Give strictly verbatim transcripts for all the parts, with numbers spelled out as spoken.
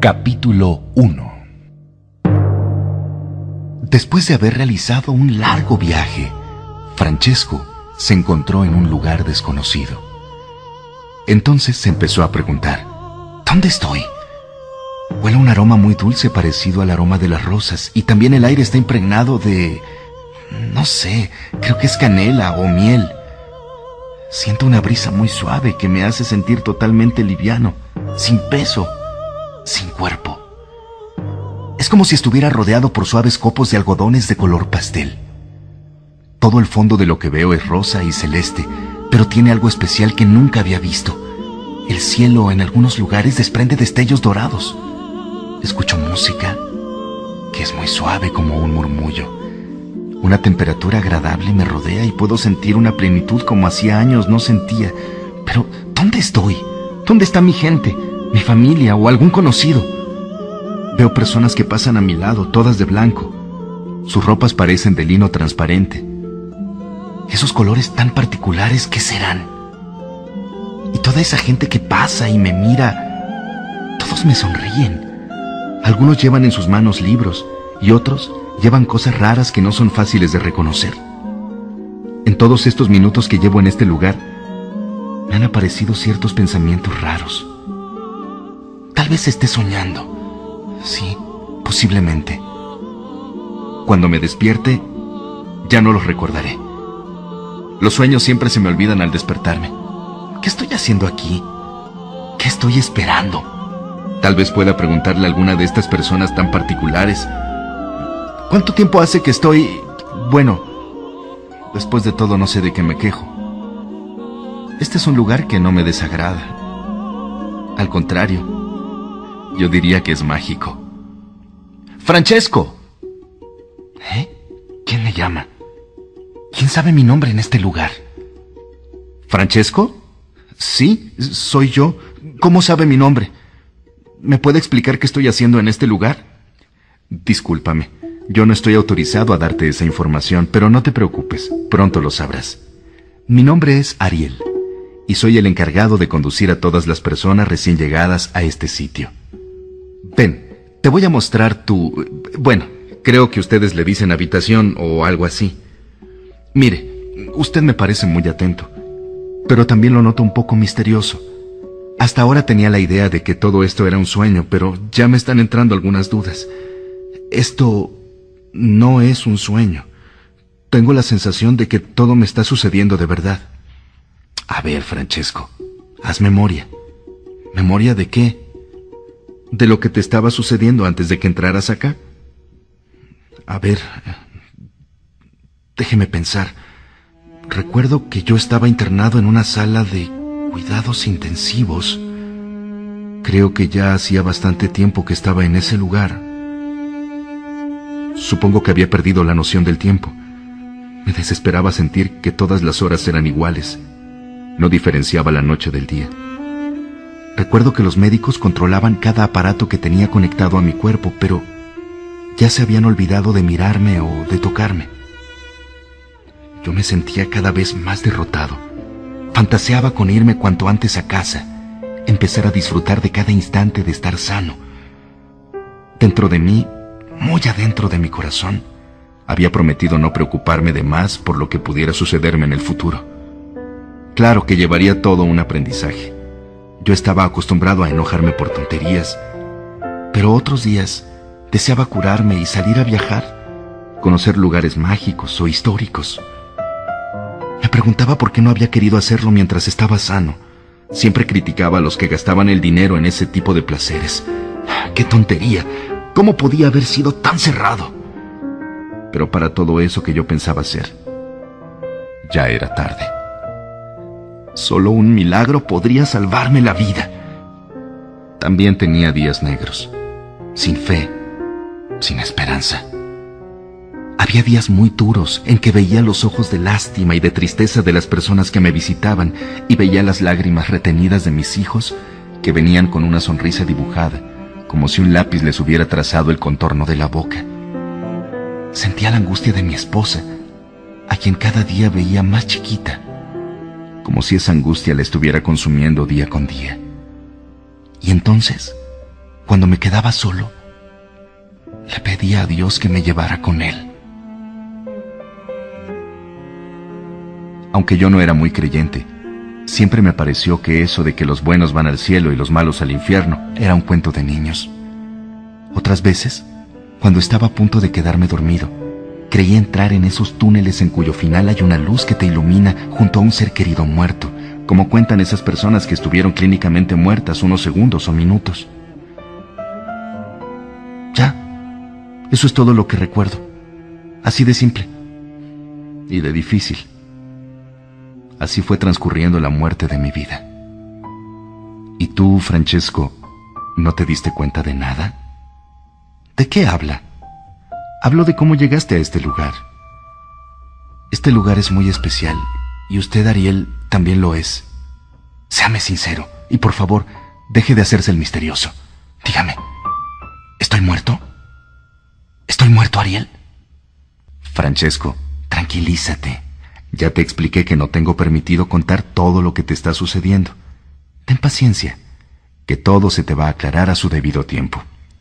Capítulo uno. Después de haber realizado un largo viaje, Francesco se encontró en un lugar desconocido. Entonces se empezó a preguntar: ¿dónde estoy? Huele un aroma muy dulce parecido al aroma de las rosas, y también el aire está impregnado de... no sé, creo que es canela o miel. Siento una brisa muy suave que me hace sentir totalmente liviano, sin peso, sin cuerpo. Es como si estuviera rodeado por suaves copos de algodones de color pastel. Todo el fondo de lo que veo es rosa y celeste, pero tiene algo especial que nunca había visto. El cielo en algunos lugares desprende destellos dorados. Escucho música que es muy suave como un murmullo. Una temperatura agradable me rodea y puedo sentir una plenitud como hacía años no sentía. Pero, ¿dónde estoy? ¿Dónde está mi gente, mi familia o algún conocido? Veo personas que pasan a mi lado, todas de blanco. Sus ropas parecen de lino transparente. Esos colores tan particulares, ¿qué serán? Y toda esa gente que pasa y me mira, todos me sonríen. Algunos llevan en sus manos libros y otros llevan cosas raras que no son fáciles de reconocer. En todos estos minutos que llevo en este lugar, me han aparecido ciertos pensamientos raros. Tal vez esté soñando. Sí, posiblemente. Cuando me despierte, ya no los recordaré. Los sueños siempre se me olvidan al despertarme. ¿Qué estoy haciendo aquí? ¿Qué estoy esperando? Tal vez pueda preguntarle a alguna de estas personas tan particulares: ¿cuánto tiempo hace que estoy...? Bueno, después de todo no sé de qué me quejo. Este es un lugar que no me desagrada. Al contrario, yo diría que es mágico. ¡Francesco! ¿Eh? ¿Quién me llama? ¿Quién sabe mi nombre en este lugar? ¿Francesco? Sí, soy yo. ¿Cómo sabe mi nombre? ¿Me puede explicar qué estoy haciendo en este lugar? Discúlpame, yo no estoy autorizado a darte esa información, pero no te preocupes, pronto lo sabrás. Mi nombre es Ariel, y soy el encargado de conducir a todas las personas recién llegadas a este sitio. Ven, te voy a mostrar tu... bueno, creo que ustedes le dicen habitación o algo así. Mire, usted me parece muy atento, pero también lo noto un poco misterioso. Hasta ahora tenía la idea de que todo esto era un sueño, pero ya me están entrando algunas dudas. Esto no es un sueño. Tengo la sensación de que todo me está sucediendo de verdad. A ver, Francesco, haz memoria. ¿Memoria de qué? ¿De lo que te estaba sucediendo antes de que entraras acá? A ver, déjeme pensar. Recuerdo que yo estaba internado en una sala de cuidados intensivos. Creo que ya hacía bastante tiempo que estaba en ese lugar. Supongo que había perdido la noción del tiempo. Me desesperaba sentir que todas las horas eran iguales. No diferenciaba la noche del día. Recuerdo que los médicos controlaban cada aparato que tenía conectado a mi cuerpo, pero ya se habían olvidado de mirarme o de tocarme. Yo me sentía cada vez más derrotado. Fantaseaba con irme cuanto antes a casa, empezar a disfrutar de cada instante de estar sano. Dentro de mí, muy adentro de mi corazón, había prometido no preocuparme de más por lo que pudiera sucederme en el futuro. Claro que llevaría todo un aprendizaje. Yo estaba acostumbrado a enojarme por tonterías, pero otros días deseaba curarme y salir a viajar, conocer lugares mágicos o históricos. Me preguntaba por qué no había querido hacerlo mientras estaba sano. Siempre criticaba a los que gastaban el dinero en ese tipo de placeres. ¡Qué tontería! ¿Cómo podía haber sido tan cerrado? Pero para todo eso que yo pensaba hacer, ya era tarde. Solo un milagro podría salvarme la vida. También tenía días negros, sin fe, sin esperanza. Había días muy duros en que veía los ojos de lástima y de tristeza de las personas que me visitaban y veía las lágrimas retenidas de mis hijos que venían con una sonrisa dibujada, como si un lápiz les hubiera trazado el contorno de la boca. Sentía la angustia de mi esposa, a quien cada día veía más chiquita, como si esa angustia la estuviera consumiendo día con día. Y entonces cuando me quedaba solo, le pedía a Dios que me llevara con él. Aunque yo no era muy creyente, siempre me pareció que eso de que los buenos van al cielo y los malos al infierno era un cuento de niños. Otras veces, cuando estaba a punto de quedarme dormido, creí entrar en esos túneles en cuyo final hay una luz que te ilumina junto a un ser querido muerto, como cuentan esas personas que estuvieron clínicamente muertas unos segundos o minutos. Ya, eso es todo lo que recuerdo. Así de simple. Y de difícil. Así fue transcurriendo la muerte de mi vida. ¿Y tú, Francesco, no te diste cuenta de nada? ¿De qué habla? Hablo de cómo llegaste a este lugar. Este lugar es muy especial, y usted, Ariel, también lo es. Séame sincero, y por favor, deje de hacerse el misterioso. Dígame, ¿estoy muerto? ¿Estoy muerto, Ariel? Francesco, tranquilízate. Ya te expliqué que no tengo permitido contar todo lo que te está sucediendo. Ten paciencia, que todo se te va a aclarar a su debido tiempo.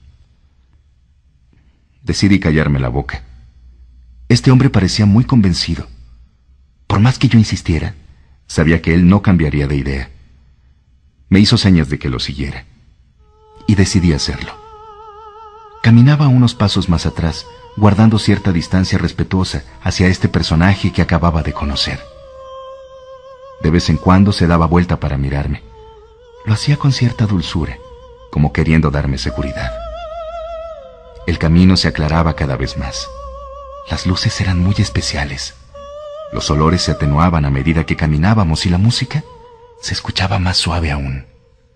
Decidí callarme la boca. Este hombre parecía muy convencido. Por más que yo insistiera, sabía que él no cambiaría de idea. Me hizo señas de que lo siguiera, y decidí hacerlo. Caminaba unos pasos más atrás, guardando cierta distancia respetuosa hacia este personaje que acababa de conocer. De vez en cuando se daba vuelta para mirarme. Lo hacía con cierta dulzura, como queriendo darme seguridad. El camino se aclaraba cada vez más. Las luces eran muy especiales. Los olores se atenuaban a medida que caminábamos y la música se escuchaba más suave aún.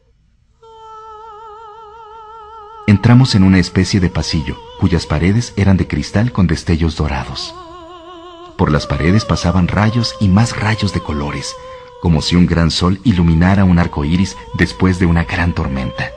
Entramos en una especie de pasillo, cuyas paredes eran de cristal con destellos dorados. Por las paredes pasaban rayos y más rayos de colores, como si un gran sol iluminara un arco iris después de una gran tormenta.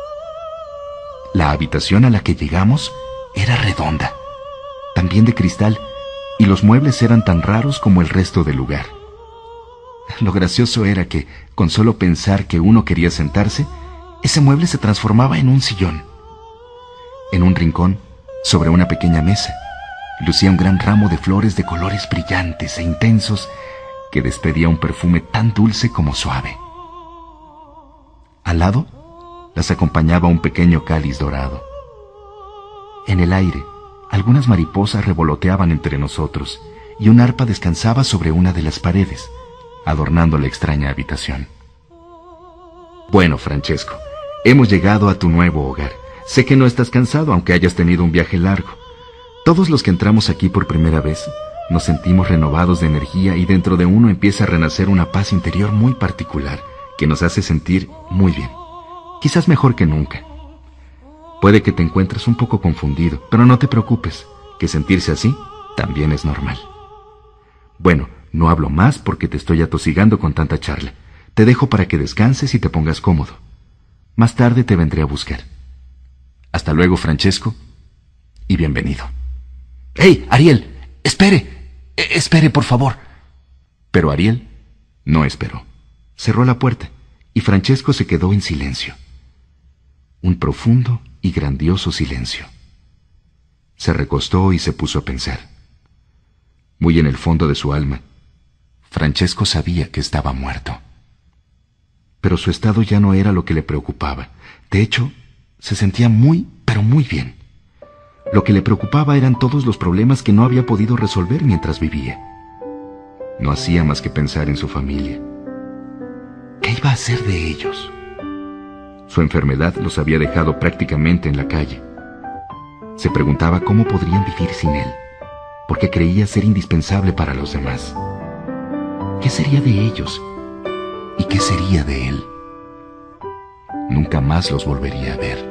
La habitación a la que llegamos era redonda, también de cristal, y los muebles eran tan raros como el resto del lugar. Lo gracioso era que, con solo pensar que uno quería sentarse, ese mueble se transformaba en un sillón. En un rincón, sobre una pequeña mesa, lucía un gran ramo de flores de colores brillantes e intensos que despedía un perfume tan dulce como suave. Al lado, las acompañaba un pequeño cáliz dorado. En el aire, algunas mariposas revoloteaban entre nosotros y un arpa descansaba sobre una de las paredes, adornando la extraña habitación. Bueno, Francesco, hemos llegado a tu nuevo hogar. Sé que no estás cansado, aunque hayas tenido un viaje largo. Todos los que entramos aquí por primera vez nos sentimos renovados de energía y dentro de uno empieza a renacer una paz interior muy particular que nos hace sentir muy bien. Quizás mejor que nunca. Puede que te encuentres un poco confundido, pero no te preocupes, que sentirse así también es normal. Bueno, no hablo más porque te estoy atosigando con tanta charla. Te dejo para que descanses y te pongas cómodo. Más tarde te vendré a buscar. Hasta luego, Francesco, y bienvenido. ¡Hey, Ariel! ¡Espere! E- ¡Espere, por favor! Pero Ariel no esperó. Cerró la puerta y Francesco se quedó en silencio. Un profundo y grandioso silencio. Se recostó y se puso a pensar. Muy en el fondo de su alma, Francesco sabía que estaba muerto. Pero su estado ya no era lo que le preocupaba. De hecho, se sentía muy, pero muy bien. Lo que le preocupaba eran todos los problemas que no había podido resolver mientras vivía. No hacía más que pensar en su familia. ¿Qué iba a hacer de ellos? Su enfermedad los había dejado prácticamente en la calle. Se preguntaba cómo podrían vivir sin él, porque creía ser indispensable para los demás. ¿Qué sería de ellos? ¿Y qué sería de él? Nunca más los volvería a ver.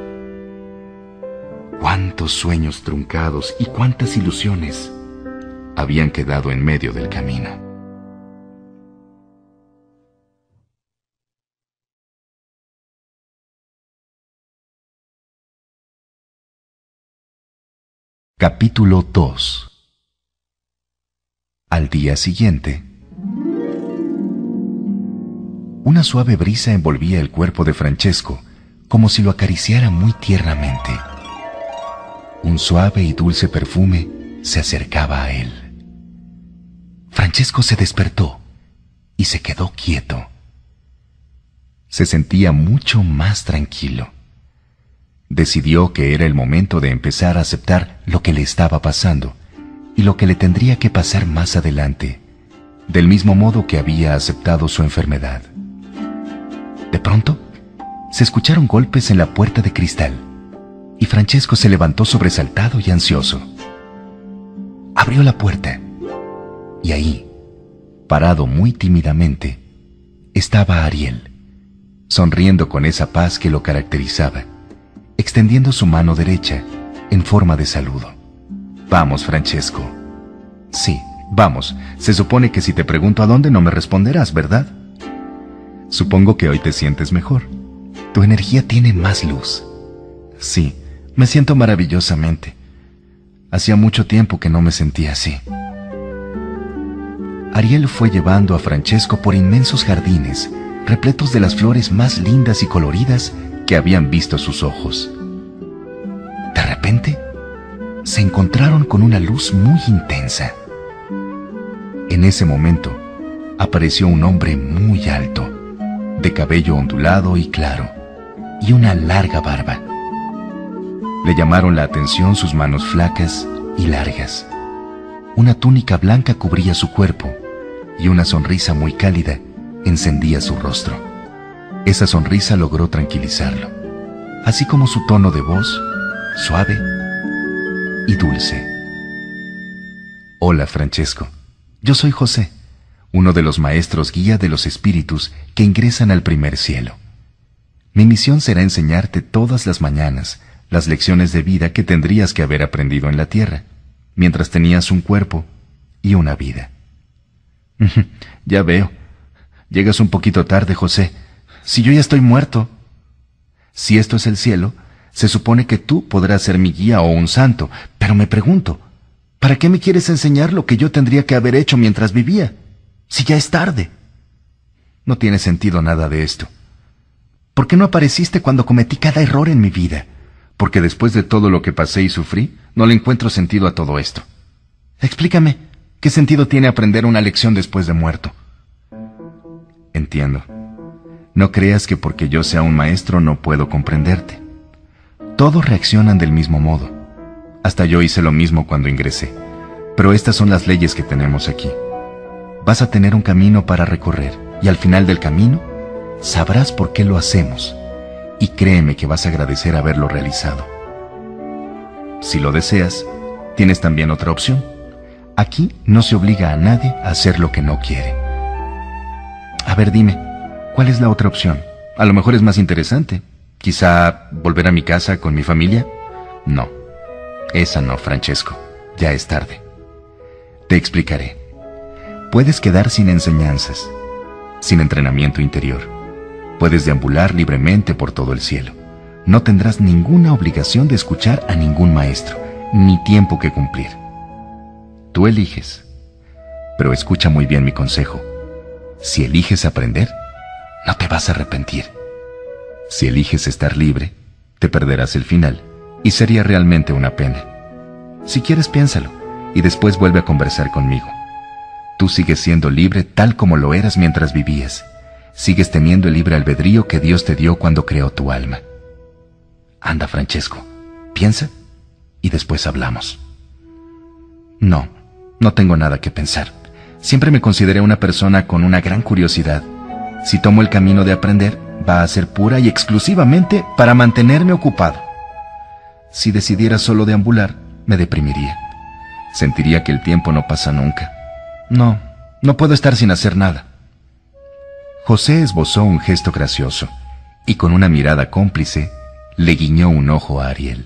Cuántos sueños truncados y cuántas ilusiones habían quedado en medio del camino. Capítulo dos. Al día siguiente, una suave brisa envolvía el cuerpo de Francesco, como si lo acariciara muy tiernamente. Un suave y dulce perfume se acercaba a él. Francesco se despertó y se quedó quieto. Se sentía mucho más tranquilo. Decidió que era el momento de empezar a aceptar lo que le estaba pasando y lo que le tendría que pasar más adelante, del mismo modo que había aceptado su enfermedad. De pronto, se escucharon golpes en la puerta de cristal y Francesco se levantó sobresaltado y ansioso. Abrió la puerta y ahí, parado muy tímidamente, estaba Ariel, sonriendo con esa paz que lo caracterizaba, extendiendo su mano derecha en forma de saludo. Vamos, Francesco. Sí, vamos. Se supone que si te pregunto a dónde no me responderás, ¿verdad? Supongo que hoy te sientes mejor. Tu energía tiene más luz. Sí, me siento maravillosamente. Hacía mucho tiempo que no me sentía así. Ariel fue llevando a Francesco por inmensos jardines, repletos de las flores más lindas y coloridas que habían visto sus ojos. De repente, se encontraron con una luz muy intensa. En ese momento, apareció un hombre muy alto, de cabello ondulado y claro, y una larga barba. Le llamaron la atención sus manos flacas y largas. Una túnica blanca cubría su cuerpo, y una sonrisa muy cálida encendía su rostro. Esa sonrisa logró tranquilizarlo, así como su tono de voz, suave y dulce. Hola, Francesco. Yo soy José, uno de los maestros guía de los espíritus que ingresan al primer cielo. Mi misión será enseñarte todas las mañanas las lecciones de vida que tendrías que haber aprendido en la tierra, mientras tenías un cuerpo y una vida. Ya veo. Llegas un poquito tarde, José. Si yo ya estoy muerto. Si esto es el cielo, se supone que tú podrás ser mi guía o un santo, pero me pregunto, ¿para qué me quieres enseñar lo que yo tendría que haber hecho mientras vivía? Si ya es tarde. No tiene sentido nada de esto. ¿Por qué no apareciste cuando cometí cada error en mi vida? Porque después de todo lo que pasé y sufrí, no le encuentro sentido a todo esto. Explícame, ¿qué sentido tiene aprender una lección después de muerto? Entiendo. No creas que porque yo sea un maestro no puedo comprenderte. Todos reaccionan del mismo modo. Hasta yo hice lo mismo cuando ingresé. Pero estas son las leyes que tenemos aquí. Vas a tener un camino para recorrer, y al final del camino, sabrás por qué lo hacemos. Y créeme que vas a agradecer haberlo realizado. Si lo deseas, tienes también otra opción. Aquí no se obliga a nadie a hacer lo que no quiere. A ver, dime, ¿cuál es la otra opción? A lo mejor es más interesante. ¿Quizá volver a mi casa con mi familia? No, esa no, Francesco. Ya es tarde. Te explicaré. Puedes quedar sin enseñanzas, sin entrenamiento interior. Puedes deambular libremente por todo el cielo. No tendrás ninguna obligación de escuchar a ningún maestro, ni tiempo que cumplir. Tú eliges. Pero escucha muy bien mi consejo. Si eliges aprender, no te vas a arrepentir. Si eliges estar libre, te perderás el final, y sería realmente una pena. Si quieres, piénsalo, y después vuelve a conversar conmigo. Tú sigues siendo libre tal como lo eras mientras vivías. Sigues teniendo el libre albedrío que Dios te dio cuando creó tu alma. Anda, Francesco, piensa y después hablamos. No, no tengo nada que pensar. Siempre me consideré una persona con una gran curiosidad. Si tomo el camino de aprender, va a ser pura y exclusivamente para mantenerme ocupado. Si decidiera solo deambular, me deprimiría. Sentiría que el tiempo no pasa nunca. No, no puedo estar sin hacer nada. José esbozó un gesto gracioso y con una mirada cómplice le guiñó un ojo a Ariel.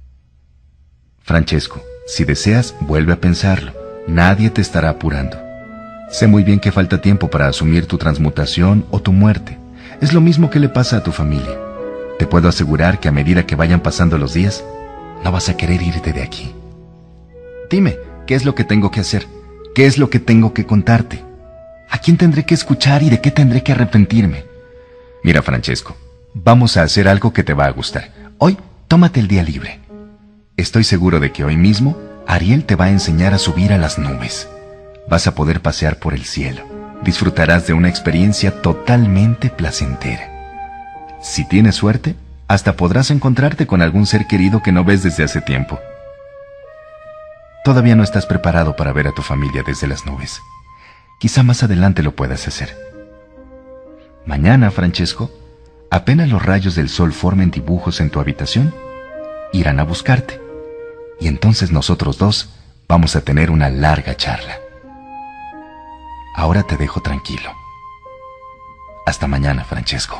Francesco, si deseas, vuelve a pensarlo. Nadie te estará apurando. Sé muy bien que falta tiempo para asumir tu transmutación o tu muerte. Es lo mismo que le pasa a tu familia. Te puedo asegurar que a medida que vayan pasando los días, no vas a querer irte de aquí. Dime, ¿qué es lo que tengo que hacer? ¿Qué es lo que tengo que contarte? ¿A quién tendré que escuchar y de qué tendré que arrepentirme? Mira, Francesco, Vamos a hacer algo que te va a gustar. Hoy, tómate el día libre. Estoy seguro de que hoy mismo Ariel te va a enseñar a subir a las nubes. Vas a poder pasear por el cielo. Disfrutarás de una experiencia totalmente placentera. Si tienes suerte, hasta podrás encontrarte con algún ser querido que no ves desde hace tiempo. Todavía no estás preparado para ver a tu familia desde las nubes. Quizá más adelante lo puedas hacer. Mañana, Francesco, apenas los rayos del sol formen dibujos en tu habitación, irán a buscarte. Y entonces nosotros dos vamos a tener una larga charla. Ahora te dejo tranquilo. Hasta mañana, Francesco.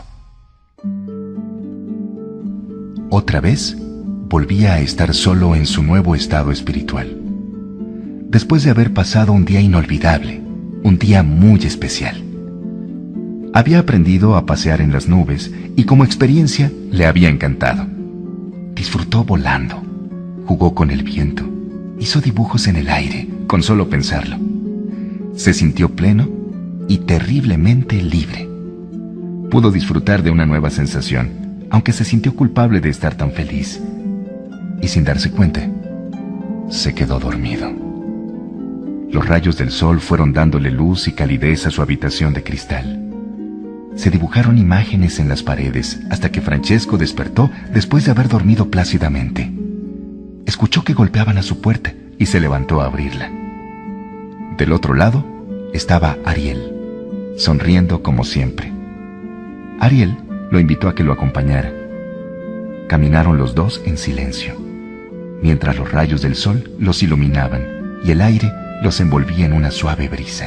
Otra vez, volvía a estar solo en su nuevo estado espiritual. Después de haber pasado un día inolvidable, un día muy especial. Había aprendido a pasear en las nubes y como experiencia le había encantado. Disfrutó volando, jugó con el viento, hizo dibujos en el aire con solo pensarlo. Se sintió pleno y terriblemente libre. Pudo disfrutar de una nueva sensación, aunque se sintió culpable de estar tan feliz. Y sin darse cuenta, se quedó dormido. Los rayos del sol fueron dándole luz y calidez a su habitación de cristal. Se dibujaron imágenes en las paredes hasta que Francesco despertó después de haber dormido plácidamente. Escuchó que golpeaban a su puerta y se levantó a abrirla. Del otro lado estaba Ariel, sonriendo como siempre. Ariel lo invitó a que lo acompañara. Caminaron los dos en silencio, mientras los rayos del sol los iluminaban y el aire los envolvía en una suave brisa.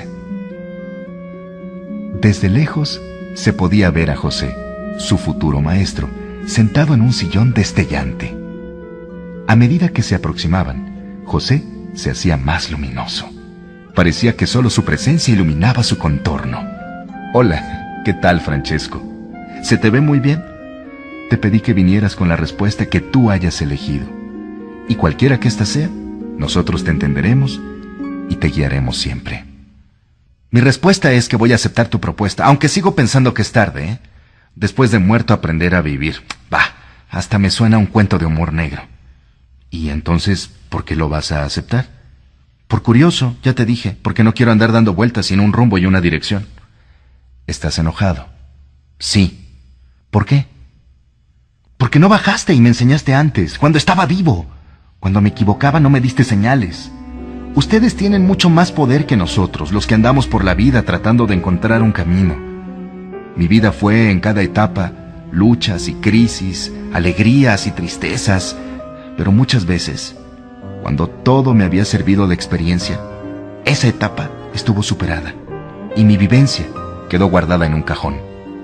Desde lejos se podía ver a José, su futuro maestro, sentado en un sillón destellante. A medida que se aproximaban, José se hacía más luminoso. Parecía que solo su presencia iluminaba su contorno. Hola, ¿qué tal, Francesco? ¿Se te ve muy bien? Te pedí que vinieras con la respuesta que tú hayas elegido. Y cualquiera que ésta sea, nosotros te entenderemos y te guiaremos siempre. Mi respuesta es que voy a aceptar tu propuesta, aunque sigo pensando que es tarde, ¿eh? Después de muerto aprender a vivir. Bah, hasta me suena un cuento de humor negro. ¿Y entonces por qué lo vas a aceptar? Por curioso, ya te dije, porque no quiero andar dando vueltas sin un rumbo y una dirección. ¿Estás enojado? Sí. ¿Por qué? Porque no bajaste y me enseñaste antes, cuando estaba vivo. Cuando me equivocaba no me diste señales. Ustedes tienen mucho más poder que nosotros, los que andamos por la vida tratando de encontrar un camino. Mi vida fue en cada etapa luchas y crisis, alegrías y tristezas, pero muchas veces, cuando todo me había servido de experiencia, esa etapa estuvo superada y mi vivencia quedó guardada en un cajón.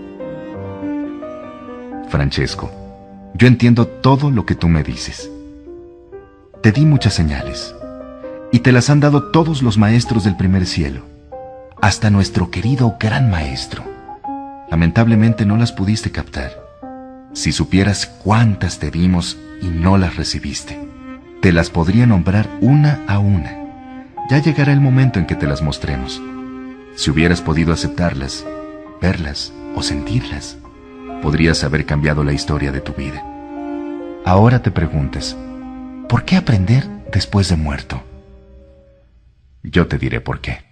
Francesco, yo entiendo todo lo que tú me dices. Te di muchas señales, y te las han dado todos los maestros del primer cielo, hasta nuestro querido gran maestro. Lamentablemente no las pudiste captar. Si supieras cuántas te dimos y no las recibiste, te las podría nombrar una a una. Ya llegará el momento en que te las mostremos. Si hubieras podido aceptarlas, verlas o sentirlas, podrías haber cambiado la historia de tu vida. Ahora te preguntas, ¿por qué aprender después de muerto? Yo te diré por qué.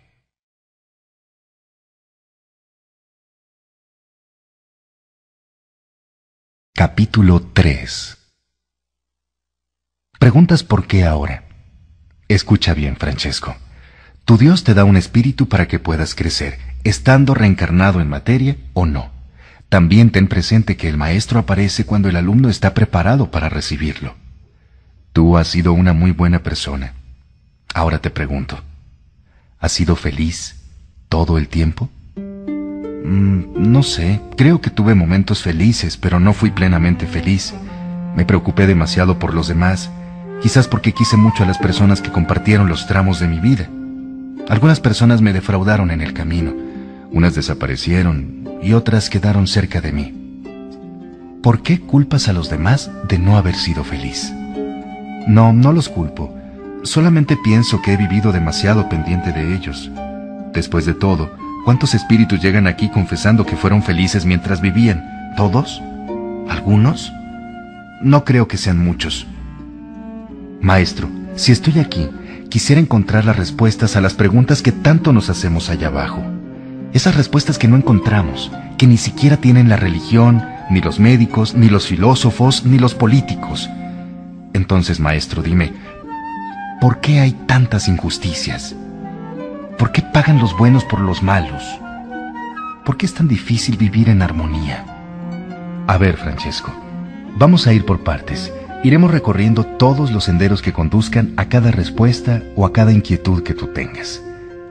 Capítulo tres. Preguntas por qué ahora. Escucha bien, Francesco. Tu Dios te da un espíritu para que puedas crecer, estando reencarnado en materia o no. También ten presente que el maestro aparece cuando el alumno está preparado para recibirlo. Tú has sido una muy buena persona. Ahora te pregunto, ¿has sido feliz todo el tiempo? Mm, no sé, creo que tuve momentos felices, pero no fui plenamente feliz. Me preocupé demasiado por los demás, quizás porque quise mucho a las personas que compartieron los tramos de mi vida. Algunas personas me defraudaron en el camino, unas desaparecieron y otras quedaron cerca de mí. ¿Por qué culpas a los demás de no haber sido feliz? No, no los culpo. Solamente pienso que he vivido demasiado pendiente de ellos. Después de todo, ¿cuántos espíritus llegan aquí confesando que fueron felices mientras vivían? ¿Todos? ¿Algunos? No creo que sean muchos. Maestro, si estoy aquí, quisiera encontrar las respuestas a las preguntas que tanto nos hacemos allá abajo. Esas respuestas que no encontramos, que ni siquiera tienen la religión, ni los médicos, ni los filósofos, ni los políticos. Entonces, maestro, dime, ¿por qué hay tantas injusticias? ¿Por qué pagan los buenos por los malos? ¿Por qué es tan difícil vivir en armonía? A ver, Francesco, vamos a ir por partes. Iremos recorriendo todos los senderos que conduzcan a cada respuesta o a cada inquietud que tú tengas.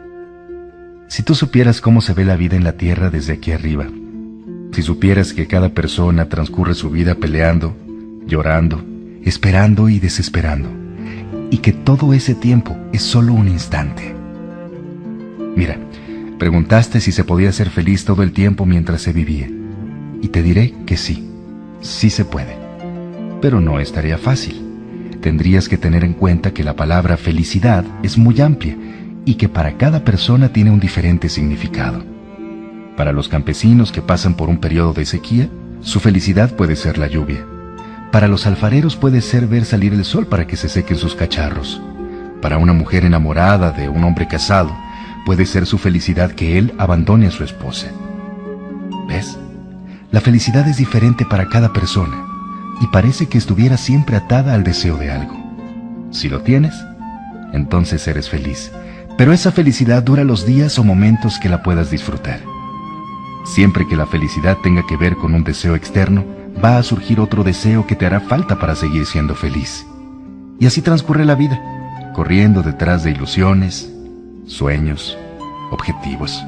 Si tú supieras cómo se ve la vida en la tierra desde aquí arriba, si supieras que cada persona transcurre su vida peleando, llorando, esperando y desesperando, y que todo ese tiempo es solo un instante. Mira, preguntaste si se podía ser feliz todo el tiempo mientras se vivía, y te diré que sí, sí se puede. Pero no es tarea fácil. Tendrías que tener en cuenta que la palabra felicidad es muy amplia y que para cada persona tiene un diferente significado. Para los campesinos que pasan por un periodo de sequía, su felicidad puede ser la lluvia. Para los alfareros puede ser ver salir el sol para que se sequen sus cacharros. Para una mujer enamorada de un hombre casado, puede ser su felicidad que él abandone a su esposa. ¿Ves? La felicidad es diferente para cada persona y parece que estuviera siempre atada al deseo de algo. Si lo tienes, entonces eres feliz, pero esa felicidad dura los días o momentos que la puedas disfrutar. Siempre que la felicidad tenga que ver con un deseo externo, va a surgir otro deseo que te hará falta para seguir siendo feliz. Y así transcurre la vida, corriendo detrás de ilusiones, sueños, objetivos.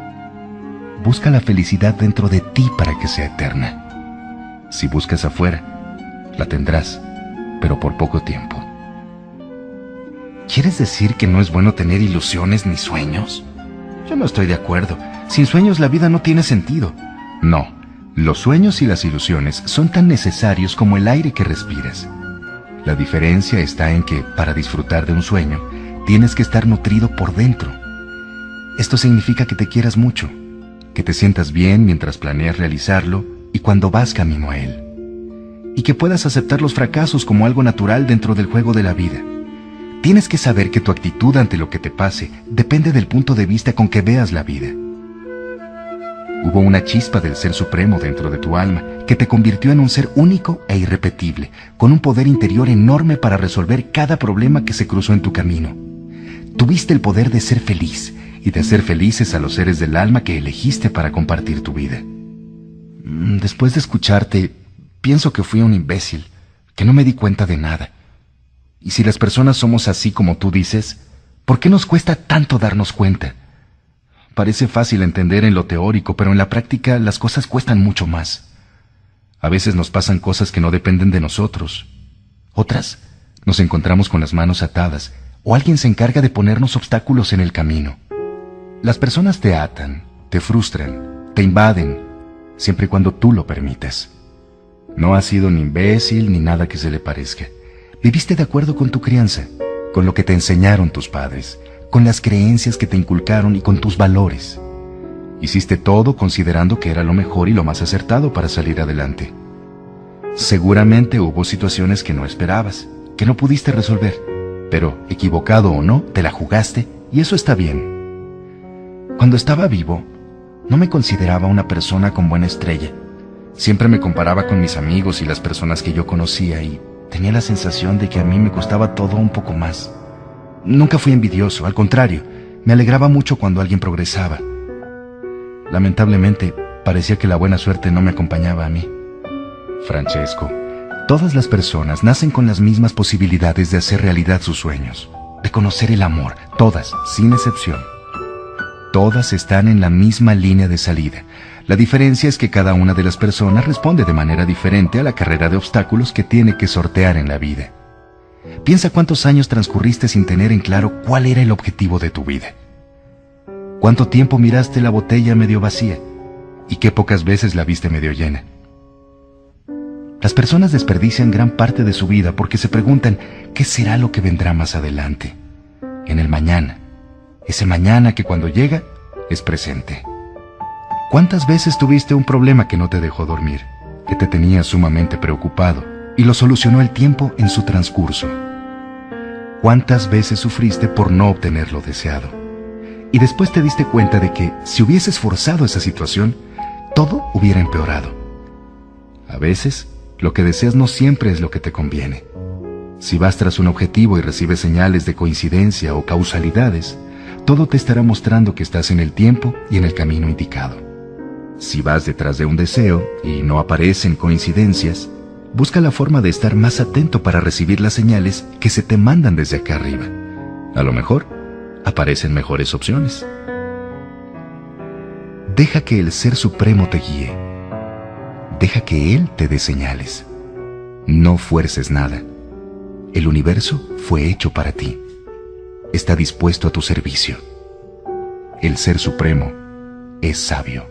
Busca la felicidad dentro de ti para que sea eterna. Si buscas afuera, la tendrás, pero por poco tiempo. ¿Quieres decir que no es bueno tener ilusiones ni sueños? Yo no estoy de acuerdo. Sin sueños la vida no tiene sentido. No, los sueños y las ilusiones son tan necesarios como el aire que respiras. La diferencia está en que, para disfrutar de un sueño, tienes que estar nutrido por dentro. Esto significa que te quieras mucho, que te sientas bien mientras planeas realizarlo y cuando vas camino a él. Y que puedas aceptar los fracasos como algo natural dentro del juego de la vida. Tienes que saber que tu actitud ante lo que te pase depende del punto de vista con que veas la vida. Hubo una chispa del Ser Supremo dentro de tu alma que te convirtió en un ser único e irrepetible, con un poder interior enorme para resolver cada problema que se cruzó en tu camino. Tuviste el poder de ser feliz y de hacer felices a los seres del alma que elegiste para compartir tu vida. Después de escucharte, pienso que fui un imbécil, que no me di cuenta de nada. Y si las personas somos así como tú dices, ¿por qué nos cuesta tanto darnos cuenta? Parece fácil entender en lo teórico, pero en la práctica las cosas cuestan mucho más. A veces nos pasan cosas que no dependen de nosotros. Otras, nos encontramos con las manos atadas, o alguien se encarga de ponernos obstáculos en el camino. Las personas te atan, te frustran, te invaden, siempre y cuando tú lo permitas. No has sido un imbécil ni nada que se le parezca. Viviste de acuerdo con tu crianza, con lo que te enseñaron tus padres, con las creencias que te inculcaron y con tus valores. Hiciste todo considerando que era lo mejor y lo más acertado para salir adelante. Seguramente hubo situaciones que no esperabas, que no pudiste resolver, pero equivocado o no, te la jugaste y eso está bien. Cuando estaba vivo, no me consideraba una persona con buena estrella. Siempre me comparaba con mis amigos y las personas que yo conocía y tenía la sensación de que a mí me costaba todo un poco más. Nunca fui envidioso, al contrario, me alegraba mucho cuando alguien progresaba. Lamentablemente, parecía que la buena suerte no me acompañaba a mí. Francesco, todas las personas nacen con las mismas posibilidades de hacer realidad sus sueños, de conocer el amor, todas, sin excepción. Todas están en la misma línea de salida. La diferencia es que cada una de las personas responde de manera diferente a la carrera de obstáculos que tiene que sortear en la vida. Piensa cuántos años transcurriste sin tener en claro cuál era el objetivo de tu vida. ¿Cuánto tiempo miraste la botella medio vacía? ¿Y qué pocas veces la viste medio llena? Las personas desperdician gran parte de su vida porque se preguntan ¿qué será lo que vendrá más adelante? En el mañana. Ese mañana que cuando llega, es presente. ¿Cuántas veces tuviste un problema que no te dejó dormir? que te tenía sumamente preocupado y lo solucionó el tiempo en su transcurso. ¿Cuántas veces sufriste por no obtener lo deseado? Y después te diste cuenta de que si hubieses forzado esa situación, todo hubiera empeorado. A veces, lo que deseas no siempre es lo que te conviene. Si vas tras un objetivo y recibes señales de coincidencia o causalidades, todo te estará mostrando que estás en el tiempo y en el camino indicado. Si vas detrás de un deseo y no aparecen coincidencias, busca la forma de estar más atento para recibir las señales que se te mandan desde acá arriba. A lo mejor, aparecen mejores opciones. Deja que el Ser Supremo te guíe. Deja que Él te dé señales. No fuerces nada. El universo fue hecho para ti. Está dispuesto a tu servicio. El Ser Supremo es sabio.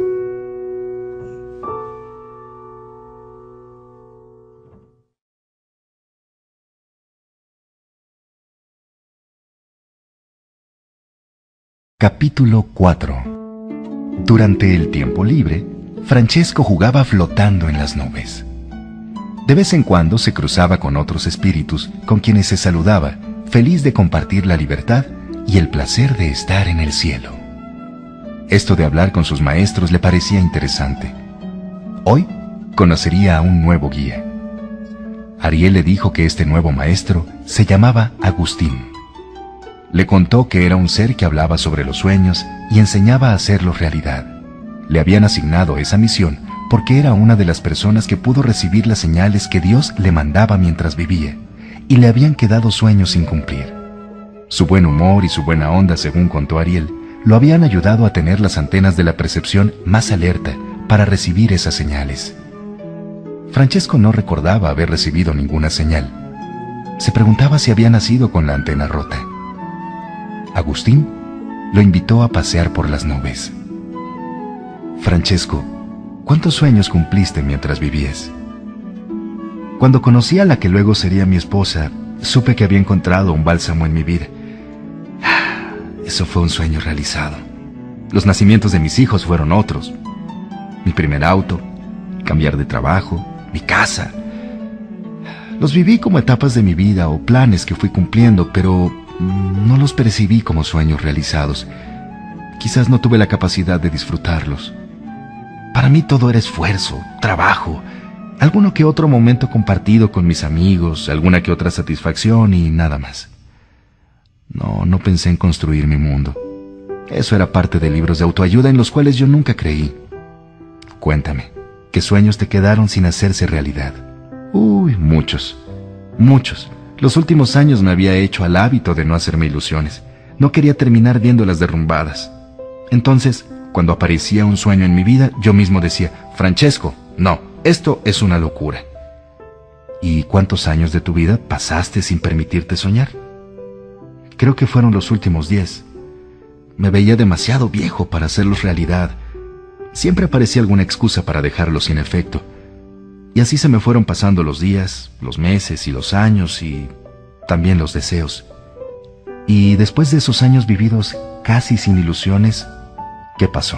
Capítulo cuatro. Durante el tiempo libre, Francesco jugaba flotando en las nubes. De vez en cuando se cruzaba con otros espíritus con quienes se saludaba, feliz de compartir la libertad y el placer de estar en el cielo. Esto de hablar con sus maestros le parecía interesante. Hoy conocería a un nuevo guía. Ariel le dijo que este nuevo maestro se llamaba Agustín. Le contó que era un ser que hablaba sobre los sueños y enseñaba a hacerlos realidad. Le habían asignado esa misión porque era una de las personas que pudo recibir las señales que Dios le mandaba mientras vivía, y le habían quedado sueños sin cumplir. Su buen humor y su buena onda, según contó Ariel, lo habían ayudado a tener las antenas de la percepción más alerta para recibir esas señales. Francesco no recordaba haber recibido ninguna señal. Se preguntaba si había nacido con la antena rota. Agustín lo invitó a pasear por las nubes. Francesco, ¿cuántos sueños cumpliste mientras vivías? Cuando conocí a la que luego sería mi esposa, supe que había encontrado un bálsamo en mi vida. Eso fue un sueño realizado. Los nacimientos de mis hijos fueron otros. Mi primer auto, cambiar de trabajo, mi casa. Los viví como etapas de mi vida o planes que fui cumpliendo, pero no los percibí como sueños realizados. Quizás no tuve la capacidad de disfrutarlos. Para mí todo era esfuerzo, trabajo, alguno que otro momento compartido con mis amigos, alguna que otra satisfacción y nada más. No, no pensé en construir mi mundo. Eso era parte de libros de autoayuda en los cuales yo nunca creí. Cuéntame, ¿qué sueños te quedaron sin hacerse realidad? Uy, muchos, muchos. Los últimos años me había hecho al hábito de no hacerme ilusiones. No quería terminar viéndolas derrumbadas. Entonces, cuando aparecía un sueño en mi vida, yo mismo decía, Francesco, no, esto es una locura. ¿Y cuántos años de tu vida pasaste sin permitirte soñar? Creo que fueron los últimos diez. Me veía demasiado viejo para hacerlos realidad. Siempre aparecía alguna excusa para dejarlos sin efecto. Y así se me fueron pasando los días, los meses y los años y también los deseos. Y después de esos años vividos casi sin ilusiones, ¿qué pasó?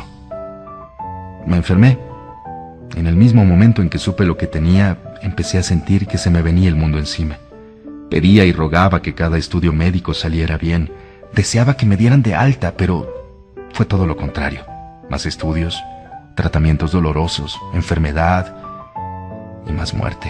Me enfermé. En el mismo momento en que supe lo que tenía, empecé a sentir que se me venía el mundo encima. Pedía y rogaba que cada estudio médico saliera bien. Deseaba que me dieran de alta, pero fue todo lo contrario. Más estudios, tratamientos dolorosos, enfermedad y más muerte.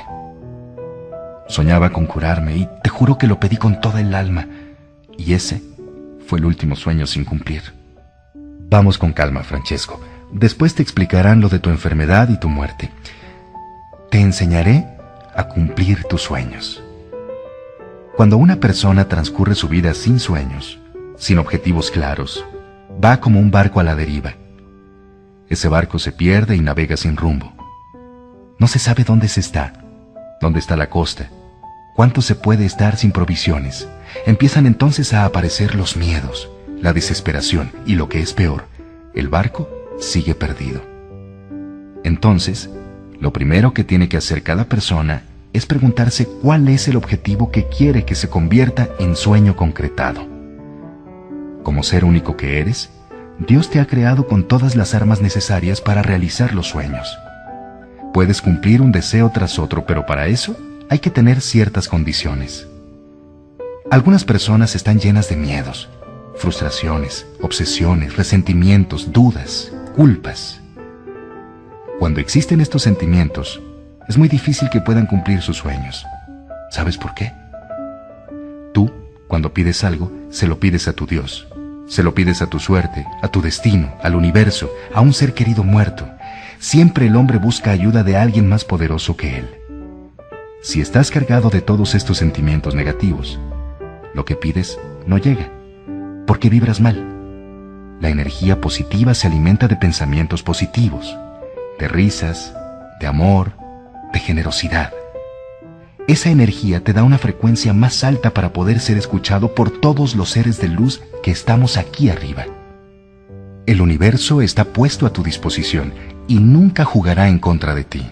Soñaba con curarme y te juro que lo pedí con toda el alma. Y ese fue el último sueño sin cumplir. Vamos con calma, Francesco. Después te explicarán lo de tu enfermedad y tu muerte. Te enseñaré a cumplir tus sueños. Cuando una persona transcurre su vida sin sueños, sin objetivos claros, va como un barco a la deriva. Ese barco se pierde y navega sin rumbo. No se sabe dónde se está, dónde está la costa, cuánto se puede estar sin provisiones. Empiezan entonces a aparecer los miedos, la desesperación y, lo que es peor, el barco sigue perdido. Entonces, lo primero que tiene que hacer cada persona es preguntarse cuál es el objetivo que quiere que se convierta en sueño concretado. Como ser único que eres, Dios te ha creado con todas las armas necesarias para realizar los sueños. Puedes cumplir un deseo tras otro, pero para eso hay que tener ciertas condiciones. Algunas personas están llenas de miedos, frustraciones, obsesiones, resentimientos, dudas, culpas. Cuando existen estos sentimientos, es muy difícil que puedan cumplir sus sueños. ¿Sabes por qué? Tú, cuando pides algo, se lo pides a tu Dios. Se lo pides a tu suerte, a tu destino, al universo, a un ser querido muerto. Siempre el hombre busca ayuda de alguien más poderoso que él. Si estás cargado de todos estos sentimientos negativos, lo que pides no llega, porque vibras mal. La energía positiva se alimenta de pensamientos positivos, de risas, de amor, de generosidad. Esa energía te da una frecuencia más alta para poder ser escuchado por todos los seres de luz que estamos aquí arriba. El universo está puesto a tu disposición y nunca jugará en contra de ti.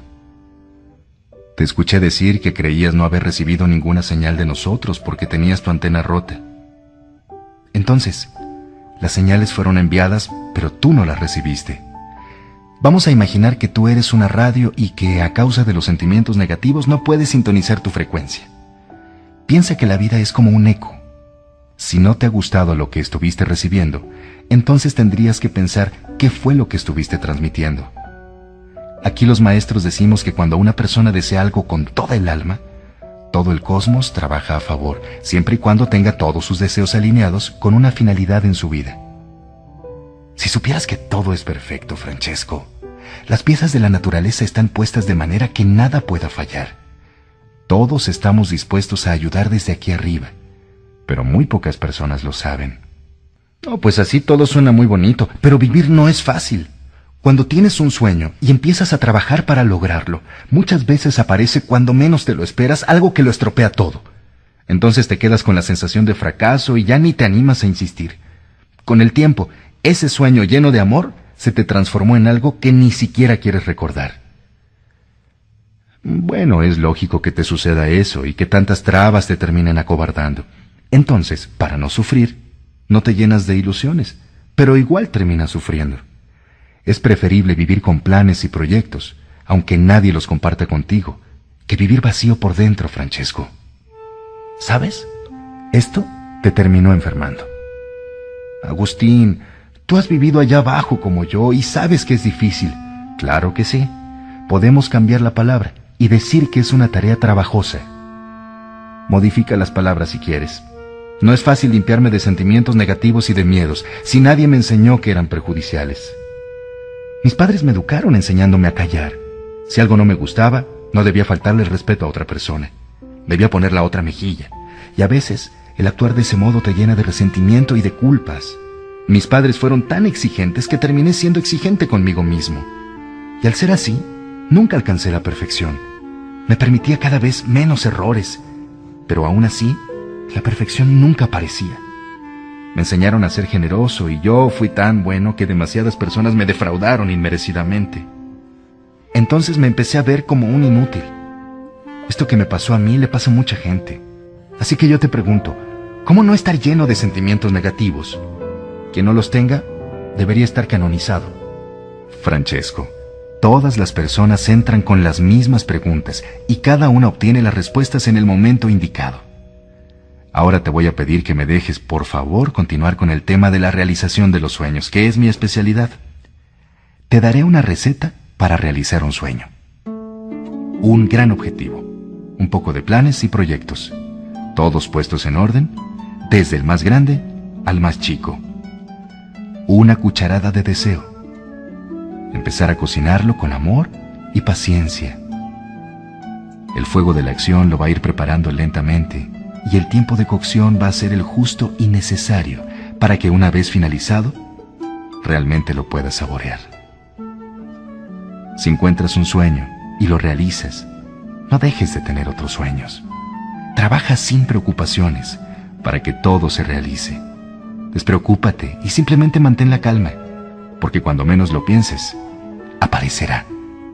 Te escuché decir que creías no haber recibido ninguna señal de nosotros porque tenías tu antena rota. Entonces, las señales fueron enviadas, pero tú no las recibiste. Vamos a imaginar que tú eres una radio y que a causa de los sentimientos negativos no puedes sintonizar tu frecuencia. Piensa que la vida es como un eco. Si no te ha gustado lo que estuviste recibiendo, entonces tendrías que pensar qué fue lo que estuviste transmitiendo. Aquí los maestros decimos que cuando una persona desea algo con toda el alma, todo el cosmos trabaja a favor, siempre y cuando tenga todos sus deseos alineados con una finalidad en su vida. Si supieras que todo es perfecto, Francesco, las piezas de la naturaleza están puestas de manera que nada pueda fallar. Todos estamos dispuestos a ayudar desde aquí arriba, pero muy pocas personas lo saben. No, pues así todo suena muy bonito, pero vivir no es fácil. Cuando tienes un sueño y empiezas a trabajar para lograrlo, muchas veces aparece cuando menos te lo esperas algo que lo estropea todo. Entonces te quedas con la sensación de fracaso y ya ni te animas a insistir. Con el tiempo, ese sueño lleno de amor se te transformó en algo que ni siquiera quieres recordar. Bueno, es lógico que te suceda eso y que tantas trabas te terminen acobardando. Entonces, para no sufrir, no te llenas de ilusiones, pero igual terminas sufriendo. Es preferible vivir con planes y proyectos, aunque nadie los comparta contigo, que vivir vacío por dentro, Francesco. ¿Sabes? Esto te terminó enfermando. Agustín, tú has vivido allá abajo como yo y sabes que es difícil. Claro que sí. Podemos cambiar la palabra y decir que es una tarea trabajosa. Modifica las palabras si quieres. No es fácil limpiarme de sentimientos negativos y de miedos, si nadie me enseñó que eran perjudiciales. Mis padres me educaron enseñándome a callar. Si algo no me gustaba, no debía faltarle el respeto a otra persona. Debía poner la otra mejilla. Y a veces, el actuar de ese modo te llena de resentimiento y de culpas. Mis padres fueron tan exigentes que terminé siendo exigente conmigo mismo. Y al ser así, nunca alcancé la perfección. Me permitía cada vez menos errores, pero aún así, la perfección nunca aparecía. Me enseñaron a ser generoso y yo fui tan bueno que demasiadas personas me defraudaron inmerecidamente. Entonces me empecé a ver como un inútil. Esto que me pasó a mí le pasa a mucha gente. Así que yo te pregunto, ¿cómo no estar lleno de sentimientos negativos? Quien no los tenga, debería estar canonizado. Francesco, todas las personas entran con las mismas preguntas y cada una obtiene las respuestas en el momento indicado. Ahora te voy a pedir que me dejes, por favor, continuar con el tema de la realización de los sueños, que es mi especialidad. Te daré una receta para realizar un sueño. Un gran objetivo, un poco de planes y proyectos, todos puestos en orden, desde el más grande al más chico. Una cucharada de deseo. Empezar a cocinarlo con amor y paciencia. El fuego de la acción lo va a ir preparando lentamente, y el tiempo de cocción va a ser el justo y necesario para que una vez finalizado, realmente lo puedas saborear. Si encuentras un sueño y lo realizas, no dejes de tener otros sueños. Trabaja sin preocupaciones para que todo se realice. Despreocúpate y simplemente mantén la calma, porque cuando menos lo pienses, aparecerá.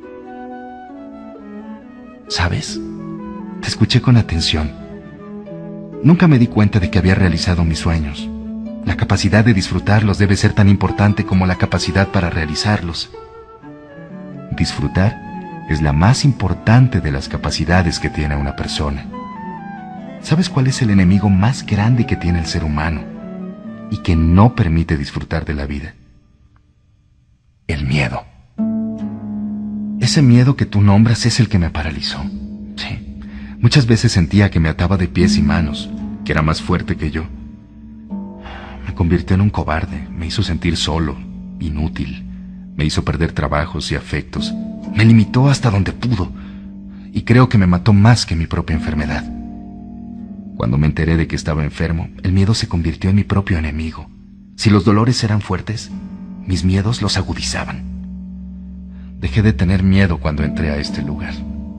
¿Sabes? Te escuché con atención. Nunca me di cuenta de que había realizado mis sueños. La capacidad de disfrutarlos debe ser tan importante como la capacidad para realizarlos. Disfrutar es la más importante de las capacidades que tiene una persona. ¿Sabes cuál es el enemigo más grande que tiene el ser humano y que no permite disfrutar de la vida? El miedo. Ese miedo que tú nombras es el que me paralizó. Sí, muchas veces sentía que me ataba de pies y manos, que era más fuerte que yo. Me convirtió en un cobarde, me hizo sentir solo, inútil, me hizo perder trabajos y afectos, me limitó hasta donde pudo, y creo que me mató más que mi propia enfermedad. Cuando me enteré de que estaba enfermo, el miedo se convirtió en mi propio enemigo. Si los dolores eran fuertes, mis miedos los agudizaban. Dejé de tener miedo cuando entré a este lugar.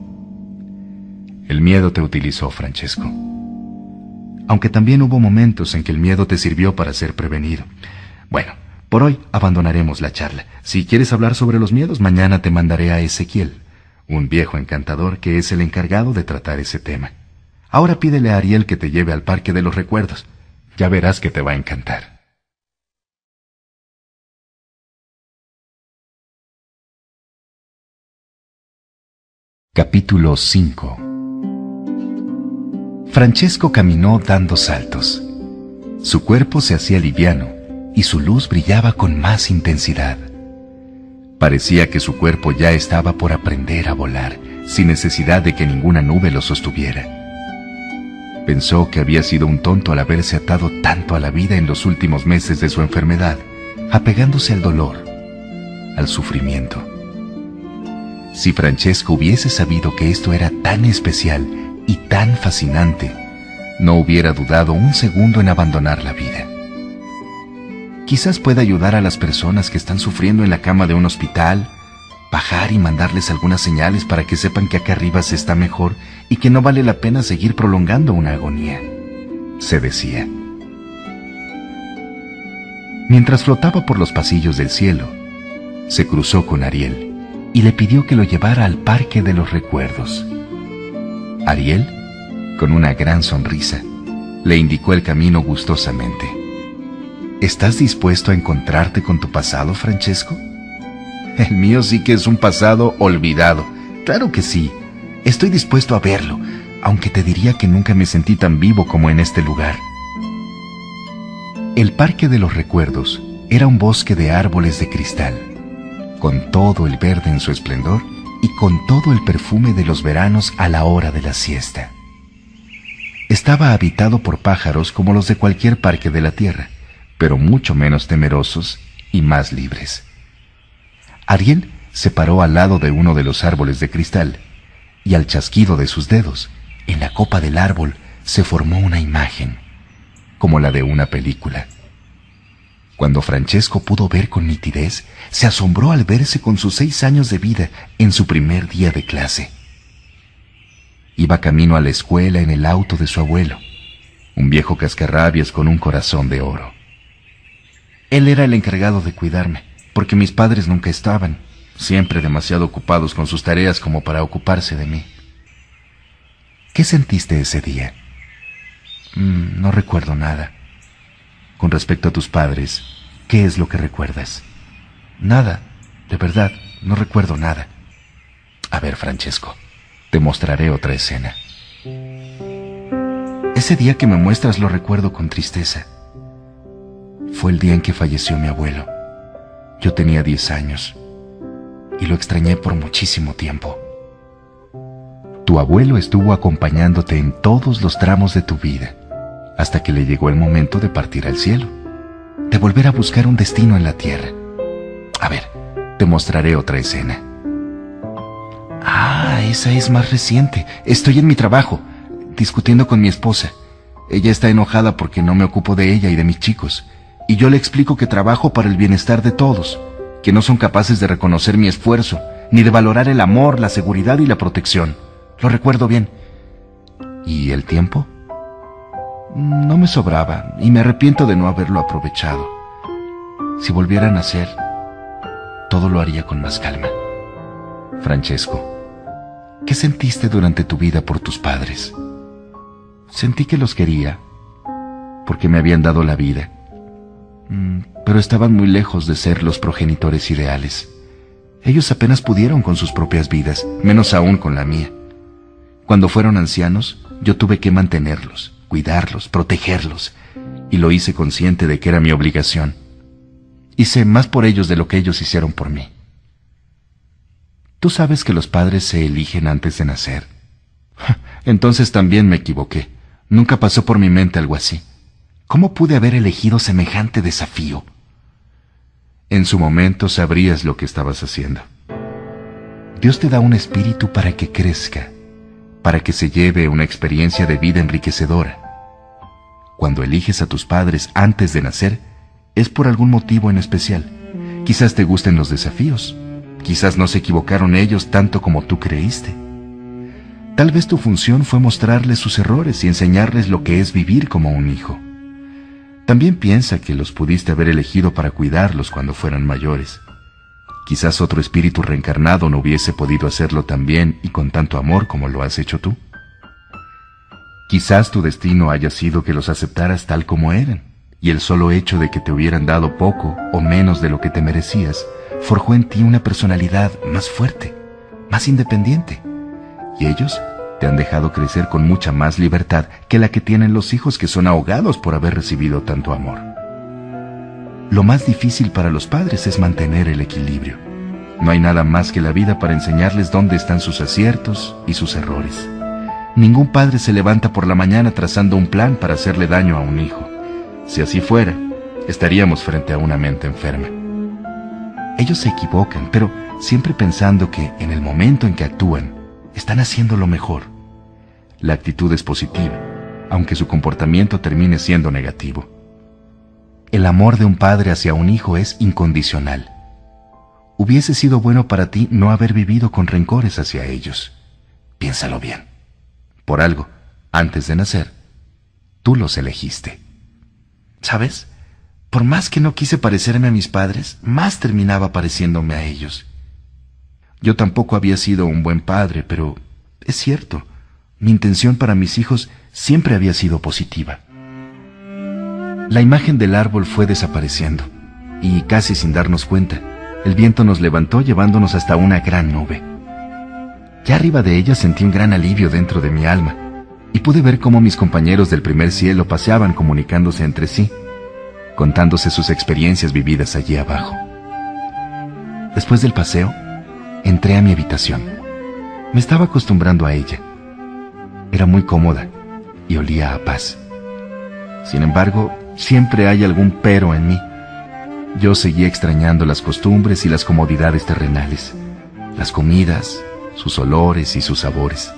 El miedo te utilizó, Francesco. Aunque también hubo momentos en que el miedo te sirvió para ser prevenido. Bueno, por hoy abandonaremos la charla. Si quieres hablar sobre los miedos, mañana te mandaré a Ezequiel, un viejo encantador que es el encargado de tratar ese tema. Ahora pídele a Ariel que te lleve al Parque de los Recuerdos. Ya verás que te va a encantar. Capítulo cinco. Francesco caminó dando saltos. Su cuerpo se hacía liviano y su luz brillaba con más intensidad. Parecía que su cuerpo ya estaba por aprender a volar, sin necesidad de que ninguna nube lo sostuviera. Pensó que había sido un tonto al haberse atado tanto a la vida en los últimos meses de su enfermedad, apegándose al dolor, al sufrimiento. Si Francesco hubiese sabido que esto era tan especial y tan fascinante, no hubiera dudado un segundo en abandonar la vida. Quizás pueda ayudar a las personas que están sufriendo en la cama de un hospital, bajar y mandarles algunas señales para que sepan que acá arriba se está mejor y que no vale la pena seguir prolongando una agonía, se decía. Mientras flotaba por los pasillos del cielo, se cruzó con Ariel y le pidió que lo llevara al Parque de los Recuerdos. Ariel, con una gran sonrisa, le indicó el camino gustosamente. ¿Estás dispuesto a encontrarte con tu pasado, Francesco? El mío sí que es un pasado olvidado. Claro que sí. Estoy dispuesto a verlo, aunque te diría que nunca me sentí tan vivo como en este lugar. El Parque de los Recuerdos era un bosque de árboles de cristal, con todo el verde en su esplendor y con todo el perfume de los veranos a la hora de la siesta. Estaba habitado por pájaros como los de cualquier parque de la tierra, pero mucho menos temerosos y más libres. Ariel se paró al lado de uno de los árboles de cristal, y al chasquido de sus dedos, en la copa del árbol se formó una imagen, como la de una película. Cuando Francesco pudo ver con nitidez, se asombró al verse con sus seis años de vida en su primer día de clase. Iba camino a la escuela en el auto de su abuelo, un viejo cascarrabias con un corazón de oro. Él era el encargado de cuidarme, porque mis padres nunca estaban, siempre demasiado ocupados con sus tareas como para ocuparse de mí. ¿Qué sentiste ese día? Mm, no recuerdo nada. Con respecto a tus padres, ¿qué es lo que recuerdas? Nada, de verdad, no recuerdo nada. A ver, Francesco, te mostraré otra escena. Ese día que me muestras lo recuerdo con tristeza. Fue el día en que falleció mi abuelo. Yo tenía diez años y lo extrañé por muchísimo tiempo. Tu abuelo estuvo acompañándote en todos los tramos de tu vida, hasta que le llegó el momento de partir al cielo, de volver a buscar un destino en la tierra. A ver, te mostraré otra escena. Ah, esa es más reciente. Estoy en mi trabajo, discutiendo con mi esposa. Ella está enojada porque no me ocupo de ella y de mis chicos, y yo le explico que trabajo para el bienestar de todos, que no son capaces de reconocer mi esfuerzo, ni de valorar el amor, la seguridad y la protección. Lo recuerdo bien. ¿Y el tiempo? No me sobraba y me arrepiento de no haberlo aprovechado. Si volviera a nacer, todo lo haría con más calma. Francesco, ¿qué sentiste durante tu vida por tus padres? Sentí que los quería, porque me habían dado la vida, pero estaban muy lejos de ser los progenitores ideales. Ellos apenas pudieron con sus propias vidas, menos aún con la mía. Cuando fueron ancianos, yo tuve que mantenerlos, cuidarlos, protegerlos, y lo hice consciente de que era mi obligación. Hice más por ellos de lo que ellos hicieron por mí. Tú sabes que los padres se eligen antes de nacer. Entonces también me equivoqué. Nunca pasó por mi mente algo así. ¿Cómo pude haber elegido semejante desafío? En su momento sabrías lo que estabas haciendo. Dios te da un espíritu para que crezca, para que se lleve una experiencia de vida enriquecedora. Cuando eliges a tus padres antes de nacer, es por algún motivo en especial. Quizás te gusten los desafíos. Quizás no se equivocaron ellos tanto como tú creíste. Tal vez tu función fue mostrarles sus errores y enseñarles lo que es vivir como un hijo. También piensa que los pudiste haber elegido para cuidarlos cuando fueran mayores. Quizás otro espíritu reencarnado no hubiese podido hacerlo tan bien y con tanto amor como lo has hecho tú. Quizás tu destino haya sido que los aceptaras tal como eran, y el solo hecho de que te hubieran dado poco o menos de lo que te merecías forjó en ti una personalidad más fuerte, más independiente, y ellos te han dejado crecer con mucha más libertad que la que tienen los hijos que son ahogados por haber recibido tanto amor. Lo más difícil para los padres es mantener el equilibrio. No hay nada más que la vida para enseñarles dónde están sus aciertos y sus errores. Ningún padre se levanta por la mañana trazando un plan para hacerle daño a un hijo. Si así fuera, estaríamos frente a una mente enferma. Ellos se equivocan, pero siempre pensando que en el momento en que actúan, están haciendo lo mejor. La actitud es positiva, aunque su comportamiento termine siendo negativo. El amor de un padre hacia un hijo es incondicional. Hubiese sido bueno para ti no haber vivido con rencores hacia ellos. Piénsalo bien. Por algo, antes de nacer, tú los elegiste. ¿Sabes? Por más que no quise parecerme a mis padres, más terminaba pareciéndome a ellos. Yo tampoco había sido un buen padre, pero es cierto, mi intención para mis hijos siempre había sido positiva. La imagen del árbol fue desapareciendo, y casi sin darnos cuenta, el viento nos levantó llevándonos hasta una gran nube. Ya arriba de ella sentí un gran alivio dentro de mi alma, y pude ver cómo mis compañeros del primer cielo paseaban comunicándose entre sí, contándose sus experiencias vividas allí abajo. Después del paseo, entré a mi habitación. Me estaba acostumbrando a ella. Era muy cómoda y olía a paz. Sin embargo, siempre hay algún pero en mí. Yo seguía extrañando las costumbres y las comodidades terrenales, las comidas, sus olores y sus sabores.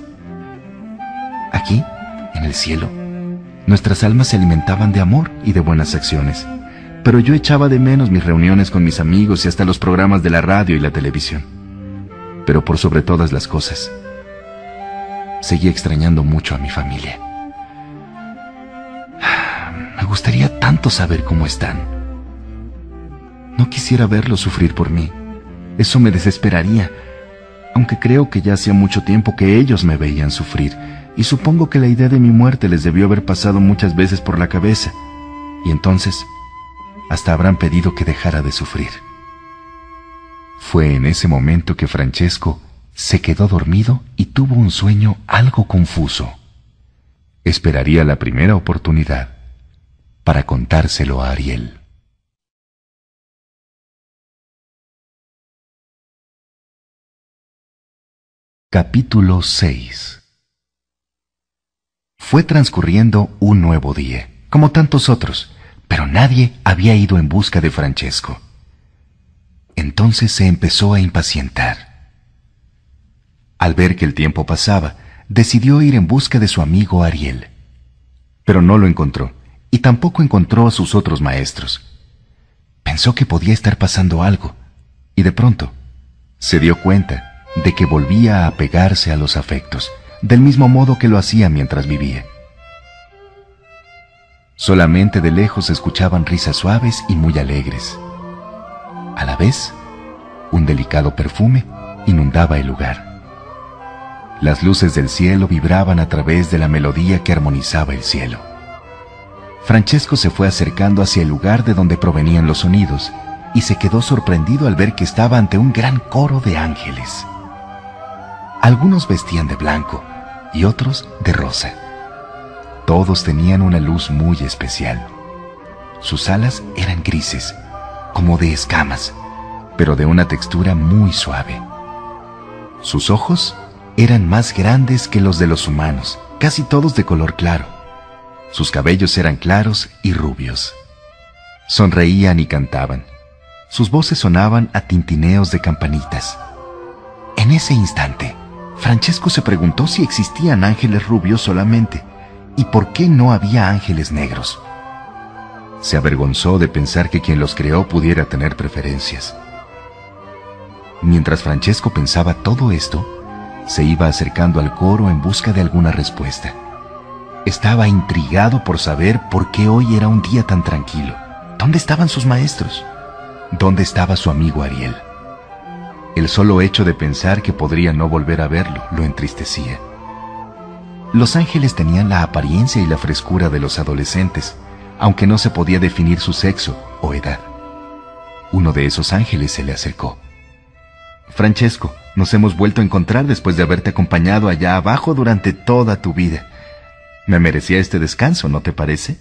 Aquí, en el cielo, nuestras almas se alimentaban de amor y de buenas acciones, pero yo echaba de menos mis reuniones con mis amigos y hasta los programas de la radio y la televisión. Pero por sobre todas las cosas, seguía extrañando mucho a mi familia. Me gustaría tanto saber cómo están. No quisiera verlos sufrir por mí. Eso me desesperaría, aunque creo que ya hacía mucho tiempo que ellos me veían sufrir, y supongo que la idea de mi muerte les debió haber pasado muchas veces por la cabeza, y entonces hasta habrán pedido que dejara de sufrir. Fue en ese momento que Francesco se quedó dormido y tuvo un sueño algo confuso. Esperaría la primera oportunidad para contárselo a Ariel. Capítulo seis. Fue transcurriendo un nuevo día, como tantos otros, pero nadie había ido en busca de Francesco. Entonces se empezó a impacientar. Al ver que el tiempo pasaba, decidió ir en busca de su amigo Ariel. Pero no lo encontró, y tampoco encontró a sus otros maestros. Pensó que podía estar pasando algo, y de pronto se dio cuenta de que volvía a apegarse a los afectos, del mismo modo que lo hacía mientras vivía. Solamente de lejos se escuchaban risas suaves y muy alegres. A la vez, un delicado perfume inundaba el lugar. Las luces del cielo vibraban a través de la melodía que armonizaba el cielo. Francesco se fue acercando hacia el lugar de donde provenían los sonidos, y se quedó sorprendido al ver que estaba ante un gran coro de ángeles. Algunos vestían de blanco y otros de rosa. Todos tenían una luz muy especial. Sus alas eran grises, como de escamas, pero de una textura muy suave. Sus ojos eran más grandes que los de los humanos, casi todos de color claro. Sus cabellos eran claros y rubios. Sonreían y cantaban. Sus voces sonaban a tintineos de campanitas. En ese instante, Francesco se preguntó si existían ángeles rubios solamente y por qué no había ángeles negros. Se avergonzó de pensar que quien los creó pudiera tener preferencias. Mientras Francesco pensaba todo esto, se iba acercando al coro en busca de alguna respuesta. Estaba intrigado por saber por qué hoy era un día tan tranquilo. ¿Dónde estaban sus maestros? ¿Dónde estaba su amigo Ariel? El solo hecho de pensar que podría no volver a verlo lo entristecía. Los ángeles tenían la apariencia y la frescura de los adolescentes, aunque no se podía definir su sexo o edad. Uno de esos ángeles se le acercó. Francesco, nos hemos vuelto a encontrar después de haberte acompañado allá abajo durante toda tu vida. Me merecía este descanso, ¿no te parece?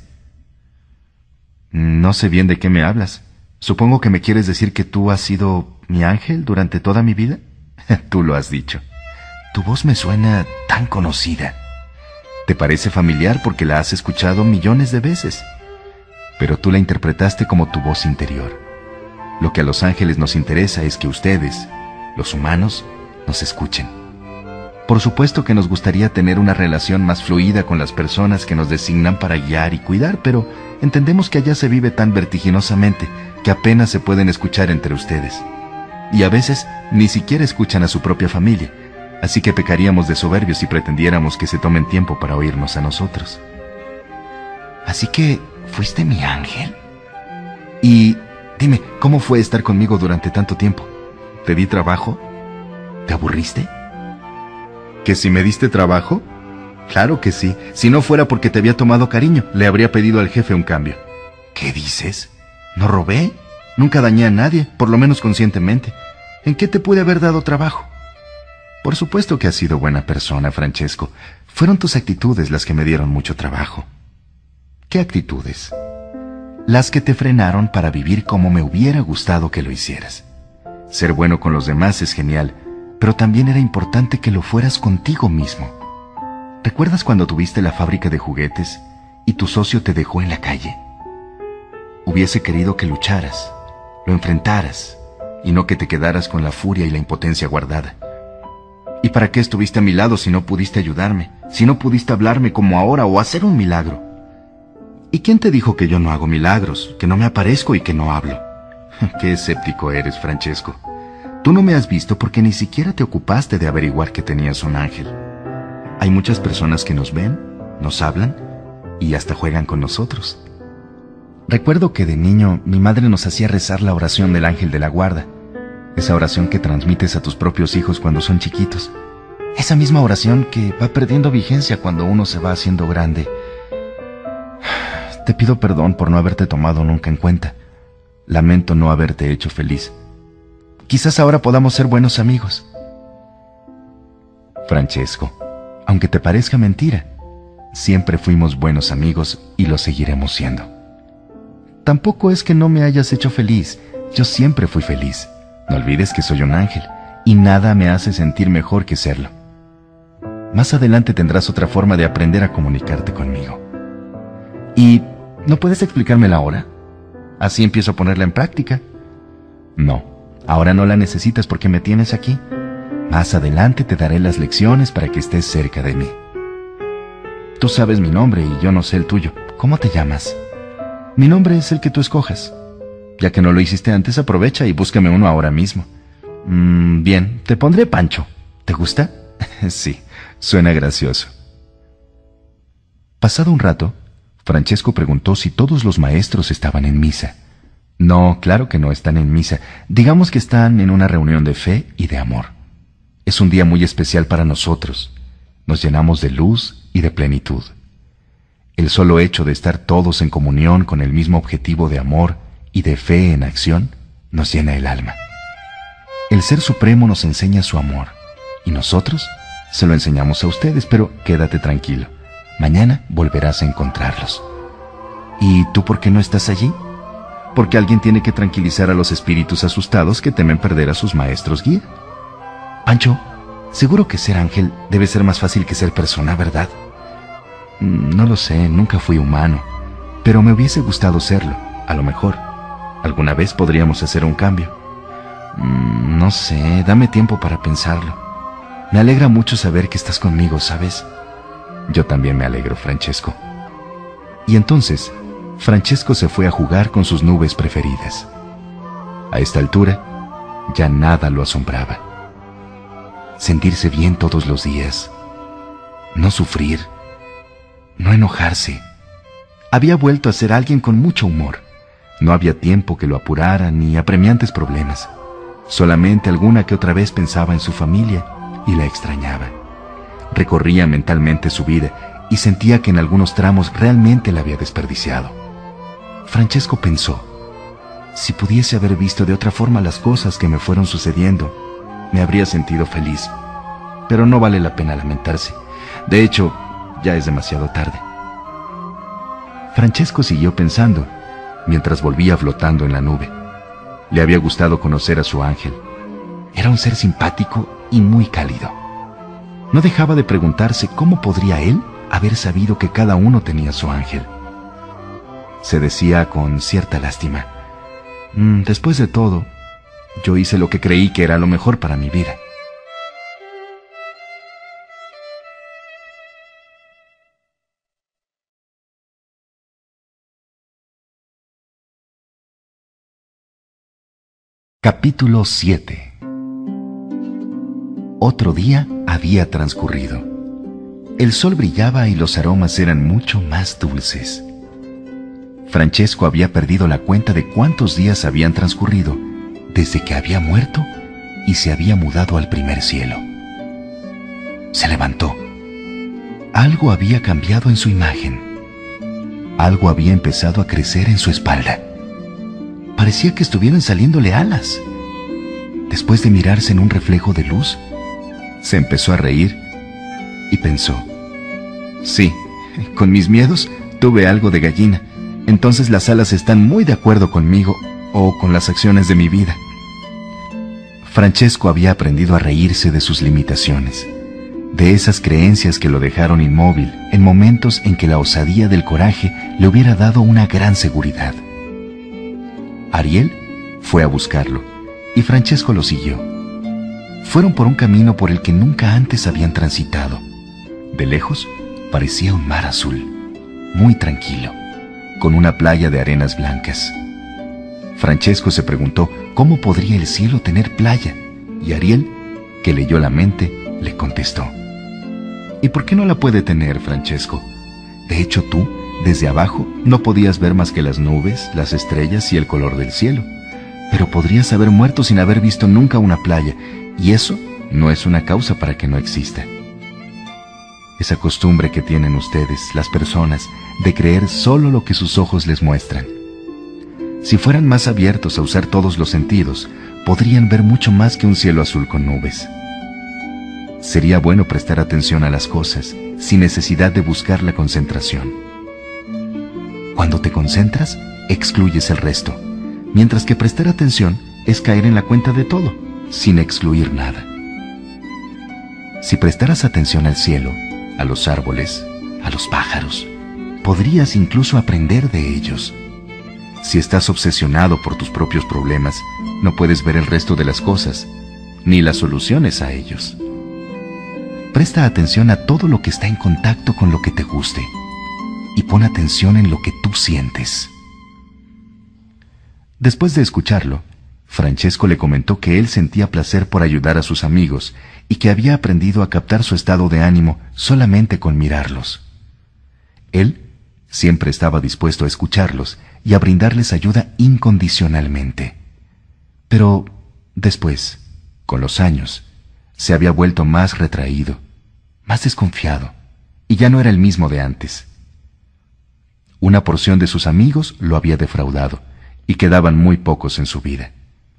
No sé bien de qué me hablas. Supongo que me quieres decir que tú has sido mi ángel durante toda mi vida. Tú lo has dicho. Tu voz me suena tan conocida. Te parece familiar porque la has escuchado millones de veces. Pero tú la interpretaste como tu voz interior. Lo que a los ángeles nos interesa es que ustedes, los humanos, nos escuchen. Por supuesto que nos gustaría tener una relación más fluida con las personas que nos designan para guiar y cuidar, pero entendemos que allá se vive tan vertiginosamente que apenas se pueden escuchar entre ustedes. Y a veces ni siquiera escuchan a su propia familia, así que pecaríamos de soberbios si pretendiéramos que se tomen tiempo para oírnos a nosotros. Así que, ¿fuiste mi ángel? Y dime, ¿cómo fue estar conmigo durante tanto tiempo? ¿Te di trabajo? ¿Te aburriste? ¿Que si me diste trabajo? Claro que sí. Si no fuera porque te había tomado cariño, le habría pedido al jefe un cambio. ¿Qué dices? ¿No robé? Nunca dañé a nadie, por lo menos conscientemente. ¿En qué te pude haber dado trabajo? Por supuesto que has sido buena persona, Francesco. Fueron tus actitudes las que me dieron mucho trabajo. ¿Qué actitudes? Las que te frenaron para vivir como me hubiera gustado que lo hicieras. Ser bueno con los demás es genial, pero también era importante que lo fueras contigo mismo. ¿Recuerdas cuando tuviste la fábrica de juguetes y tu socio te dejó en la calle? Hubiese querido que lucharas, lo enfrentaras, y no que te quedaras con la furia y la impotencia guardada. ¿Y para qué estuviste a mi lado si no pudiste ayudarme, si no pudiste hablarme como ahora o hacer un milagro? ¿Y quién te dijo que yo no hago milagros, que no me aparezco y que no hablo? Qué escéptico eres, Francesco. Tú no me has visto porque ni siquiera te ocupaste de averiguar que tenías un ángel. Hay muchas personas que nos ven, nos hablan y hasta juegan con nosotros. Recuerdo que de niño mi madre nos hacía rezar la oración del ángel de la guarda, esa oración que transmites a tus propios hijos cuando son chiquitos. Esa misma oración que va perdiendo vigencia cuando uno se va haciendo grande. Te pido perdón por no haberte tomado nunca en cuenta. Lamento no haberte hecho feliz. Quizás ahora podamos ser buenos amigos. Francesco, aunque te parezca mentira, siempre fuimos buenos amigos y lo seguiremos siendo. Tampoco es que no me hayas hecho feliz. Yo siempre fui feliz. No olvides que soy un ángel y nada me hace sentir mejor que serlo. Más adelante tendrás otra forma de aprender a comunicarte conmigo. ¿Y no puedes explicármela ahora? Así empiezo a ponerla en práctica. No, ahora no la necesitas porque me tienes aquí. Más adelante te daré las lecciones para que estés cerca de mí. Tú sabes mi nombre y yo no sé el tuyo. ¿Cómo te llamas? Mi nombre es el que tú escojas. Ya que no lo hiciste antes, aprovecha y búscame uno ahora mismo. Mm, bien, te pondré Pancho. ¿Te gusta? Sí, suena gracioso. Pasado un rato, Francesco preguntó si todos los maestros estaban en misa. No, claro que no están en misa. Digamos que están en una reunión de fe y de amor. Es un día muy especial para nosotros. Nos llenamos de luz y de plenitud. El solo hecho de estar todos en comunión con el mismo objetivo de amor y de fe en acción nos llena el alma. El Ser Supremo nos enseña su amor y nosotros se lo enseñamos a ustedes, pero quédate tranquilo. Mañana volverás a encontrarlos. ¿Y tú por qué no estás allí? Porque alguien tiene que tranquilizar a los espíritus asustados que temen perder a sus maestros guía. Pancho, seguro que ser ángel debe ser más fácil que ser persona, ¿verdad? No lo sé, nunca fui humano, pero me hubiese gustado serlo, a lo mejor. Alguna vez podríamos hacer un cambio. No sé, dame tiempo para pensarlo. Me alegra mucho saber que estás conmigo, ¿sabes? Yo también me alegro, Francesco. Y entonces, Francesco se fue a jugar con sus nubes preferidas. A esta altura, ya nada lo asombraba. Sentirse bien todos los días. No sufrir. No enojarse. Había vuelto a ser alguien con mucho humor. No había tiempo que lo apurara ni apremiantes problemas. Solamente alguna que otra vez pensaba en su familia y la extrañaba. Recorría mentalmente su vida y sentía que en algunos tramos realmente la había desperdiciado. Francesco pensó, si pudiese haber visto de otra forma las cosas que me fueron sucediendo, me habría sentido feliz. Pero no vale la pena lamentarse. De hecho, ya es demasiado tarde. Francesco siguió pensando, mientras volvía flotando en la nube. Le había gustado conocer a su ángel. Era un ser simpático y muy cálido. No dejaba de preguntarse cómo podría él haber sabido que cada uno tenía su ángel. Se decía con cierta lástima, mm, después de todo, yo hice lo que creí que era lo mejor para mi vida. Capítulo siete. Otro día había transcurrido. El sol brillaba y los aromas eran mucho más dulces. Francesco había perdido la cuenta de cuántos días habían transcurrido desde que había muerto y se había mudado al primer cielo. Se levantó. Algo había cambiado en su imagen. Algo había empezado a crecer en su espalda. Parecía que estuvieran saliéndole alas. Después de mirarse en un reflejo de luz, se empezó a reír y pensó, sí, con mis miedos tuve algo de gallina, entonces las alas están muy de acuerdo conmigo o con las acciones de mi vida. Francesco había aprendido a reírse de sus limitaciones, de esas creencias que lo dejaron inmóvil en momentos en que la osadía del coraje le hubiera dado una gran seguridad. Ariel fue a buscarlo y Francesco lo siguió. Fueron por un camino por el que nunca antes habían transitado. De lejos parecía un mar azul, muy tranquilo, con una playa de arenas blancas. Francesco se preguntó cómo podría el cielo tener playa, y Ariel, que leyó la mente, le contestó, ¿y por qué no la puede tener, Francesco? De hecho, tú, desde abajo, no podías ver más que las nubes, las estrellas y el color del cielo. Pero podrías haber muerto sin haber visto nunca una playa, y eso no es una causa para que no exista. Esa costumbre que tienen ustedes, las personas, de creer solo lo que sus ojos les muestran. Si fueran más abiertos a usar todos los sentidos, podrían ver mucho más que un cielo azul con nubes. Sería bueno prestar atención a las cosas, sin necesidad de buscar la concentración. Cuando te concentras, excluyes el resto, mientras que prestar atención es caer en la cuenta de todo, sin excluir nada. Si prestaras atención al cielo, a los árboles, a los pájaros, podrías incluso aprender de ellos. Si estás obsesionado por tus propios problemas, no puedes ver el resto de las cosas, ni las soluciones a ellos. Presta atención a todo lo que está en contacto con lo que te guste, y pon atención en lo que tú sientes. Después de escucharlo, Francesco le comentó que él sentía placer por ayudar a sus amigos y que había aprendido a captar su estado de ánimo solamente con mirarlos. Él siempre estaba dispuesto a escucharlos y a brindarles ayuda incondicionalmente. Pero después, con los años, se había vuelto más retraído, más desconfiado, y ya no era el mismo de antes. Una porción de sus amigos lo había defraudado, y quedaban muy pocos en su vida.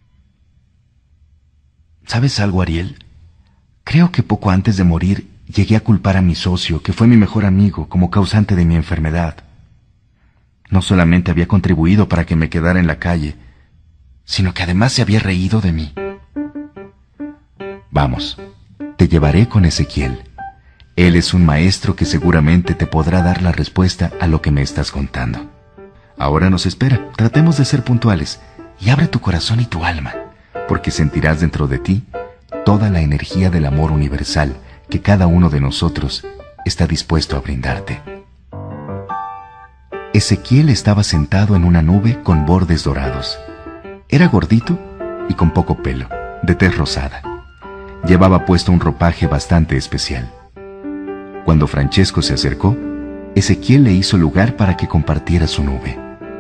¿Sabes algo, Ariel? Creo que poco antes de morir llegué a culpar a mi socio, que fue mi mejor amigo, como causante de mi enfermedad. No solamente había contribuido para que me quedara en la calle, sino que además se había reído de mí. Vamos, te llevaré con Ezequiel. Él es un maestro que seguramente te podrá dar la respuesta a lo que me estás contando. Ahora nos espera. Tratemos de ser puntuales y abre tu corazón y tu alma, porque sentirás dentro de ti toda la energía del amor universal que cada uno de nosotros está dispuesto a brindarte. Ezequiel estaba sentado en una nube con bordes dorados. Era gordito y con poco pelo, de tez rosada. Llevaba puesto un ropaje bastante especial. Cuando Francesco se acercó, Ezequiel le hizo lugar para que compartiera su nube.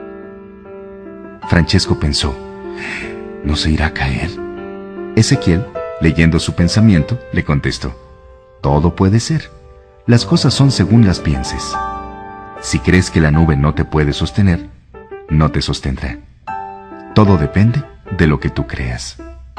Francesco pensó, ¿no se irá a caer? Ezequiel, leyendo su pensamiento, le contestó, todo puede ser. Las cosas son según las pienses. Si crees que la nube no te puede sostener, no te sostendrá. Todo depende de lo que tú creas.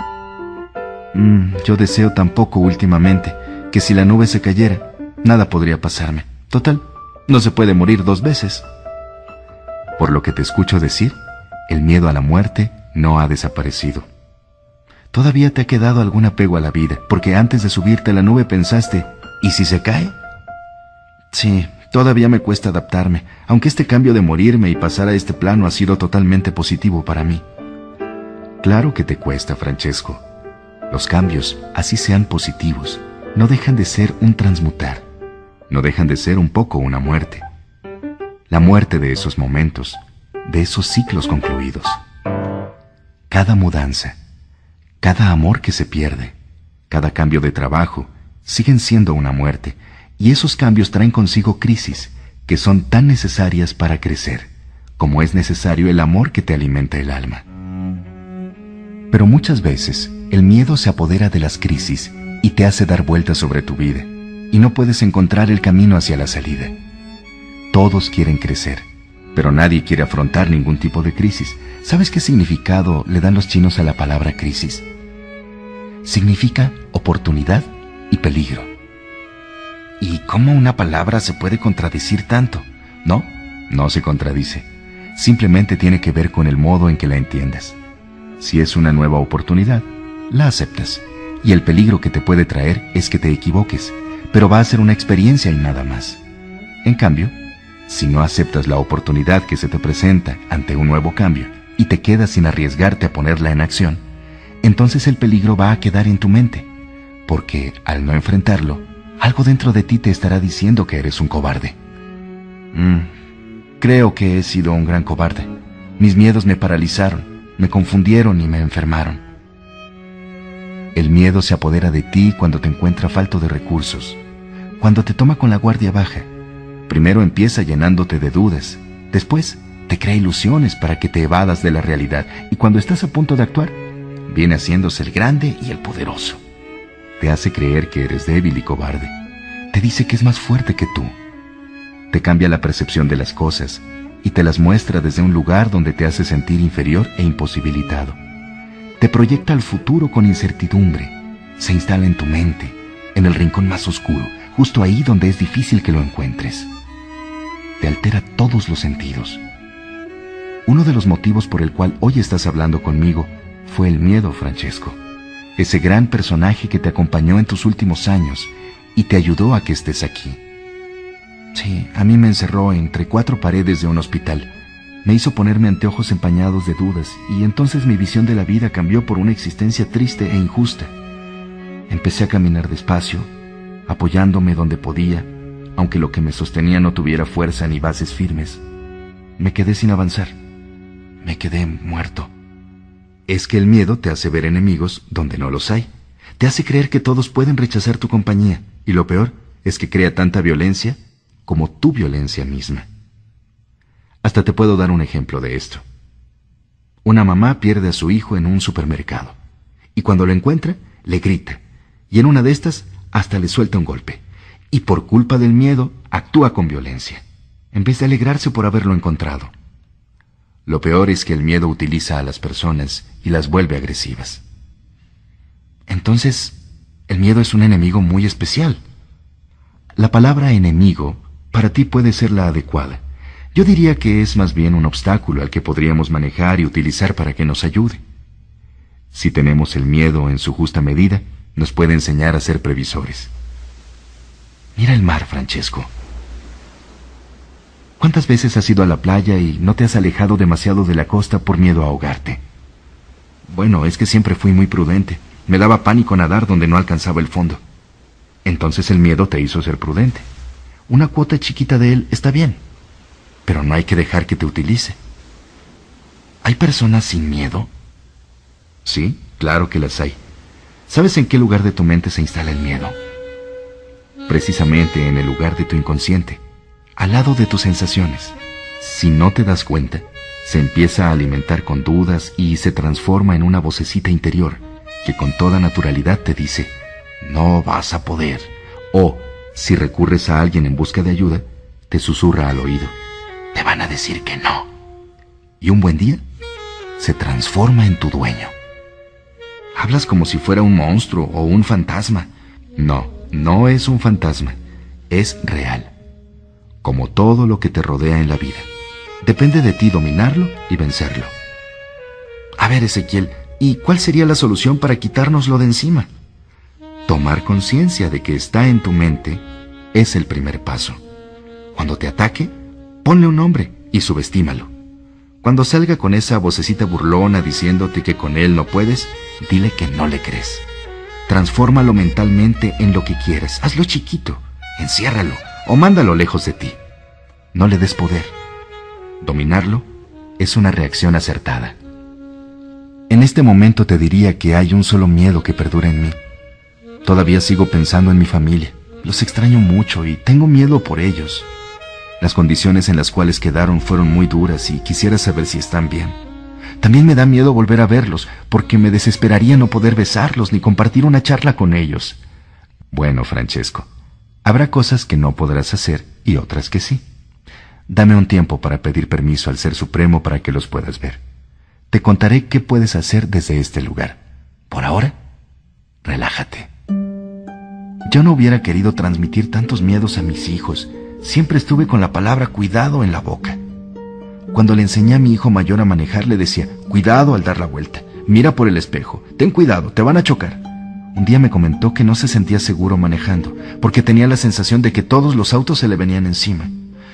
Mm, yo deseo tan poco últimamente que si la nube se cayera, nada podría pasarme. Total, no se puede morir dos veces. Por lo que te escucho decir, el miedo a la muerte no ha desaparecido. Todavía te ha quedado algún apego a la vida, porque antes de subirte a la nube pensaste, ¿y si se cae? Sí, todavía me cuesta adaptarme, aunque este cambio de morirme y pasar a este plano ha sido totalmente positivo para mí. Claro que te cuesta, Francesco. Los cambios, así sean positivos, no dejan de ser un transmutar, no dejan de ser un poco una muerte. La muerte de esos momentos, de esos ciclos concluidos. Cada mudanza, cada amor que se pierde, cada cambio de trabajo, siguen siendo una muerte, y esos cambios traen consigo crisis que son tan necesarias para crecer, como es necesario el amor que te alimenta el alma. Pero muchas veces el miedo se apodera de las crisis y te hace dar vueltas sobre tu vida, y no puedes encontrar el camino hacia la salida. Todos quieren crecer, pero nadie quiere afrontar ningún tipo de crisis. ¿Sabes qué significado le dan los chinos a la palabra crisis? Significa oportunidad y peligro. ¿Y cómo una palabra se puede contradecir tanto? No, no se contradice. Simplemente tiene que ver con el modo en que la entiendas. Si es una nueva oportunidad, la aceptas. Y el peligro que te puede traer es que te equivoques, pero va a ser una experiencia y nada más. En cambio, si no aceptas la oportunidad que se te presenta ante un nuevo cambio y te quedas sin arriesgarte a ponerla en acción, entonces el peligro va a quedar en tu mente, porque al no enfrentarlo, algo dentro de ti te estará diciendo que eres un cobarde. Mm, creo que he sido un gran cobarde. Mis miedos me paralizaron, me confundieron y me enfermaron. El miedo se apodera de ti cuando te encuentra falto de recursos, cuando te toma con la guardia baja. Primero empieza llenándote de dudas, después te crea ilusiones para que te evadas de la realidad, y cuando estás a punto de actuar, viene haciéndose el grande y el poderoso. Te hace creer que eres débil y cobarde. Te dice que es más fuerte que tú. Te cambia la percepción de las cosas y te las muestra desde un lugar donde te hace sentir inferior e imposibilitado. Te proyecta al futuro con incertidumbre. Se instala en tu mente, en el rincón más oscuro, justo ahí donde es difícil que lo encuentres. Te altera todos los sentidos. Uno de los motivos por el cual hoy estás hablando conmigo fue el miedo, Francesco. Ese gran personaje que te acompañó en tus últimos años y te ayudó a que estés aquí. Sí, a mí me encerró entre cuatro paredes de un hospital. Me hizo ponerme anteojos empañados de dudas, y entonces mi visión de la vida cambió por una existencia triste e injusta. Empecé a caminar despacio, apoyándome donde podía, aunque lo que me sostenía no tuviera fuerza ni bases firmes. Me quedé sin avanzar. Me quedé muerto. Es que el miedo te hace ver enemigos donde no los hay. Te hace creer que todos pueden rechazar tu compañía, y lo peor es que crea tanta violencia como tu violencia misma. Hasta te puedo dar un ejemplo de esto. Una mamá pierde a su hijo en un supermercado, y cuando lo encuentra, le grita, y en una de estas hasta le suelta un golpe, y por culpa del miedo actúa con violencia, en vez de alegrarse por haberlo encontrado. Lo peor es que el miedo utiliza a las personas y las vuelve agresivas. Entonces, el miedo es un enemigo muy especial. La palabra enemigo para ti puede ser la adecuada. Yo diría que es más bien un obstáculo al que podríamos manejar y utilizar para que nos ayude. Si tenemos el miedo en su justa medida, nos puede enseñar a ser previsores. Mira el mar, Francesco. ¿Cuántas veces has ido a la playa y no te has alejado demasiado de la costa por miedo a ahogarte? Bueno, es que siempre fui muy prudente. Me daba pánico nadar donde no alcanzaba el fondo. Entonces el miedo te hizo ser prudente. Una cuota chiquita de él está bien, pero no hay que dejar que te utilice. ¿Hay personas sin miedo? Sí, claro que las hay. ¿Sabes en qué lugar de tu mente se instala el miedo? Precisamente en el lugar de tu inconsciente, al lado de tus sensaciones. Si no te das cuenta, se empieza a alimentar con dudas y se transforma en una vocecita interior que con toda naturalidad te dice, no vas a poder. O, si recurres a alguien en busca de ayuda, te susurra al oído, te van a decir que no. Y un buen día, se transforma en tu dueño. Hablas como si fuera un monstruo o un fantasma. No, no es un fantasma, es real. Como todo lo que te rodea en la vida. Depende de ti dominarlo y vencerlo. A ver, Ezequiel, ¿y cuál sería la solución para quitárnoslo de encima? Tomar conciencia de que está en tu mente es el primer paso. Cuando te ataque, ponle un nombre y subestímalo. Cuando salga con esa vocecita burlona diciéndote que con él no puedes, dile que no le crees. Transfórmalo mentalmente en lo que quieras. Hazlo chiquito, enciérralo o mándalo lejos de ti. No le des poder. Dominarlo es una reacción acertada. En este momento te diría que hay un solo miedo que perdura en mí. Todavía sigo pensando en mi familia. Los extraño mucho y tengo miedo por ellos. Las condiciones en las cuales quedaron fueron muy duras y quisiera saber si están bien. También me da miedo volver a verlos, porque me desesperaría no poder besarlos ni compartir una charla con ellos. Bueno, Francesco, habrá cosas que no podrás hacer y otras que sí. Dame un tiempo para pedir permiso al Ser Supremo para que los puedas ver. Te contaré qué puedes hacer desde este lugar. Por ahora, relájate. Yo no hubiera querido transmitir tantos miedos a mis hijos. Siempre estuve con la palabra cuidado en la boca. Cuando le enseñé a mi hijo mayor a manejar, le decía, cuidado al dar la vuelta, mira por el espejo, ten cuidado, te van a chocar. Un día me comentó que no se sentía seguro manejando, porque tenía la sensación de que todos los autos se le venían encima.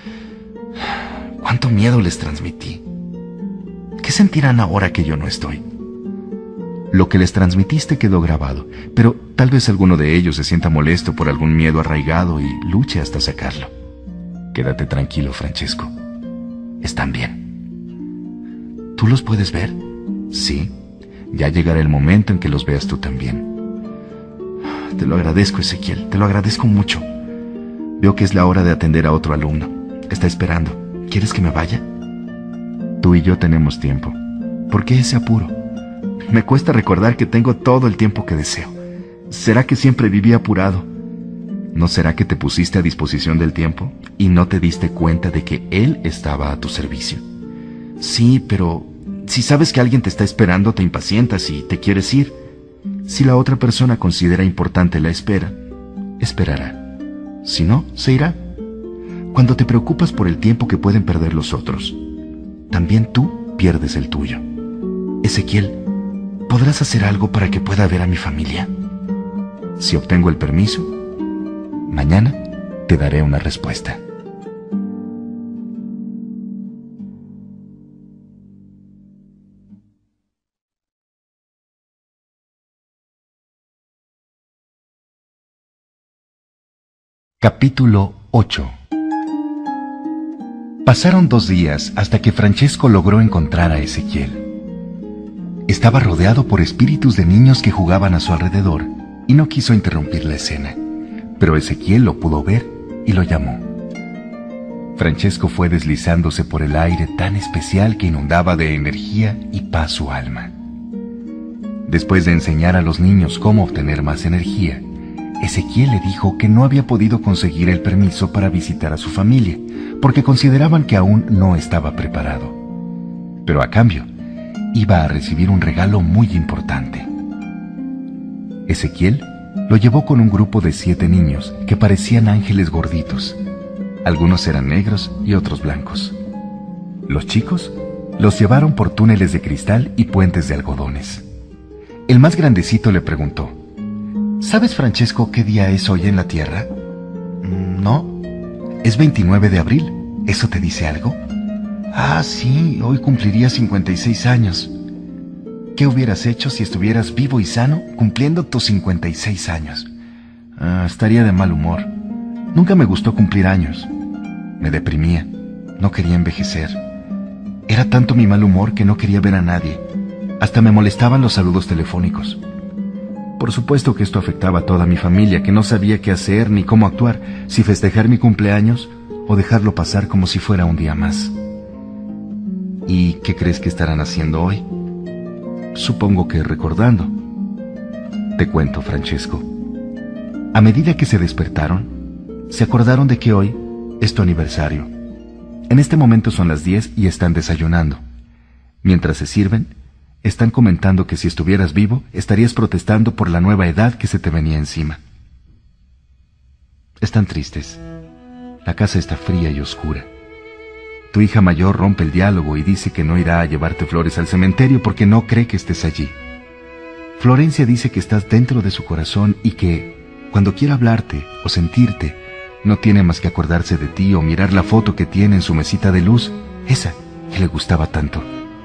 ¿Cuánto miedo les transmití? ¿Qué sentirán ahora que yo no estoy? Lo que les transmitiste quedó grabado, pero tal vez alguno de ellos se sienta molesto por algún miedo arraigado y luche hasta sacarlo. Quédate tranquilo, Francesco. Están bien. ¿Tú los puedes ver? Sí. Ya llegará el momento en que los veas tú también. Te lo agradezco, Ezequiel. Te lo agradezco mucho. Veo que es la hora de atender a otro alumno. Está esperando. ¿Quieres que me vaya? Tú y yo tenemos tiempo. ¿Por qué ese apuro? Me cuesta recordar que tengo todo el tiempo que deseo. ¿Será que siempre viví apurado? ¿No será que te pusiste a disposición del tiempo y no te diste cuenta de que él estaba a tu servicio? Sí, pero si sabes que alguien te está esperando, te impacientas y te quieres ir. Si la otra persona considera importante la espera, esperará. Si no, se irá. Cuando te preocupas por el tiempo que pueden perder los otros, también tú pierdes el tuyo. Ezequiel, ¿podrás hacer algo para que pueda ver a mi familia? Si obtengo el permiso, mañana te daré una respuesta. Capítulo ocho. Pasaron dos días hasta que Francesco logró encontrar a Ezequiel. Estaba rodeado por espíritus de niños que jugaban a su alrededor y no quiso interrumpir la escena, pero Ezequiel lo pudo ver y lo llamó. Francesco fue deslizándose por el aire tan especial que inundaba de energía y paz su alma. Después de enseñar a los niños cómo obtener más energía, Ezequiel le dijo que no había podido conseguir el permiso para visitar a su familia, porque consideraban que aún no estaba preparado. Pero a cambio, iba a recibir un regalo muy importante. Ezequiel lo llevó con un grupo de siete niños que parecían ángeles gorditos. Algunos eran negros y otros blancos. Los chicos los llevaron por túneles de cristal y puentes de algodones. El más grandecito le preguntó: ¿Sabes, Francesco, qué día es hoy en la Tierra? No. Es veintinueve de abril. ¿Eso te dice algo? Ah, sí, hoy cumpliría cincuenta y seis años. ¿Qué hubieras hecho si estuvieras vivo y sano cumpliendo tus cincuenta y seis años? Ah, estaría de mal humor. Nunca me gustó cumplir años. Me deprimía. No quería envejecer. Era tanto mi mal humor que no quería ver a nadie. Hasta me molestaban los saludos telefónicos. Por supuesto que esto afectaba a toda mi familia, que no sabía qué hacer ni cómo actuar, si festejar mi cumpleaños o dejarlo pasar como si fuera un día más. ¿Y qué crees que estarán haciendo hoy? Supongo que recordando. Te cuento, Francesco. A medida que se despertaron, se acordaron de que hoy es tu aniversario. En este momento son las diez y están desayunando. Mientras se sirven, están comentando que si estuvieras vivo, estarías protestando por la nueva edad que se te venía encima. Están tristes. La casa está fría y oscura. Tu hija mayor rompe el diálogo y dice que no irá a llevarte flores al cementerio porque no cree que estés allí. Florencia dice que estás dentro de su corazón y que, cuando quiera hablarte o sentirte, no tiene más que acordarse de ti o mirar la foto que tiene en su mesita de luz, esa que le gustaba tanto.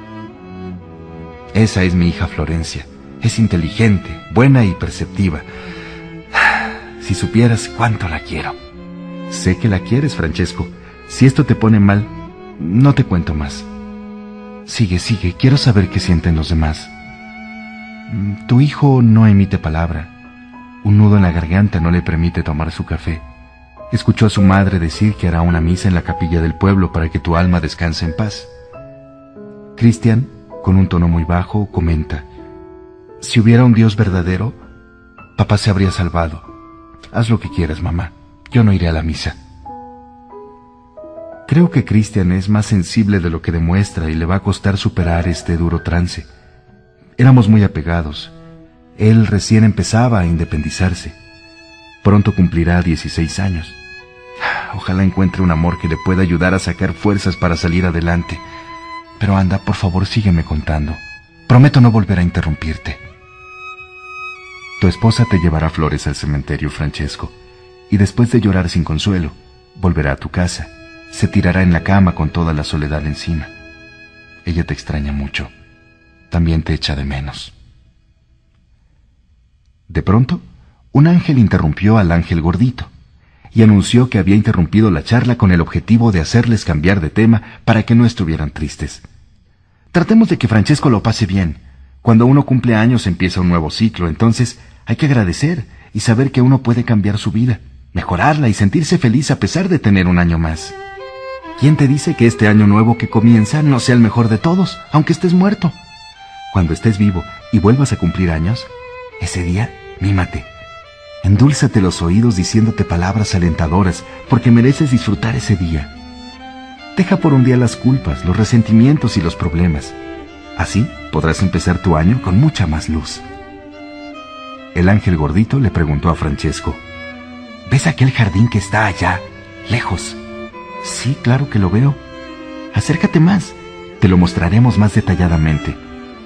Esa es mi hija Florencia. Es inteligente, buena y perceptiva. Si supieras cuánto la quiero. Sé que la quieres, Francesco. Si esto te pone mal, no te cuento más. Sigue, sigue. Quiero saber qué sienten los demás. Tu hijo no emite palabra. Un nudo en la garganta no le permite tomar su café. Escuchó a su madre decir que hará una misa en la capilla del pueblo para que tu alma descanse en paz. Cristian, con un tono muy bajo, comenta: si hubiera un Dios verdadero, papá se habría salvado. Haz lo que quieras, mamá. Yo no iré a la misa. Creo que Cristian es más sensible de lo que demuestra y le va a costar superar este duro trance. Éramos muy apegados. Él recién empezaba a independizarse. Pronto cumplirá dieciséis años. Ojalá encuentre un amor que le pueda ayudar a sacar fuerzas para salir adelante. Pero anda, por favor, sígueme contando. Prometo no volver a interrumpirte. Tu esposa te llevará flores al cementerio, Francesco, y después de llorar sin consuelo, volverá a tu casa. Se tirará en la cama con toda la soledad encima. Ella te extraña mucho. También te echa de menos. De pronto, un ángel interrumpió al ángel gordito y anunció que había interrumpido la charla con el objetivo de hacerles cambiar de tema para que no estuvieran tristes. Tratemos de que Francesco lo pase bien. Cuando uno cumple años empieza un nuevo ciclo, entonces hay que agradecer y saber que uno puede cambiar su vida, mejorarla y sentirse feliz a pesar de tener un año más. ¿Quién te dice que este año nuevo que comienza no sea el mejor de todos, aunque estés muerto? Cuando estés vivo y vuelvas a cumplir años, ese día, mímate. Endúlzate los oídos diciéndote palabras alentadoras, porque mereces disfrutar ese día. Deja por un día las culpas, los resentimientos y los problemas. Así podrás empezar tu año con mucha más luz. El ángel gordito le preguntó a Francesco: ¿ves aquel jardín que está allá, lejos? Sí, claro que lo veo. Acércate más, te lo mostraremos más detalladamente.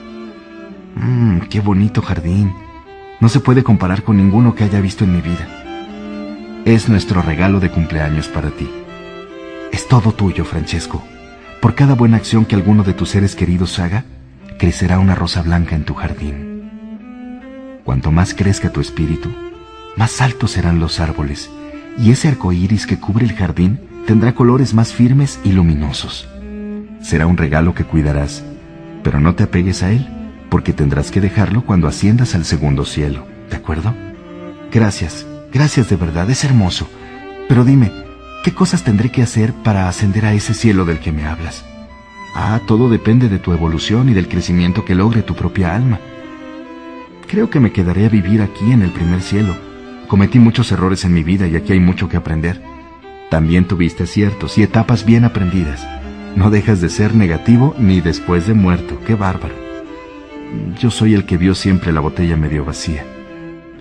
Mmm, qué bonito jardín. No se puede comparar con ninguno que haya visto en mi vida. Es nuestro regalo de cumpleaños para ti. Es todo tuyo, Francesco. Por cada buena acción que alguno de tus seres queridos haga, crecerá una rosa blanca en tu jardín. Cuanto más crezca tu espíritu, más altos serán los árboles, y ese arco iris que cubre el jardín tendrá colores más firmes y luminosos. Será un regalo que cuidarás, pero no te apegues a él, porque tendrás que dejarlo cuando asciendas al segundo cielo, ¿de acuerdo? Gracias, gracias de verdad, es hermoso. Pero dime, ¿qué cosas tendré que hacer para ascender a ese cielo del que me hablas? Ah, todo depende de tu evolución y del crecimiento que logre tu propia alma. Creo que me quedaré a vivir aquí en el primer cielo. Cometí muchos errores en mi vida y aquí hay mucho que aprender. También tuviste aciertos y etapas bien aprendidas. No dejas de ser negativo ni después de muerto, qué bárbaro. Yo soy el que vio siempre la botella medio vacía.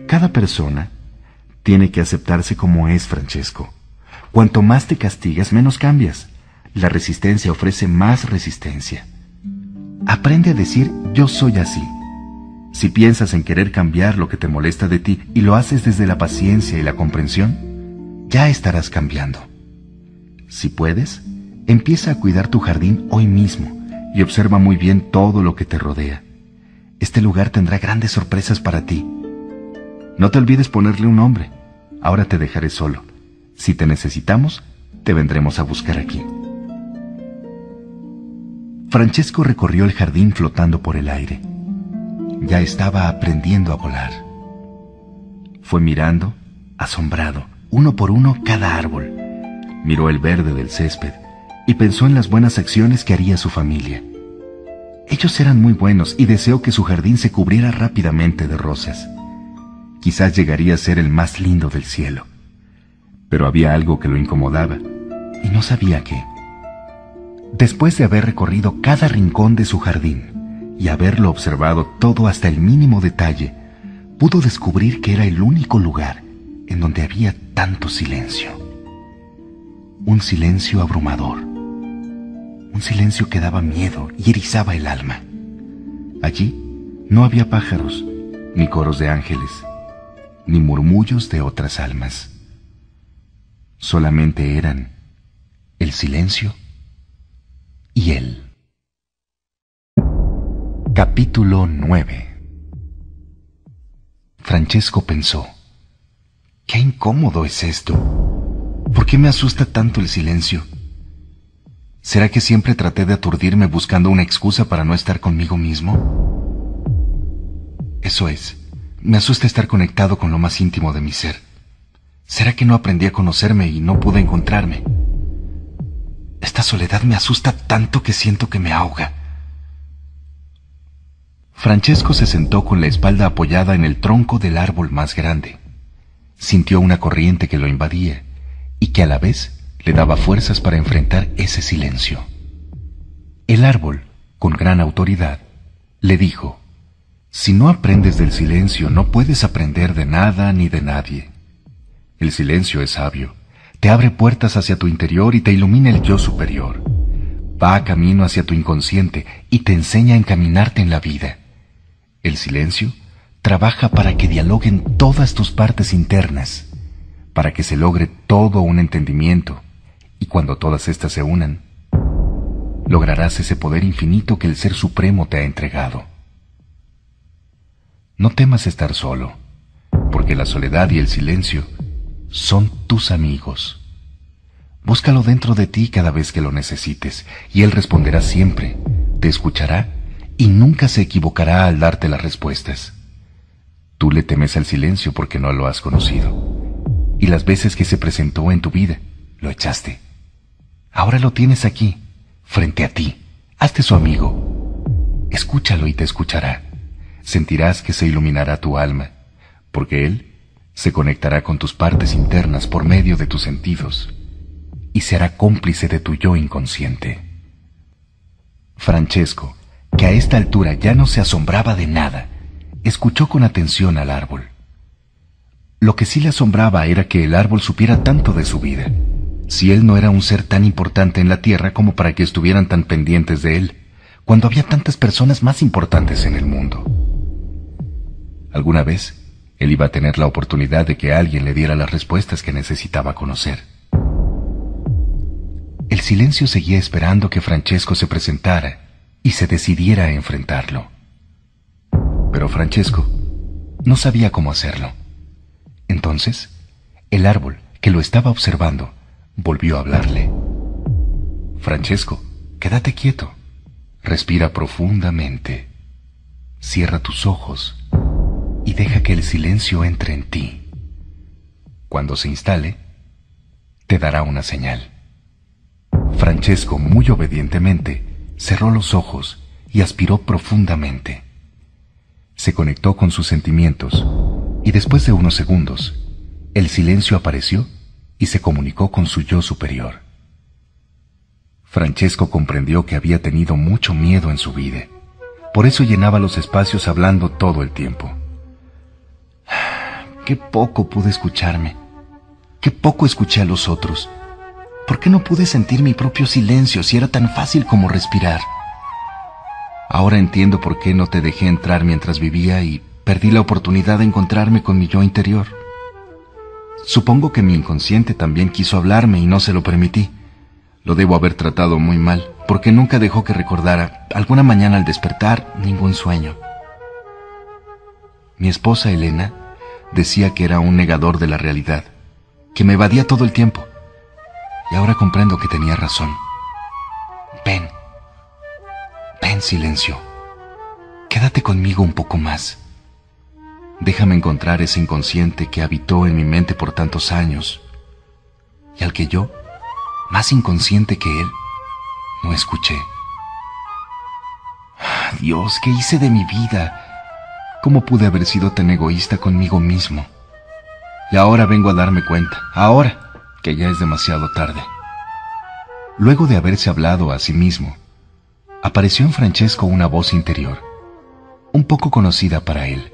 Cada persona tiene que aceptarse como es, Francesco. Cuanto más te castigas, menos cambias. La resistencia ofrece más resistencia. Aprende a decir yo soy así. Si piensas en querer cambiar lo que te molesta de ti y lo haces desde la paciencia y la comprensión, ya estarás cambiando. Si puedes, empieza a cuidar tu jardín hoy mismo y observa muy bien todo lo que te rodea. Este lugar tendrá grandes sorpresas para ti. No te olvides ponerle un nombre. Ahora te dejaré solo. Si te necesitamos, te vendremos a buscar aquí. Francesco recorrió el jardín flotando por el aire. Ya estaba aprendiendo a volar. Fue mirando, asombrado, uno por uno cada árbol. Miró el verde del césped y pensó en las buenas acciones que haría su familia. Ellos eran muy buenos y deseó que su jardín se cubriera rápidamente de rosas. Quizás llegaría a ser el más lindo del cielo. Pero había algo que lo incomodaba y no sabía qué. Después de haber recorrido cada rincón de su jardín y haberlo observado todo hasta el mínimo detalle, pudo descubrir que era el único lugar en donde había tanto silencio. Un silencio abrumador. Un silencio que daba miedo y erizaba el alma. Allí no había pájaros, ni coros de ángeles, ni murmullos de otras almas. Solamente eran el silencio y él. Capítulo nueve. Francesco pensó: qué incómodo es esto. ¿Por qué me asusta tanto el silencio? ¿Será que siempre traté de aturdirme buscando una excusa para no estar conmigo mismo? Eso es, me asusta estar conectado con lo más íntimo de mi ser. ¿Será que no aprendí a conocerme y no pude encontrarme? Esta soledad me asusta tanto que siento que me ahoga. Francesco se sentó con la espalda apoyada en el tronco del árbol más grande. Sintió una corriente que lo invadía y que a la vez le daba fuerzas para enfrentar ese silencio. El árbol, con gran autoridad, le dijo: si no aprendes del silencio, no puedes aprender de nada ni de nadie. El silencio es sabio, te abre puertas hacia tu interior y te ilumina el yo superior. Va camino hacia tu inconsciente y te enseña a encaminarte en la vida. El silencio trabaja para que dialoguen todas tus partes internas, para que se logre todo un entendimiento, y cuando todas éstas se unan, lograrás ese poder infinito que el Ser Supremo te ha entregado. No temas estar solo, porque la soledad y el silencio son tus amigos. Búscalo dentro de ti cada vez que lo necesites, y Él responderá siempre, te escuchará y nunca se equivocará al darte las respuestas. Tú le temes al silencio porque no lo has conocido, y las veces que se presentó en tu vida, lo echaste. Ahora lo tienes aquí, frente a ti. Hazte su amigo. Escúchalo y te escuchará. Sentirás que se iluminará tu alma, porque Él se conectará con tus partes internas por medio de tus sentidos y será cómplice de tu yo inconsciente. Francesco, que a esta altura ya no se asombraba de nada, escuchó con atención al árbol. Lo que sí le asombraba era que el árbol supiera tanto de su vida. Si él no era un ser tan importante en la tierra como para que estuvieran tan pendientes de él, cuando había tantas personas más importantes en el mundo. Alguna vez, él iba a tener la oportunidad de que alguien le diera las respuestas que necesitaba conocer. El silencio seguía esperando que Francesco se presentara y se decidiera a enfrentarlo. Pero Francesco no sabía cómo hacerlo. Entonces, el árbol, que lo estaba observando, volvió a hablarle. Francesco, quédate quieto. Respira profundamente. Cierra tus ojos y deja que el silencio entre en ti. Cuando se instale, te dará una señal. Francesco, muy obedientemente, cerró los ojos y aspiró profundamente. Se conectó con sus sentimientos y después de unos segundos, el silencio apareció y se comunicó con su yo superior. Francesco comprendió que había tenido mucho miedo en su vida. Por eso llenaba los espacios hablando todo el tiempo. qué poco pude escucharme, qué poco escuché a los otros. ¿Por qué no pude sentir mi propio silencio si era tan fácil como respirar? Ahora entiendo por qué no te dejé entrar mientras vivía y perdí la oportunidad de encontrarme con mi yo interior. Supongo que mi inconsciente también quiso hablarme y no se lo permití. Lo debo haber tratado muy mal, porque nunca dejó que recordara, alguna mañana al despertar, ningún sueño. Mi esposa Elena decía que era un negador de la realidad, que me evadía todo el tiempo. Y ahora comprendo que tenía razón. Ven, ven, silencio. Quédate conmigo un poco más. Déjame encontrar ese inconsciente que habitó en mi mente por tantos años y al que yo, más inconsciente que él, no escuché. Dios, ¿qué hice de mi vida? ¿Cómo pude haber sido tan egoísta conmigo mismo? Y ahora vengo a darme cuenta, ahora que ya es demasiado tarde. Luego de haberse hablado a sí mismo, apareció en Francesco una voz interior, un poco conocida para él.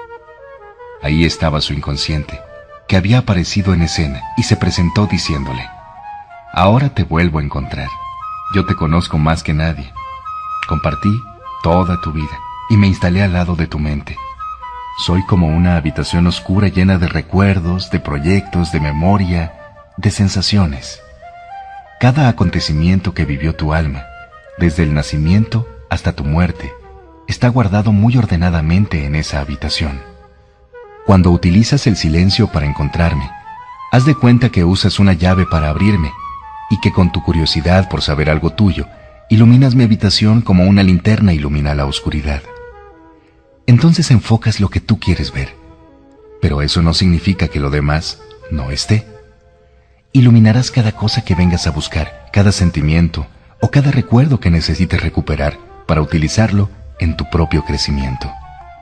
Ahí estaba su inconsciente, que había aparecido en escena y se presentó diciéndole: ahora te vuelvo a encontrar. Yo te conozco más que nadie. Compartí toda tu vida y me instalé al lado de tu mente. Soy como una habitación oscura llena de recuerdos, de proyectos, de memoria, de sensaciones. Cada acontecimiento que vivió tu alma, desde el nacimiento hasta tu muerte, está guardado muy ordenadamente en esa habitación. Cuando utilizas el silencio para encontrarme, haz de cuenta que usas una llave para abrirme y que con tu curiosidad por saber algo tuyo, iluminas mi habitación como una linterna ilumina la oscuridad. Entonces enfocas lo que tú quieres ver, pero eso no significa que lo demás no esté. Iluminarás cada cosa que vengas a buscar, cada sentimiento o cada recuerdo que necesites recuperar para utilizarlo en tu propio crecimiento.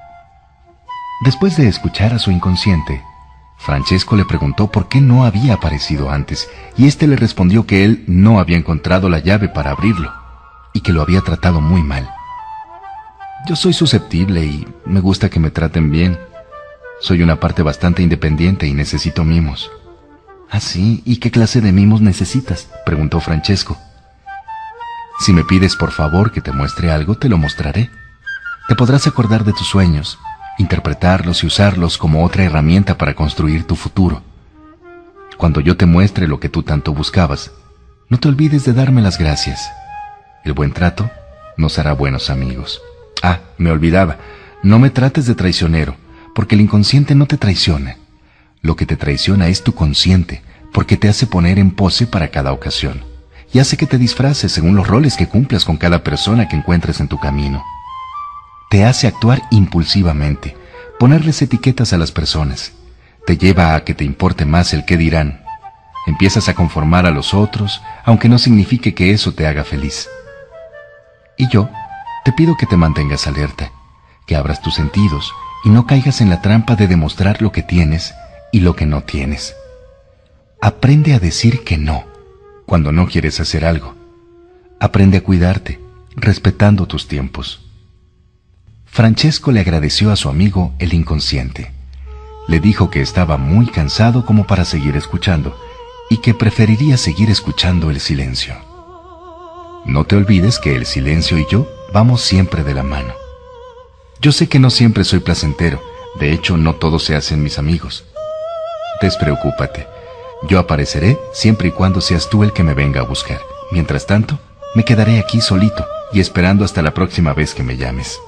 Después de escuchar a su inconsciente, Francesco le preguntó por qué no había aparecido antes, y éste le respondió que él no había encontrado la llave para abrirlo, y que lo había tratado muy mal. Yo soy susceptible y me gusta que me traten bien. Soy una parte bastante independiente y necesito mimos. ¿Ah, sí? ¿Y qué clase de mimos necesitas?, preguntó Francesco. Si me pides por favor que te muestre algo, te lo mostraré. Te podrás acordar de tus sueños, interpretarlos y usarlos como otra herramienta para construir tu futuro. Cuando yo te muestre lo que tú tanto buscabas, no te olvides de darme las gracias. El buen trato nos hará buenos amigos. Ah, me olvidaba, no me trates de traicionero, porque el inconsciente no te traiciona. Lo que te traiciona es tu consciente, porque te hace poner en pose para cada ocasión, y hace que te disfraces según los roles que cumplas con cada persona que encuentres en tu camino. Te hace actuar impulsivamente, ponerles etiquetas a las personas. Te lleva a que te importe más el qué dirán. Empiezas a conformar a los otros, aunque no signifique que eso te haga feliz. Y yo te pido que te mantengas alerta, que abras tus sentidos y no caigas en la trampa de demostrar lo que tienes y lo que no tienes. Aprende a decir que no cuando no quieres hacer algo. Aprende a cuidarte, respetando tus tiempos. Francesco le agradeció a su amigo el inconsciente. Le dijo que estaba muy cansado como para seguir escuchando y que preferiría seguir escuchando el silencio. No te olvides que el silencio y yo vamos siempre de la mano. Yo sé que no siempre soy placentero, de hecho no todos se hacen mis amigos. Despreocúpate, yo apareceré siempre y cuando seas tú el que me venga a buscar. Mientras tanto, me quedaré aquí solito y esperando hasta la próxima vez que me llames.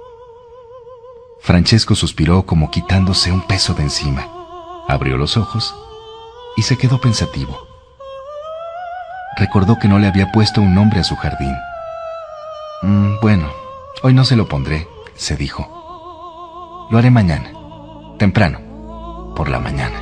Francesco suspiró como quitándose un peso de encima. Abrió los ojos y se quedó pensativo. Recordó que no le había puesto un nombre a su jardín. Mm, bueno, hoy no se lo pondré, se dijo. Lo haré mañana, temprano, por la mañana.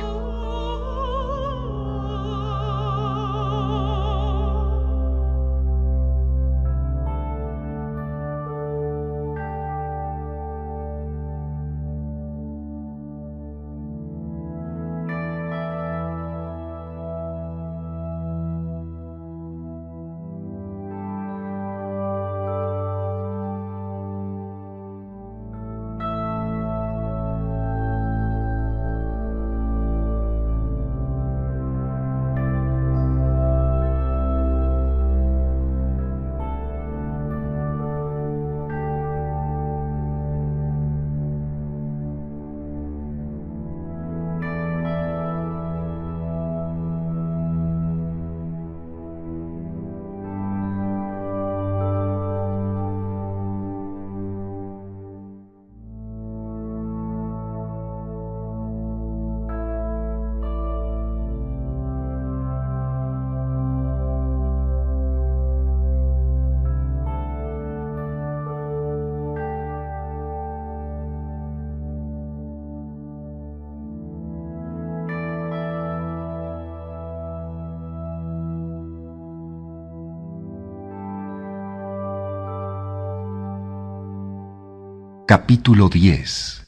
Capítulo diez.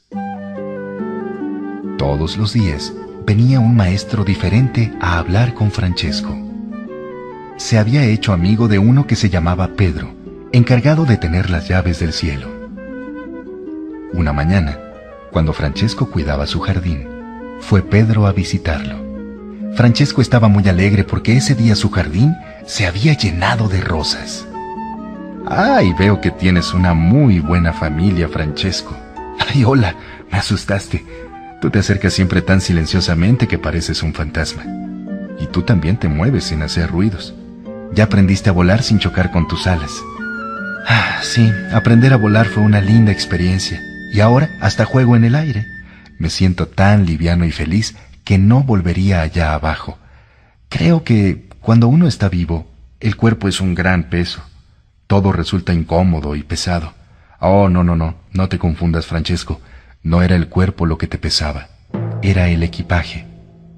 Todos los días venía un maestro diferente a hablar con Francesco. Se había hecho amigo de uno que se llamaba Pedro, encargado de tener las llaves del cielo. Una mañana, cuando Francesco cuidaba su jardín, fue Pedro a visitarlo. Francesco estaba muy alegre porque ese día su jardín se había llenado de rosas. ¡Ay, veo que tienes una muy buena familia, Francesco! ¡Ay, hola! Me asustaste. Tú te acercas siempre tan silenciosamente que pareces un fantasma. Y tú también te mueves sin hacer ruidos. Ya aprendiste a volar sin chocar con tus alas. Ah, sí, aprender a volar fue una linda experiencia. Y ahora hasta juego en el aire. Me siento tan liviano y feliz que no volvería allá abajo. Creo que cuando uno está vivo, el cuerpo es un gran peso. Todo resulta incómodo y pesado. Oh, no, no, no, no te confundas, Francesco. No era el cuerpo lo que te pesaba. Era el equipaje.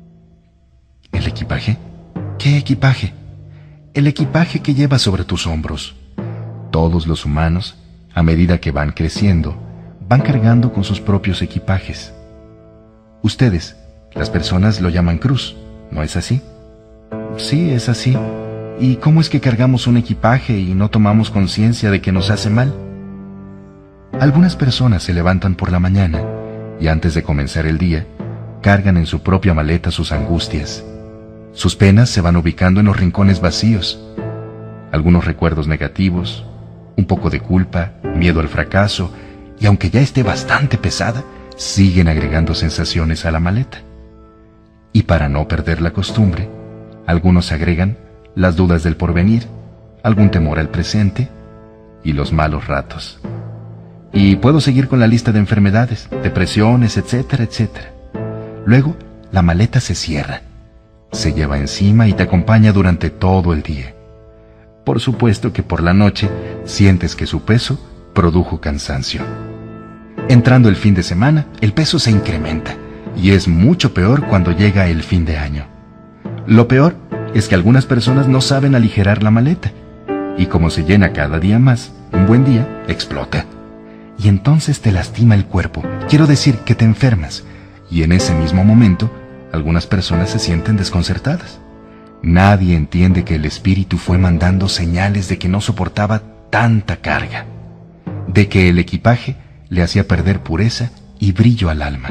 ¿El equipaje? ¿Qué equipaje? El equipaje que llevas sobre tus hombros. Todos los humanos, a medida que van creciendo, van cargando con sus propios equipajes. Ustedes, las personas, lo llaman cruz, ¿no es así? Sí, es así. ¿Y cómo es que cargamos un equipaje y no tomamos conciencia de que nos hace mal? Algunas personas se levantan por la mañana y antes de comenzar el día, cargan en su propia maleta sus angustias. Sus penas se van ubicando en los rincones vacíos. Algunos recuerdos negativos, un poco de culpa, miedo al fracaso, y aunque ya esté bastante pesada, siguen agregando sensaciones a la maleta. Y para no perder la costumbre, algunos agregan las dudas del porvenir, algún temor al presente y los malos ratos. Y puedo seguir con la lista de enfermedades, depresiones, etcétera, etcétera. Luego, la maleta se cierra, se lleva encima y te acompaña durante todo el día. Por supuesto que por la noche sientes que su peso produjo cansancio. Entrando el fin de semana, el peso se incrementa y es mucho peor cuando llega el fin de año. Lo peor es que algunas personas no saben aligerar la maleta y como se llena cada día más, un buen día explota. Y entonces te lastima el cuerpo, quiero decir que te enfermas, y en ese mismo momento algunas personas se sienten desconcertadas. Nadie entiende que el espíritu fue mandando señales de que no soportaba tanta carga, de que el equipaje le hacía perder pureza y brillo al alma.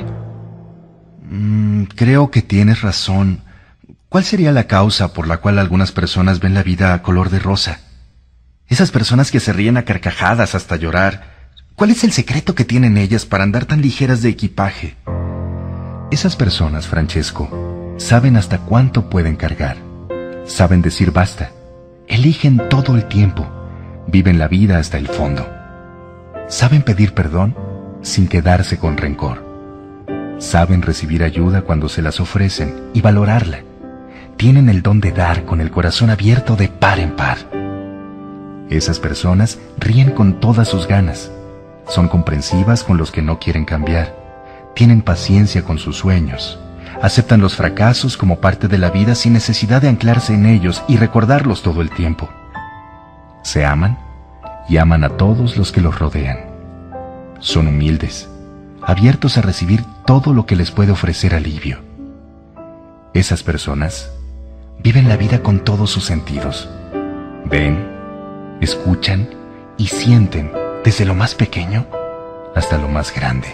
Mm, creo que tienes razón. ¿Cuál sería la causa por la cual algunas personas ven la vida a color de rosa? Esas personas que se ríen a carcajadas hasta llorar, ¿cuál es el secreto que tienen ellas para andar tan ligeras de equipaje? Esas personas, Francesco, saben hasta cuánto pueden cargar. Saben decir basta. Eligen todo el tiempo. Viven la vida hasta el fondo. Saben pedir perdón sin quedarse con rencor. Saben recibir ayuda cuando se las ofrecen y valorarla. Tienen el don de dar con el corazón abierto de par en par. Esas personas ríen con todas sus ganas. Son comprensivas con los que no quieren cambiar. Tienen paciencia con sus sueños. Aceptan los fracasos como parte de la vida sin necesidad de anclarse en ellos y recordarlos todo el tiempo. Se aman y aman a todos los que los rodean. Son humildes, abiertos a recibir todo lo que les puede ofrecer alivio. Esas personas viven la vida con todos sus sentidos. Ven, escuchan y sienten desde lo más pequeño hasta lo más grande.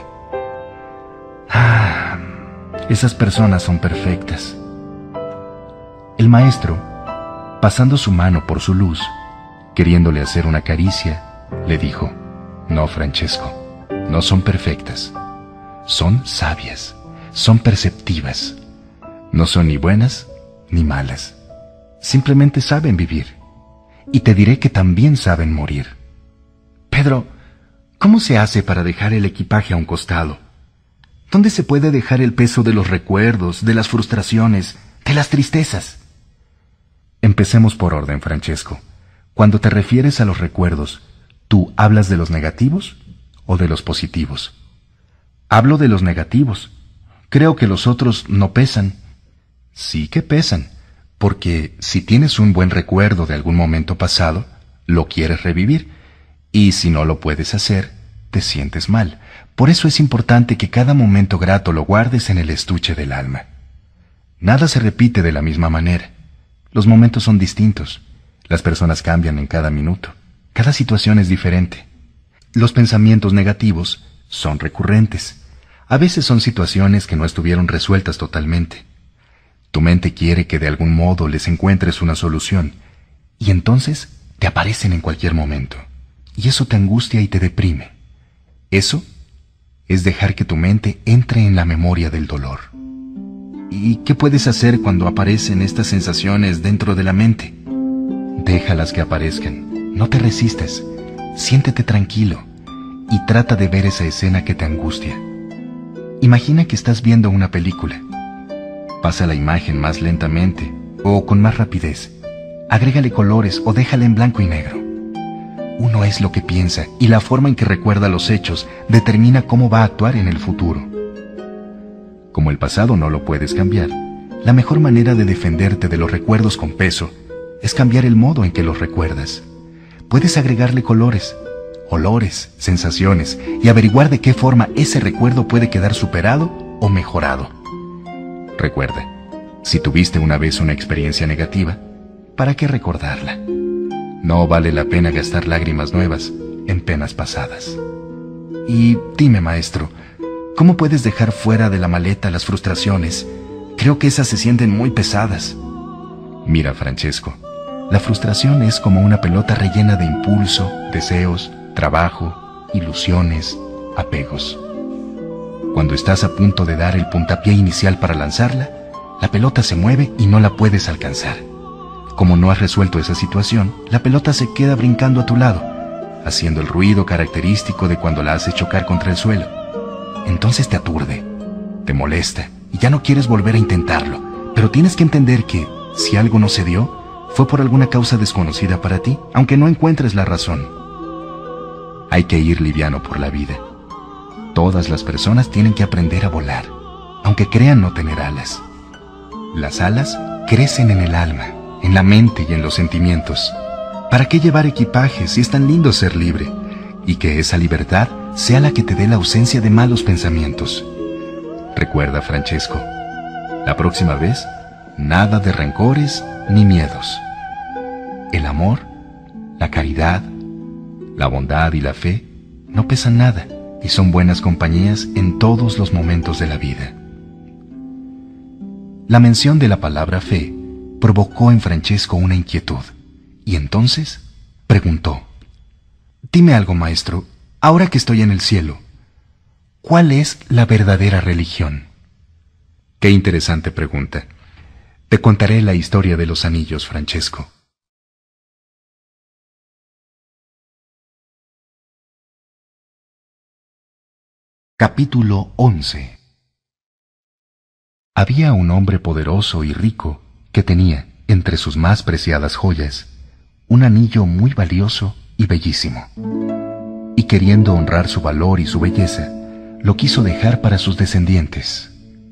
Ah, esas personas son perfectas. El maestro, pasando su mano por su luz, queriéndole hacer una caricia, le dijo: no, Francesco, no son perfectas. Son sabias, son perceptivas. No son ni buenas ni malas. Simplemente saben vivir. Y te diré que también saben morir. Pedro, ¿cómo se hace para dejar el equipaje a un costado? ¿Dónde se puede dejar el peso de los recuerdos, de las frustraciones, de las tristezas? Empecemos por orden, Francesco. Cuando te refieres a los recuerdos, ¿tú hablas de los negativos o de los positivos? Hablo de los negativos. Creo que los otros no pesan. Sí que pesan, porque si tienes un buen recuerdo de algún momento pasado, lo quieres revivir, y si no lo puedes hacer, te sientes mal. Por eso es importante que cada momento grato lo guardes en el estuche del alma. Nada se repite de la misma manera. Los momentos son distintos. Las personas cambian en cada minuto. Cada situación es diferente. Los pensamientos negativos son recurrentes. A veces son situaciones que no estuvieron resueltas totalmente. Tu mente quiere que de algún modo les encuentres una solución, y entonces te aparecen en cualquier momento. Y eso te angustia y te deprime. Eso es dejar que tu mente entre en la memoria del dolor. ¿Y qué puedes hacer cuando aparecen estas sensaciones dentro de la mente? Déjalas que aparezcan. No te resistes. Siéntete tranquilo y trata de ver esa escena que te angustia. Imagina que estás viendo una película. Pasa la imagen más lentamente o con más rapidez. Agrégale colores o déjala en blanco y negro. Uno es lo que piensa y la forma en que recuerda los hechos determina cómo va a actuar en el futuro. Como el pasado no lo puedes cambiar, la mejor manera de defenderte de los recuerdos con peso es cambiar el modo en que los recuerdas. Puedes agregarle colores, olores, sensaciones y averiguar de qué forma ese recuerdo puede quedar superado o mejorado. Recuerda, si tuviste una vez una experiencia negativa, ¿para qué recordarla? No vale la pena gastar lágrimas nuevas en penas pasadas. Y dime, maestro, ¿cómo puedes dejar fuera de la maleta las frustraciones? Creo que esas se sienten muy pesadas. Mira, Francesco, la frustración es como una pelota rellena de impulso, deseos, trabajo, ilusiones, apegos. Cuando estás a punto de dar el puntapié inicial para lanzarla, la pelota se mueve y no la puedes alcanzar. Como no has resuelto esa situación, la pelota se queda brincando a tu lado, haciendo el ruido característico de cuando la haces chocar contra el suelo. Entonces te aturde, te molesta y ya no quieres volver a intentarlo, pero tienes que entender que, si algo no se dio, fue por alguna causa desconocida para ti, aunque no encuentres la razón. Hay que ir liviano por la vida. Todas las personas tienen que aprender a volar, aunque crean no tener alas. Las alas crecen en el alma, en la mente y en los sentimientos. ¿Para qué llevar equipaje si es tan lindo ser libre? Y que esa libertad sea la que te dé la ausencia de malos pensamientos. Recuerda, Francesco, la próxima vez, nada de rencores ni miedos. El amor, la caridad, la bondad y la fe no pesan nada y son buenas compañías en todos los momentos de la vida. La mención de la palabra fe provocó en Francesco una inquietud, y entonces preguntó: «Dime algo, maestro, ahora que estoy en el cielo, ¿cuál es la verdadera religión?» Qué interesante pregunta. Te contaré la historia de los anillos, Francesco. Capítulo once. Había un hombre poderoso y rico que tenía, entre sus más preciadas joyas, un anillo muy valioso y bellísimo. Y queriendo honrar su valor y su belleza, lo quiso dejar para sus descendientes.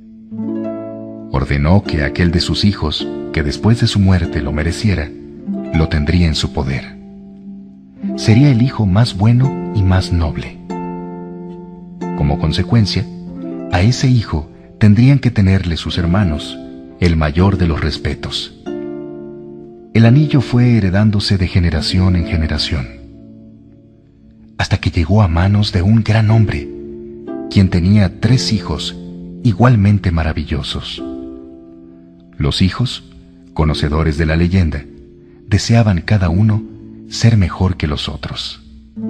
Ordenó que aquel de sus hijos, que después de su muerte lo mereciera, lo tendría en su poder. Sería el hijo más bueno y más noble. Como consecuencia, a ese hijo tendrían que tenerle sus hermanos el mayor de los respetos. El anillo fue heredándose de generación en generación, hasta que llegó a manos de un gran hombre, quien tenía tres hijos igualmente maravillosos. Los hijos, conocedores de la leyenda, deseaban cada uno ser mejor que los otros.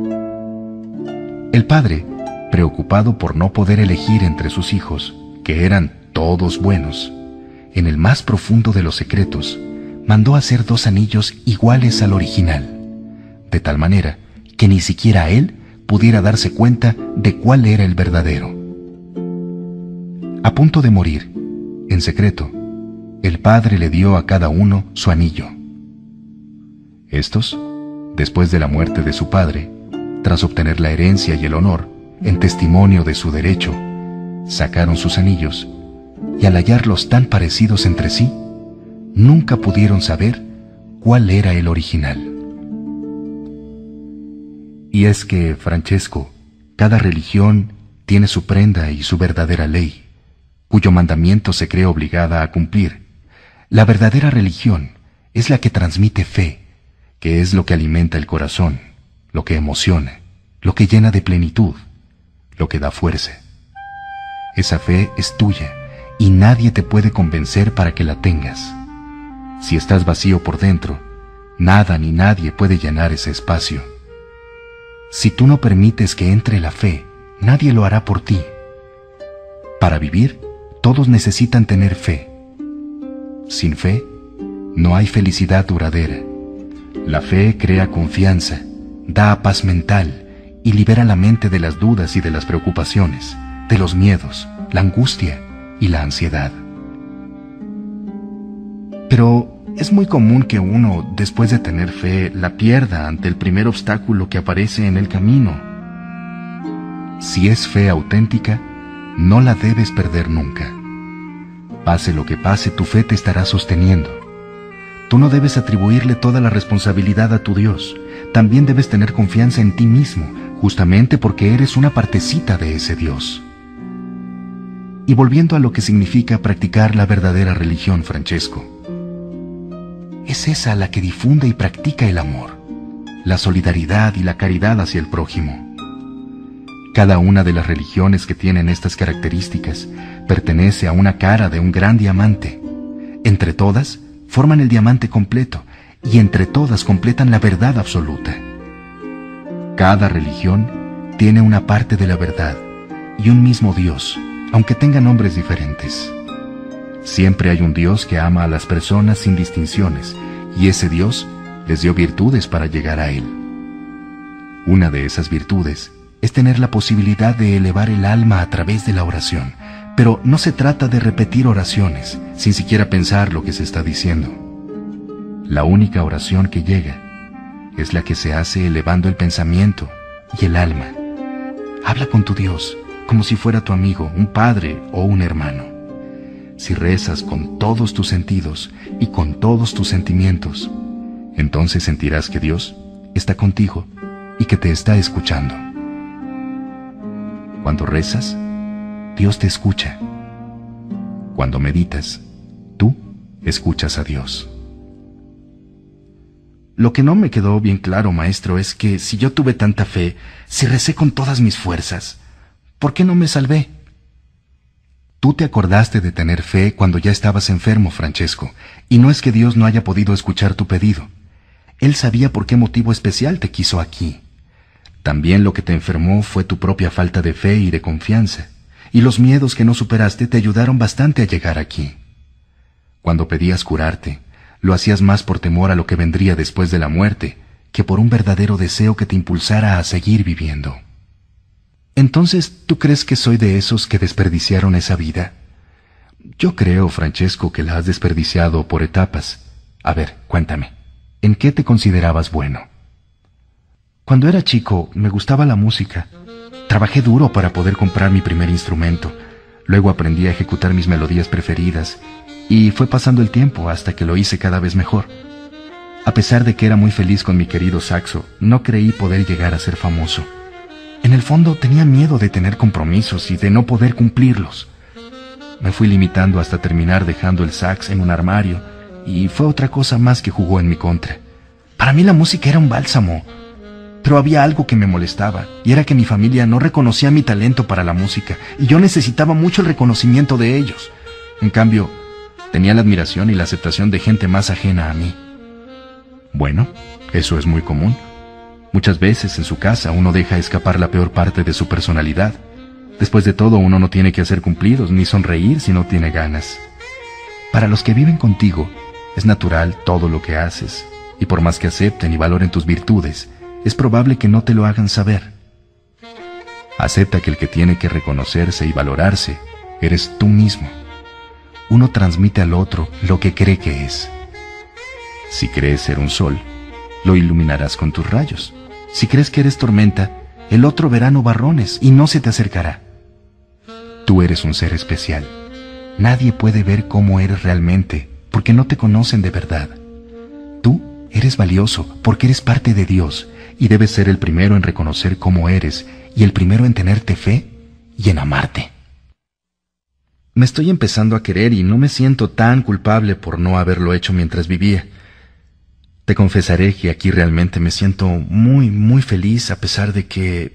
El padre, preocupado por no poder elegir entre sus hijos, que eran todos buenos, en el más profundo de los secretos, mandó hacer dos anillos iguales al original, de tal manera que ni siquiera él pudiera darse cuenta de cuál era el verdadero. A punto de morir, en secreto, el padre le dio a cada uno su anillo. Estos, después de la muerte de su padre, tras obtener la herencia y el honor, en testimonio de su derecho, sacaron sus anillos, y al hallarlos tan parecidos entre sí, nunca pudieron saber cuál era el original. Y es que, Francesco, Cada religión tiene su prenda y su verdadera ley, cuyo mandamiento se cree obligada a cumplir. La verdadera religión es la que transmite fe, que es lo que alimenta el corazón, lo que emociona, lo que llena de plenitud, lo que da fuerza. Esa fe es tuya y nadie te puede convencer para que la tengas. Si estás vacío por dentro, nada ni nadie puede llenar ese espacio. Si tú no permites que entre la fe, nadie lo hará por ti. Para vivir, todos necesitan tener fe. Sin fe, no hay felicidad duradera. La fe crea confianza, da paz mental y libera la mente de las dudas y de las preocupaciones, de los miedos, la angustia y la ansiedad. Pero es muy común que uno, después de tener fe, la pierda ante el primer obstáculo que aparece en el camino. Si es fe auténtica, no la debes perder nunca. Pase lo que pase, tu fe te estará sosteniendo. Tú no debes atribuirle toda la responsabilidad a tu Dios. También debes tener confianza en ti mismo, justamente porque eres una partecita de ese Dios. Y volviendo a lo que significa practicar la verdadera religión, Francesco, es esa la que difunde y practica el amor, la solidaridad y la caridad hacia el prójimo. Cada una de las religiones que tienen estas características pertenece a una cara de un gran diamante. Entre todas, forman el diamante completo, y entre todas completan la verdad absoluta. Cada religión tiene una parte de la verdad y un mismo Dios, aunque tenga nombres diferentes. Siempre hay un Dios que ama a las personas sin distinciones, y ese Dios les dio virtudes para llegar a Él. Una de esas virtudes es tener la posibilidad de elevar el alma a través de la oración, pero no se trata de repetir oraciones sin siquiera pensar lo que se está diciendo. La única oración que llega es la que se hace elevando el pensamiento y el alma. Habla con tu Dios como si fuera tu amigo, un padre o un hermano. Si rezas con todos tus sentidos y con todos tus sentimientos, entonces sentirás que Dios está contigo y que te está escuchando. Cuando rezas, Dios te escucha. Cuando meditas, tú escuchas a Dios. Lo que no me quedó bien claro, maestro, es que si yo tuve tanta fe, si recé con todas mis fuerzas, ¿por qué no me salvé? Tú te acordaste de tener fe cuando ya estabas enfermo, Francesco, y no es que Dios no haya podido escuchar tu pedido. Él sabía por qué motivo especial te quiso aquí. También lo que te enfermó fue tu propia falta de fe y de confianza, y los miedos que no superaste te ayudaron bastante a llegar aquí. Cuando pedías curarte, lo hacías más por temor a lo que vendría después de la muerte, que por un verdadero deseo que te impulsara a seguir viviendo. Entonces, ¿tú crees que soy de esos que desperdiciaron esa vida? Yo creo, Francesco, que la has desperdiciado por etapas. A ver, cuéntame, ¿en qué te considerabas bueno? Cuando era chico, me gustaba la música. Trabajé duro para poder comprar mi primer instrumento. Luego aprendí a ejecutar mis melodías preferidas, y fue pasando el tiempo hasta que lo hice cada vez mejor. A pesar de que era muy feliz con mi querido saxo, no creí poder llegar a ser famoso. En el fondo tenía miedo de tener compromisos y de no poder cumplirlos. Me fui limitando hasta terminar dejando el sax en un armario, y fue otra cosa más que jugó en mi contra. Para mí la música era un bálsamo, pero había algo que me molestaba, y era que mi familia no reconocía mi talento para la música, y yo necesitaba mucho el reconocimiento de ellos. En cambio, tenía la admiración y la aceptación de gente más ajena a mí. Bueno, eso es muy común. Muchas veces en su casa uno deja escapar la peor parte de su personalidad. Después de todo, uno no tiene que hacer cumplidos ni sonreír si no tiene ganas. Para los que viven contigo, es natural todo lo que haces, y por más que acepten y valoren tus virtudes, es probable que no te lo hagan saber. Acepta que el que tiene que reconocerse y valorarse eres tú mismo. Uno transmite al otro lo que cree que es. Si crees ser un sol, lo iluminarás con tus rayos. Si crees que eres tormenta, el otro verá nubarrones y no se te acercará. Tú eres un ser especial. Nadie puede ver cómo eres realmente, porque no te conocen de verdad. Tú eres valioso porque eres parte de Dios, y debes ser el primero en reconocer cómo eres y el primero en tenerte fe y en amarte. Me estoy empezando a querer y no me siento tan culpable por no haberlo hecho mientras vivía. Te confesaré que aquí realmente me siento muy, muy feliz a pesar de que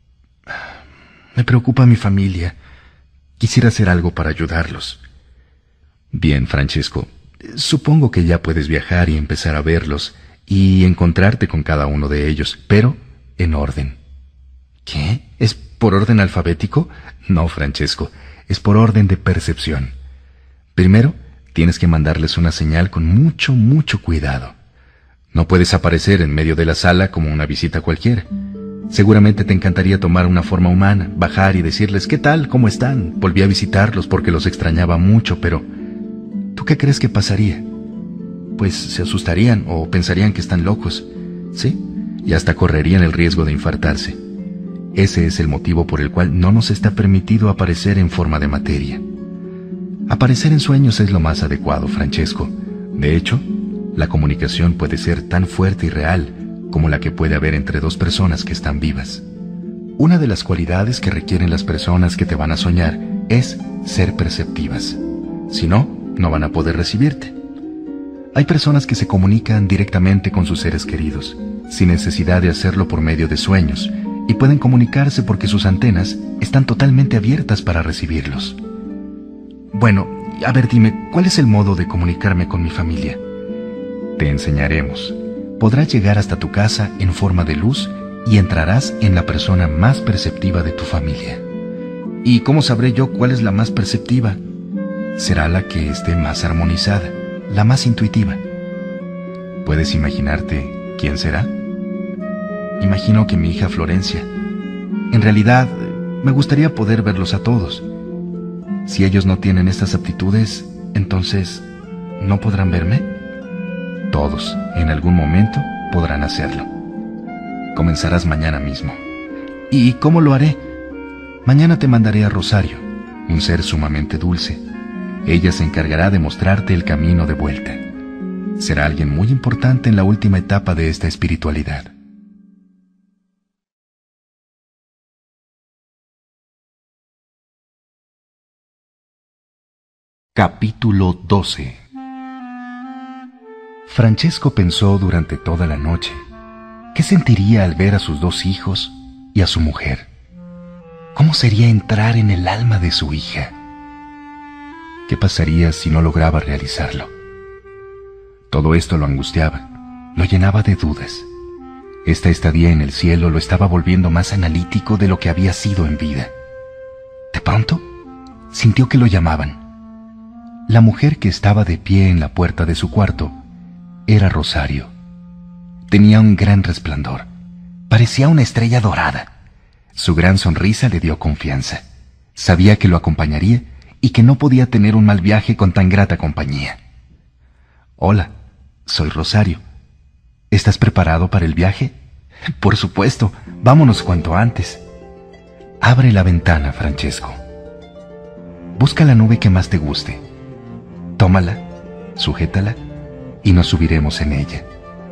me preocupa mi familia. Quisiera hacer algo para ayudarlos. Bien, Francesco, supongo que ya puedes viajar y empezar a verlos y encontrarte con cada uno de ellos, pero en orden. ¿Qué? ¿Es por orden alfabético? No, Francesco, es por orden de percepción. Primero, tienes que mandarles una señal con mucho, mucho cuidado. No puedes aparecer en medio de la sala como una visita cualquiera. Seguramente te encantaría tomar una forma humana, bajar y decirles ¿qué tal? ¿Cómo están? Volví a visitarlos porque los extrañaba mucho, pero ¿tú qué crees que pasaría? Pues se asustarían o pensarían que están locos, ¿sí? Y hasta correrían el riesgo de infartarse. Ese es el motivo por el cual no nos está permitido aparecer en forma de materia. Aparecer en sueños es lo más adecuado, Francesco. De hecho, la comunicación puede ser tan fuerte y real como la que puede haber entre dos personas que están vivas. Una de las cualidades que requieren las personas que te van a soñar es ser perceptivas. Si no, no van a poder recibirte. Hay personas que se comunican directamente con sus seres queridos, sin necesidad de hacerlo por medio de sueños, y pueden comunicarse porque sus antenas están totalmente abiertas para recibirlos. Bueno, a ver, dime, ¿cuál es el modo de comunicarme con mi familia? Te enseñaremos. Podrás llegar hasta tu casa en forma de luz y entrarás en la persona más perceptiva de tu familia. ¿Y cómo sabré yo cuál es la más perceptiva? Será la que esté más armonizada, la más intuitiva. ¿Puedes imaginarte quién será? Imagino que mi hija Florencia. En realidad, me gustaría poder verlos a todos. Si ellos no tienen estas aptitudes, entonces, ¿no podrán verme? Todos, en algún momento, podrán hacerlo. Comenzarás mañana mismo. ¿Y cómo lo haré? Mañana te mandaré a Rosario, un ser sumamente dulce. Ella se encargará de mostrarte el camino de vuelta. Será alguien muy importante en la última etapa de esta espiritualidad. Capítulo doce. Francesco pensó durante toda la noche qué sentiría al ver a sus dos hijos y a su mujer. ¿Cómo sería entrar en el alma de su hija? ¿Qué pasaría si no lograba realizarlo? Todo esto lo angustiaba, lo llenaba de dudas. Esta estadía en el cielo lo estaba volviendo más analítico de lo que había sido en vida. De pronto, sintió que lo llamaban. La mujer que estaba de pie en la puerta de su cuarto era Rosario. Tenía un gran resplandor. Parecía una estrella dorada. Su gran sonrisa le dio confianza. Sabía que lo acompañaría y que no podía tener un mal viaje con tan grata compañía. Hola, soy Rosario. ¿Estás preparado para el viaje? Por supuesto, vámonos cuanto antes. Abre la ventana, Francesco. Busca la nube que más te guste. Tómala, sujétala y nos subiremos en ella.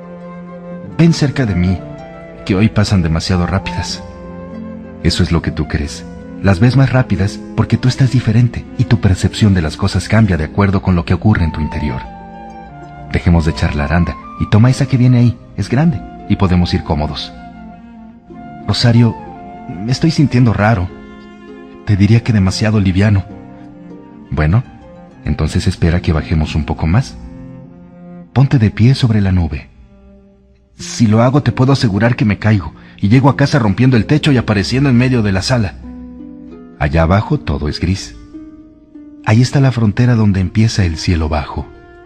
Ven cerca de mí, que hoy pasan demasiado rápidas. Eso es lo que tú crees. Las ves más rápidas porque tú estás diferente y tu percepción de las cosas cambia de acuerdo con lo que ocurre en tu interior. Dejemos de charlar, anda, y toma esa que viene ahí, es grande, y podemos ir cómodos. Rosario, me estoy sintiendo raro. Te diría que demasiado liviano. Bueno, entonces espera que bajemos un poco más. Ponte de pie sobre la nube. Si lo hago, te puedo asegurar que me caigo y llego a casa rompiendo el techo y apareciendo en medio de la sala. Allá abajo todo es gris. Ahí está la frontera donde empieza el cielo bajo.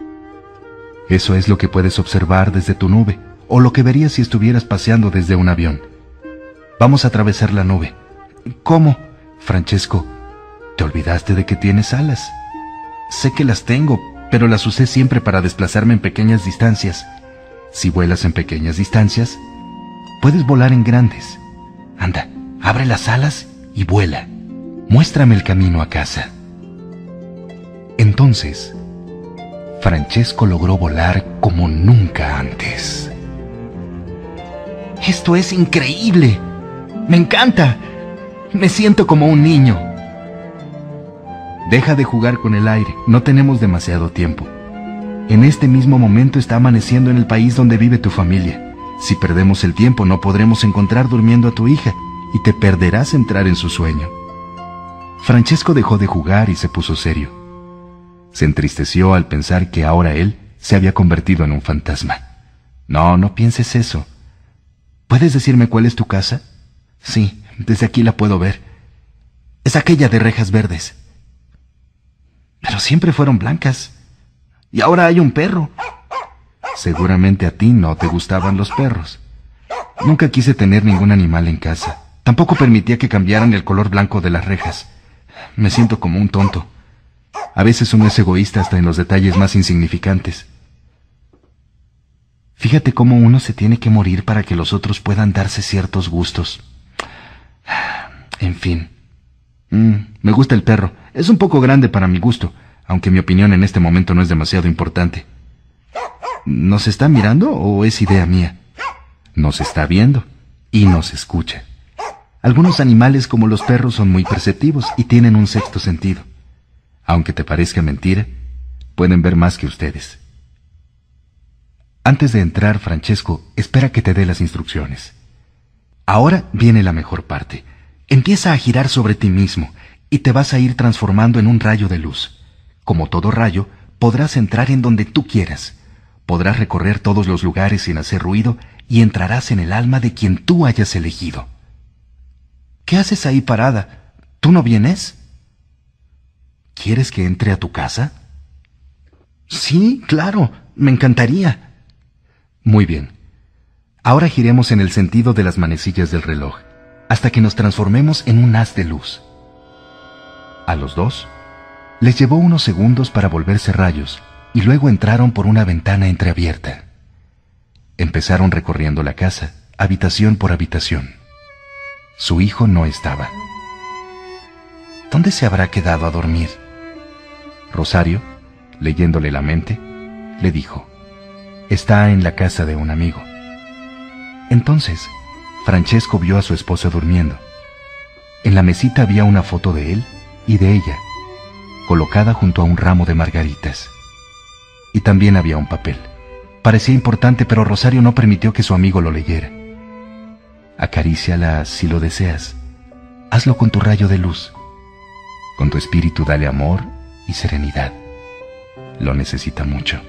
Eso es lo que puedes observar desde tu nube, o lo que verías si estuvieras paseando desde un avión. Vamos a atravesar la nube. ¿Cómo? Francesco, ¿te olvidaste de que tienes alas? Sé que las tengo, pero las usé siempre para desplazarme en pequeñas distancias. Si vuelas en pequeñas distancias, puedes volar en grandes. Anda, abre las alas y vuela. Muéstrame el camino a casa. Entonces, Francesco logró volar como nunca antes. ¡Esto es increíble! ¡Me encanta! Me siento como un niño. Deja de jugar con el aire, no tenemos demasiado tiempo. En este mismo momento está amaneciendo en el país donde vive tu familia. Si perdemos el tiempo, no podremos encontrar durmiendo a tu hija y te perderás entrar en su sueño. Francesco dejó de jugar y se puso serio. Se entristeció al pensar que ahora él se había convertido en un fantasma. No, no pienses eso. ¿Puedes decirme cuál es tu casa? Sí, desde aquí la puedo ver. Es aquella de rejas verdes. Pero siempre fueron blancas. Y ahora hay un perro. Seguramente a ti no te gustaban los perros. Nunca quise tener ningún animal en casa. Tampoco permitía que cambiaran el color blanco de las rejas. Me siento como un tonto. A veces uno es egoísta hasta en los detalles más insignificantes. Fíjate cómo uno se tiene que morir para que los otros puedan darse ciertos gustos. En fin. Mm, me gusta el perro. Es un poco grande para mi gusto, aunque mi opinión en este momento no es demasiado importante. ¿Nos está mirando o es idea mía? Nos está viendo y nos escucha. Algunos animales como los perros son muy perceptivos y tienen un sexto sentido. Aunque te parezca mentira, pueden ver más que ustedes. Antes de entrar, Francesco, espera que te dé las instrucciones. Ahora viene la mejor parte. Empieza a girar sobre ti mismo y te vas a ir transformando en un rayo de luz. Como todo rayo, podrás entrar en donde tú quieras. Podrás recorrer todos los lugares sin hacer ruido y entrarás en el alma de quien tú hayas elegido. ¿Qué haces ahí parada? ¿Tú no vienes? ¿Quieres que entre a tu casa? Sí, claro, me encantaría. Muy bien. Ahora giremos en el sentido de las manecillas del reloj, hasta que nos transformemos en un haz de luz. A los dos les llevó unos segundos para volverse rayos, y luego entraron por una ventana entreabierta. Empezaron recorriendo la casa, habitación por habitación. Su hijo no estaba. ¿Dónde se habrá quedado a dormir? Rosario, leyéndole la mente, le dijo: está en la casa de un amigo. Entonces, Francesco vio a su esposa durmiendo. En la mesita había una foto de él y de ella, colocada junto a un ramo de margaritas. Y también había un papel. Parecía importante, pero Rosario no permitió que su amigo lo leyera. Acaríciala si lo deseas. Hazlo con tu rayo de luz. Con tu espíritu dale amor y serenidad. Lo necesita mucho.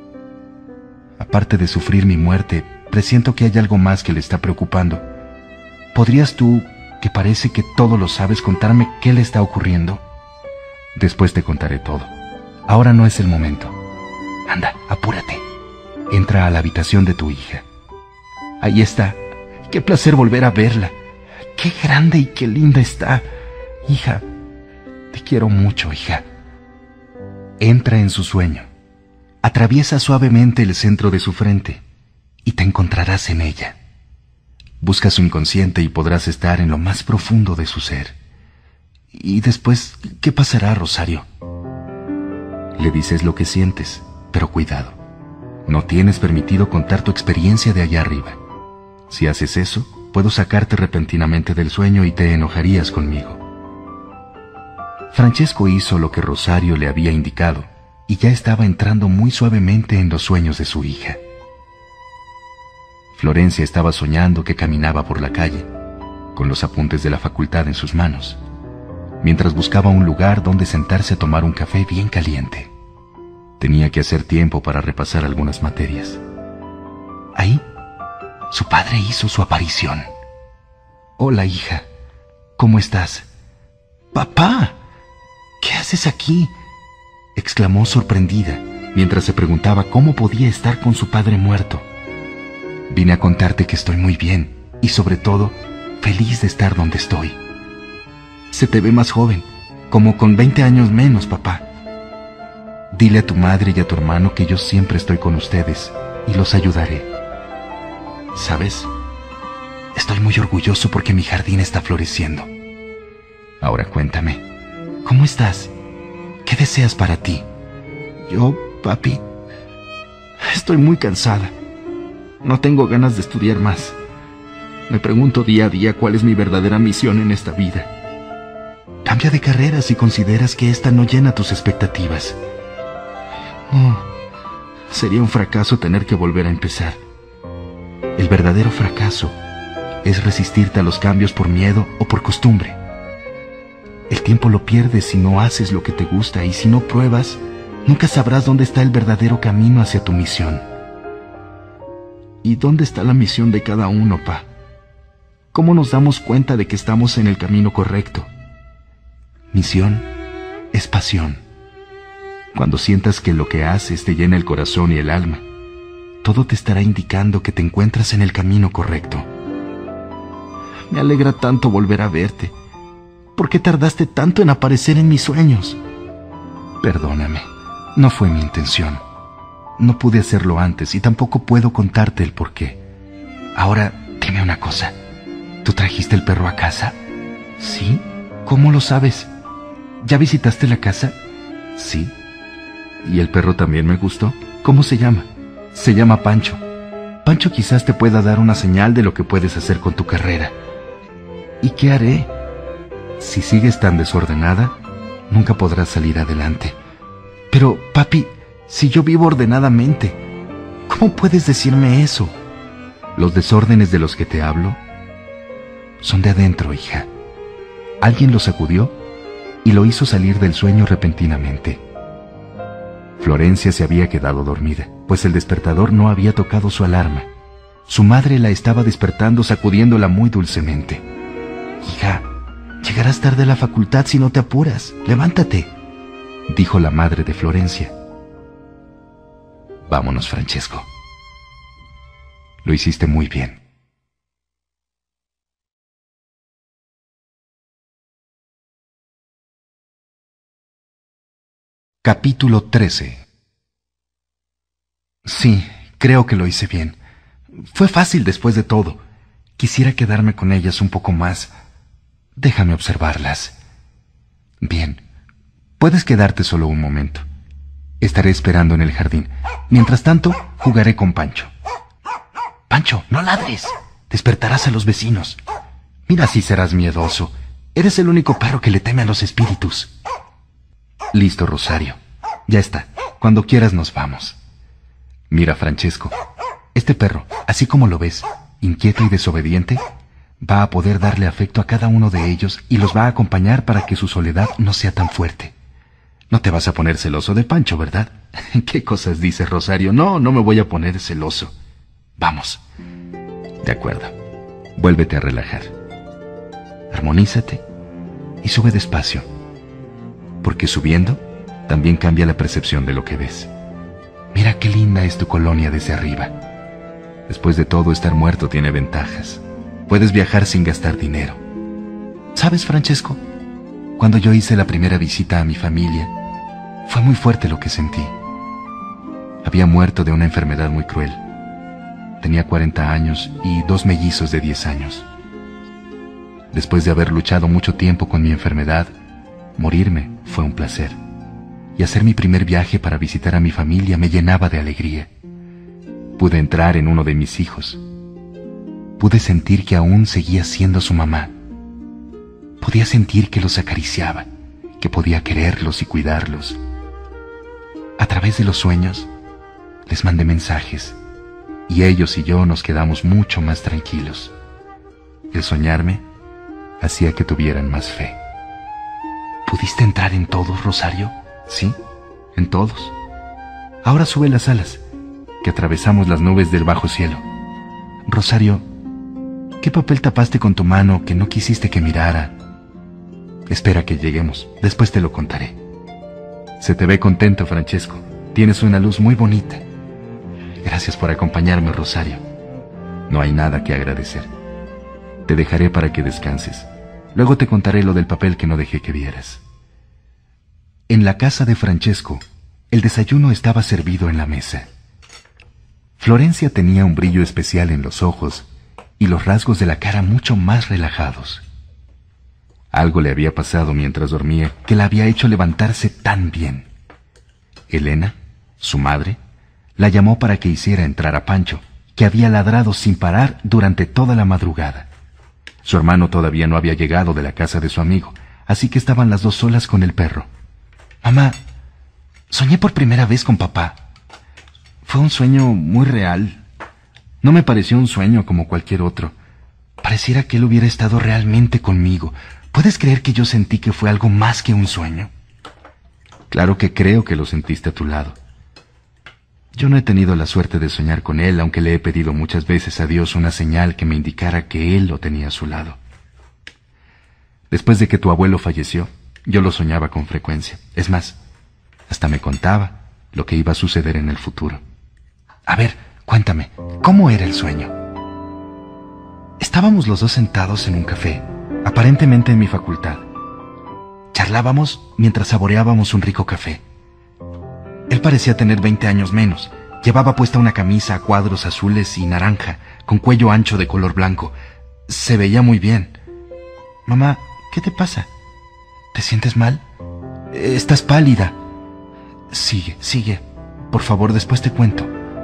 Aparte de sufrir mi muerte, presiento que hay algo más que le está preocupando. ¿Podrías tú, que parece que todo lo sabes, contarme qué le está ocurriendo? Después te contaré todo. Ahora no es el momento. Anda, apúrate. Entra a la habitación de tu hija. Ahí está. Qué placer volver a verla. Qué grande y qué linda está. Hija, te quiero mucho, hija. Entra en su sueño. Atraviesa suavemente el centro de su frente y te encontrarás en ella. Busca su inconsciente y podrás estar en lo más profundo de su ser. Y después, ¿qué pasará, Rosario? Le dices lo que sientes, pero cuidado. No tienes permitido contar tu experiencia de allá arriba. Si haces eso, puedo sacarte repentinamente del sueño y te enojarías conmigo. Francesco hizo lo que Rosario le había indicado y ya estaba entrando muy suavemente en los sueños de su hija. Florencia estaba soñando que caminaba por la calle, con los apuntes de la facultad en sus manos, mientras buscaba un lugar donde sentarse a tomar un café bien caliente. Tenía que hacer tiempo para repasar algunas materias. Ahí, su padre hizo su aparición. Hola, hija. ¿Cómo estás? ¡Papá! ¿Qué haces aquí?, exclamó sorprendida, mientras se preguntaba cómo podía estar con su padre muerto. Vine a contarte que estoy muy bien y, sobre todo, feliz de estar donde estoy. Se te ve más joven, como con veinte años menos, papá. Dile a tu madre y a tu hermano que yo siempre estoy con ustedes y los ayudaré. ¿Sabes? Estoy muy orgulloso porque mi jardín está floreciendo. Ahora cuéntame, ¿cómo estás? ¿Qué deseas para ti? Yo, papi, estoy muy cansada. No tengo ganas de estudiar más. Me pregunto día a día cuál es mi verdadera misión en esta vida. Cambia de carrera si consideras que esta no llena tus expectativas. Oh, sería un fracaso tener que volver a empezar. El verdadero fracaso es resistirte a los cambios por miedo o por costumbre. El tiempo lo pierdes si no haces lo que te gusta, y si no pruebas, nunca sabrás dónde está el verdadero camino hacia tu misión. ¿Y dónde está la misión de cada uno, pa? ¿Cómo nos damos cuenta de que estamos en el camino correcto? Misión es pasión. Cuando sientas que lo que haces te llena el corazón y el alma, todo te estará indicando que te encuentras en el camino correcto. Me alegra tanto volver a verte. ¿Por qué tardaste tanto en aparecer en mis sueños? Perdóname, no fue mi intención. No pude hacerlo antes y tampoco puedo contarte el por qué. Ahora, dime una cosa. ¿Tú trajiste el perro a casa? ¿Sí? ¿Cómo lo sabes? ¿Ya visitaste la casa? Sí. ¿Y el perro también me gustó? ¿Cómo se llama? Se llama Pancho. Pancho quizás te pueda dar una señal de lo que puedes hacer con tu carrera. ¿Y qué haré? Si sigues tan desordenada, nunca podrás salir adelante. Pero, papi, si yo vivo ordenadamente, ¿cómo puedes decirme eso? Los desórdenes de los que te hablo son de adentro, hija. Alguien lo sacudió y lo hizo salir del sueño repentinamente. Florencia se había quedado dormida, pues el despertador no había tocado su alarma. Su madre la estaba despertando, sacudiéndola muy dulcemente. Hija, llegarás tarde a la facultad si no te apuras. Levántate, dijo la madre de Florencia. Vámonos, Francesco. Lo hiciste muy bien. Capítulo trece. Sí, creo que lo hice bien. Fue fácil después de todo. Quisiera quedarme con ellas un poco más. Déjame observarlas. Bien, puedes quedarte solo un momento. Estaré esperando en el jardín. Mientras tanto, jugaré con Pancho. Pancho, no ladres. Despertarás a los vecinos. Mira si serás miedoso. Eres el único perro que le teme a los espíritus. Listo, Rosario. Ya está. Cuando quieras nos vamos. Mira, Francesco. Este perro, así como lo ves, inquieto y desobediente, va a poder darle afecto a cada uno de ellos y los va a acompañar para que su soledad no sea tan fuerte. No te vas a poner celoso de Pancho, ¿verdad? ¿Qué cosas dices, Rosario? No, no me voy a poner celoso. Vamos. De acuerdo. Vuélvete a relajar. Armonízate y sube despacio. Porque subiendo, también cambia la percepción de lo que ves. Mira qué linda es tu colonia desde arriba. Después de todo, estar muerto tiene ventajas. Puedes viajar sin gastar dinero. ¿Sabes, Francesco? Cuando yo hice la primera visita a mi familia, fue muy fuerte lo que sentí. Había muerto de una enfermedad muy cruel. Tenía cuarenta años y dos mellizos de diez años. Después de haber luchado mucho tiempo con mi enfermedad, morirme fue un placer. Y hacer mi primer viaje para visitar a mi familia me llenaba de alegría. Pude entrar en uno de mis hijos. Pude sentir que aún seguía siendo su mamá. Podía sentir que los acariciaba, que podía quererlos y cuidarlos. A través de los sueños, les mandé mensajes, y ellos y yo nos quedamos mucho más tranquilos. El soñarme hacía que tuvieran más fe. ¿Pudiste entrar en todos, Rosario? Sí, en todos. Ahora sube las alas, que atravesamos las nubes del bajo cielo. Rosario, ¿qué papel tapaste con tu mano que no quisiste que mirara? Espera que lleguemos, después te lo contaré. Se te ve contento, Francesco. Tienes una luz muy bonita. Gracias por acompañarme, Rosario. No hay nada que agradecer. Te dejaré para que descanses. Luego te contaré lo del papel que no dejé que vieras. En la casa de Francesco, el desayuno estaba servido en la mesa. Florencia tenía un brillo especial en los ojos y los rasgos de la cara mucho más relajados. Algo le había pasado mientras dormía que la había hecho levantarse tan bien. Elena, su madre, la llamó para que hiciera entrar a Pancho, que había ladrado sin parar durante toda la madrugada. Su hermano todavía no había llegado de la casa de su amigo, así que estaban las dos solas con el perro. Mamá, soñé por primera vez con papá. Fue un sueño muy real. No me pareció un sueño como cualquier otro. Pareciera que él hubiera estado realmente conmigo. ¿Puedes creer que yo sentí que fue algo más que un sueño? Claro que creo que lo sentiste a tu lado. Yo no he tenido la suerte de soñar con él, aunque le he pedido muchas veces a Dios una señal que me indicara que él lo tenía a su lado. Después de que tu abuelo falleció, yo lo soñaba con frecuencia. Es más, hasta me contaba lo que iba a suceder en el futuro. A ver, cuéntame, ¿cómo era el sueño? Estábamos los dos sentados en un café, aparentemente en mi facultad. Charlábamos mientras saboreábamos un rico café. Él parecía tener veinte años menos. Llevaba puesta una camisa a cuadros azules y naranja, con cuello ancho de color blanco. Se veía muy bien. Mamá, ¿qué te pasa? ¿Te sientes mal? Estás pálida. Sigue, sigue. Por favor, después te cuento.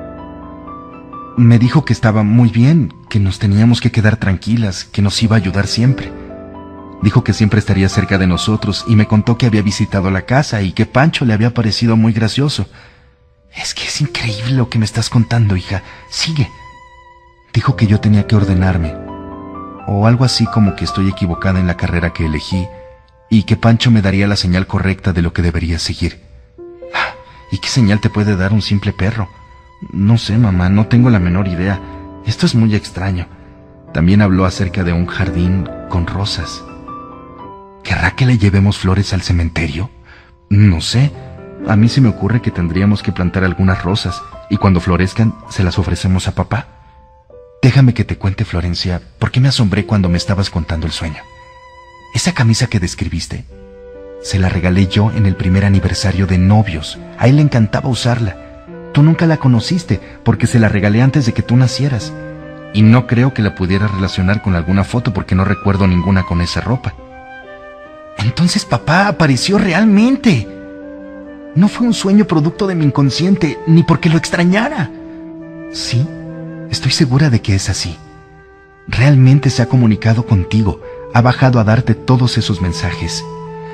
Me dijo que estaba muy bien, que nos teníamos que quedar tranquilas, que nos iba a ayudar siempre. Dijo que siempre estaría cerca de nosotros y me contó que había visitado la casa y que Pancho le había parecido muy gracioso. Es que es increíble lo que me estás contando, hija. Sigue. Dijo que yo tenía que ordenarme, o algo así como que estoy equivocada en la carrera que elegí y que Pancho me daría la señal correcta de lo que debería seguir. ¿Y qué señal te puede dar un simple perro? No sé, mamá, no tengo la menor idea. Esto es muy extraño. También habló acerca de un jardín con rosas. ¿Querrá que le llevemos flores al cementerio? No sé. A mí se me ocurre que tendríamos que plantar algunas rosas y cuando florezcan se las ofrecemos a papá. Déjame que te cuente, Florencia, por qué me asombré cuando me estabas contando el sueño. Esa camisa que describiste, se la regalé yo en el primer aniversario de novios. A él le encantaba usarla. Tú nunca la conociste porque se la regalé antes de que tú nacieras. Y no creo que la pudiera relacionar con alguna foto porque no recuerdo ninguna con esa ropa. Entonces papá apareció realmente. No fue un sueño producto de mi inconsciente, ni porque lo extrañara. Sí, estoy segura de que es así. Realmente se ha comunicado contigo, ha bajado a darte todos esos mensajes.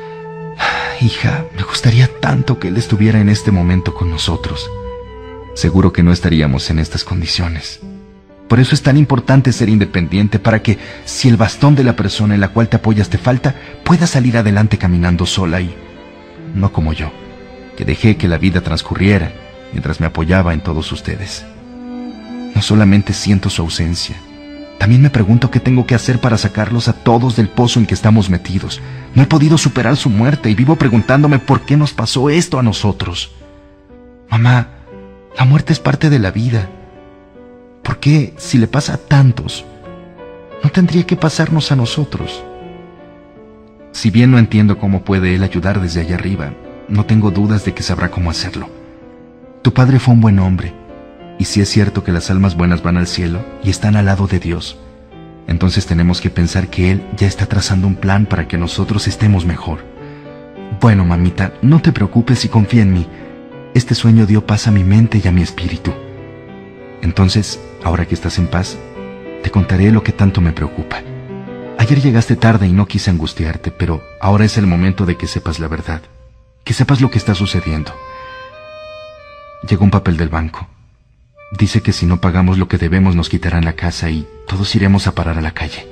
Hija, me gustaría tanto que él estuviera en este momento con nosotros. Seguro que no estaríamos en estas condiciones. Por eso es tan importante ser independiente, para que, si el bastón de la persona en la cual te apoyas te falta, puedas salir adelante caminando sola y no como yo, que dejé que la vida transcurriera mientras me apoyaba en todos ustedes. No solamente siento su ausencia, también me pregunto qué tengo que hacer para sacarlos a todos del pozo en que estamos metidos. No he podido superar su muerte y vivo preguntándome por qué nos pasó esto a nosotros. Mamá, la muerte es parte de la vida. ¿Por qué, si le pasa a tantos, no tendría que pasarnos a nosotros? Si bien no entiendo cómo puede él ayudar desde allá arriba, no tengo dudas de que sabrá cómo hacerlo. Tu padre fue un buen hombre, y si es cierto que las almas buenas van al cielo y están al lado de Dios, entonces tenemos que pensar que él ya está trazando un plan para que nosotros estemos mejor. Bueno, mamita, no te preocupes y confía en mí. Este sueño dio paz a mi mente y a mi espíritu. Entonces, ahora que estás en paz, te contaré lo que tanto me preocupa. Ayer llegaste tarde y no quise angustiarte, pero ahora es el momento de que sepas la verdad, que sepas lo que está sucediendo. Llegó un papel del banco. Dice que si no pagamos lo que debemos nos quitarán la casa y todos iremos a parar a la calle.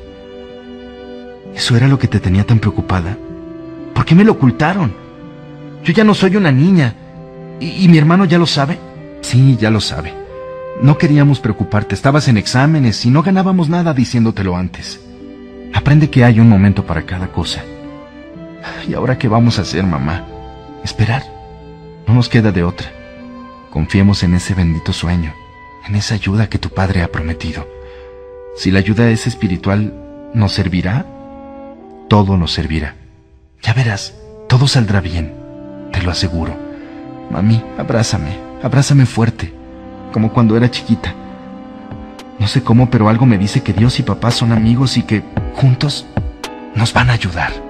¿Eso era lo que te tenía tan preocupada? ¿Por qué me lo ocultaron? Yo ya no soy una niña. ¿Y, y mi hermano ya lo sabe? Sí, ya lo sabe. No queríamos preocuparte, estabas en exámenes y no ganábamos nada diciéndotelo antes. Aprende que hay un momento para cada cosa. ¿Y ahora qué vamos a hacer, mamá? Esperar. No nos queda de otra. Confiemos en ese bendito sueño, en esa ayuda que tu padre ha prometido. Si la ayuda es espiritual, ¿nos servirá? Todo nos servirá. Ya verás, todo saldrá bien, te lo aseguro. Mami, abrázame, abrázame fuerte, como cuando era chiquita. No sé cómo, pero algo me dice que Dios y papá son amigos y que juntos nos van a ayudar.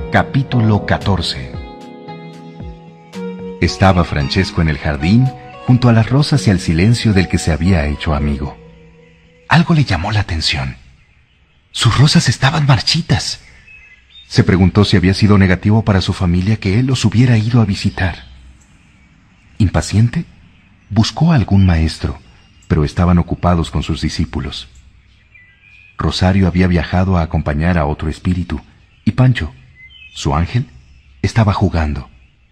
Capítulo catorce. Estaba Francesco en el jardín, junto a las rosas y al silencio del que se había hecho amigo. Algo le llamó la atención. Sus rosas estaban marchitas. Se preguntó si había sido negativo para su familia que él los hubiera ido a visitar. Impaciente, buscó a algún maestro, pero estaban ocupados con sus discípulos. Rosario había viajado a acompañar a otro espíritu, y Pancho, su ángel, estaba jugando.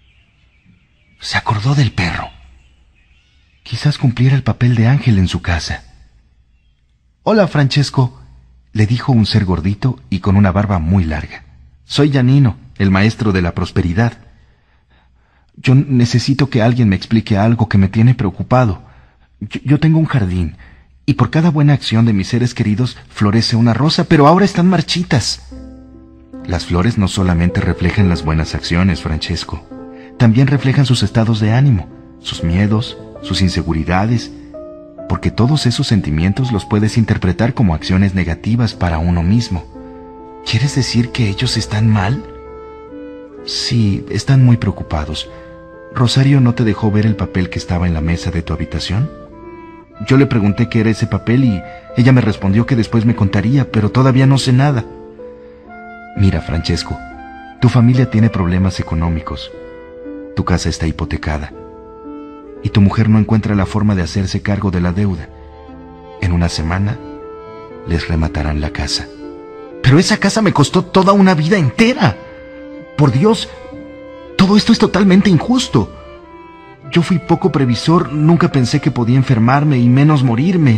Se acordó del perro. Quizás cumpliera el papel de ángel en su casa. «Hola, Francesco», le dijo un ser gordito y con una barba muy larga. «Soy Giannino, el maestro de la prosperidad. Yo necesito que alguien me explique algo que me tiene preocupado. Yo, yo tengo un jardín, y por cada buena acción de mis seres queridos florece una rosa, pero ahora están marchitas». Las flores no solamente reflejan las buenas acciones, Francesco. También reflejan sus estados de ánimo, sus miedos, sus inseguridades, porque todos esos sentimientos los puedes interpretar como acciones negativas para uno mismo. ¿Quieres decir que ellos están mal? Sí, están muy preocupados. ¿Rosario no te dejó ver el papel que estaba en la mesa de tu habitación? Yo le pregunté qué era ese papel y ella me respondió que después me contaría, pero todavía no sé nada. Mira, Francesco, tu familia tiene problemas económicos. Tu casa está hipotecada. Y tu mujer no encuentra la forma de hacerse cargo de la deuda. En una semana, les rematarán la casa. Pero esa casa me costó toda una vida entera. Por Dios, todo esto es totalmente injusto. Yo fui poco previsor, nunca pensé que podía enfermarme y menos morirme.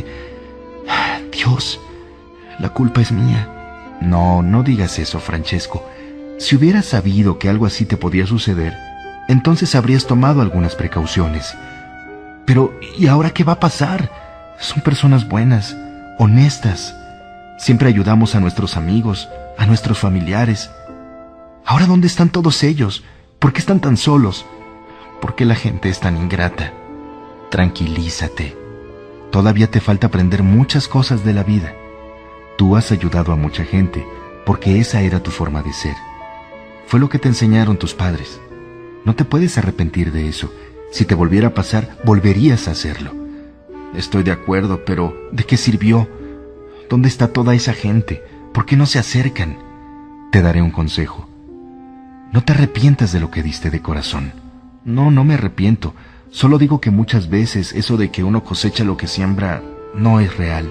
Dios, la culpa es mía. No, no digas eso, Francesco. Si hubieras sabido que algo así te podía suceder, entonces habrías tomado algunas precauciones. Pero, ¿y ahora qué va a pasar? Son personas buenas, honestas. Siempre ayudamos a nuestros amigos, a nuestros familiares. ¿Ahora dónde están todos ellos? ¿Por qué están tan solos? ¿Por qué la gente es tan ingrata? Tranquilízate. Todavía te falta aprender muchas cosas de la vida. Tú has ayudado a mucha gente, porque esa era tu forma de ser. Fue lo que te enseñaron tus padres. No te puedes arrepentir de eso. Si te volviera a pasar, volverías a hacerlo. Estoy de acuerdo, pero ¿de qué sirvió? ¿Dónde está toda esa gente? ¿Por qué no se acercan? Te daré un consejo. No te arrepientas de lo que diste de corazón. No, no me arrepiento. Solo digo que muchas veces eso de que uno cosecha lo que siembra no es real.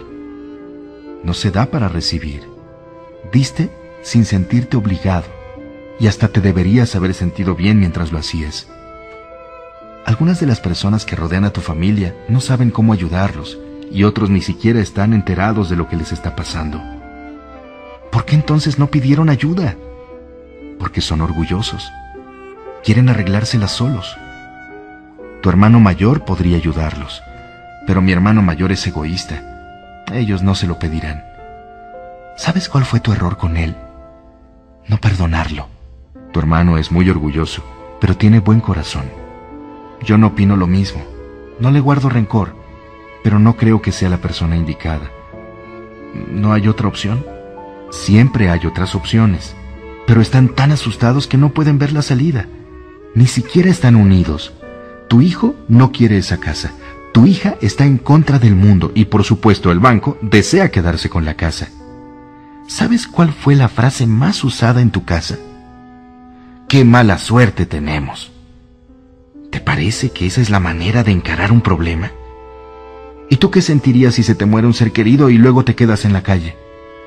No se da para recibir. Diste sin sentirte obligado, y hasta te deberías haber sentido bien mientras lo hacías. Algunas de las personas que rodean a tu familia no saben cómo ayudarlos, y otros ni siquiera están enterados de lo que les está pasando. ¿Por qué entonces no pidieron ayuda? Porque son orgullosos. Quieren arreglárselas solos. Tu hermano mayor podría ayudarlos, pero mi hermano mayor es egoísta. Ellos no se lo pedirán. ¿Sabes cuál fue tu error con él? No perdonarlo. Tu hermano es muy orgulloso, pero tiene buen corazón. Yo no opino lo mismo. No le guardo rencor, pero no creo que sea la persona indicada. ¿No hay otra opción? Siempre hay otras opciones, pero están tan asustados que no pueden ver la salida. Ni siquiera están unidos. Tu hijo no quiere esa casa. Tu hija está en contra del mundo y, por supuesto, el banco desea quedarse con la casa. ¿Sabes cuál fue la frase más usada en tu casa? ¡Qué mala suerte tenemos! ¿Te parece que esa es la manera de encarar un problema? ¿Y tú qué sentirías si se te muere un ser querido y luego te quedas en la calle?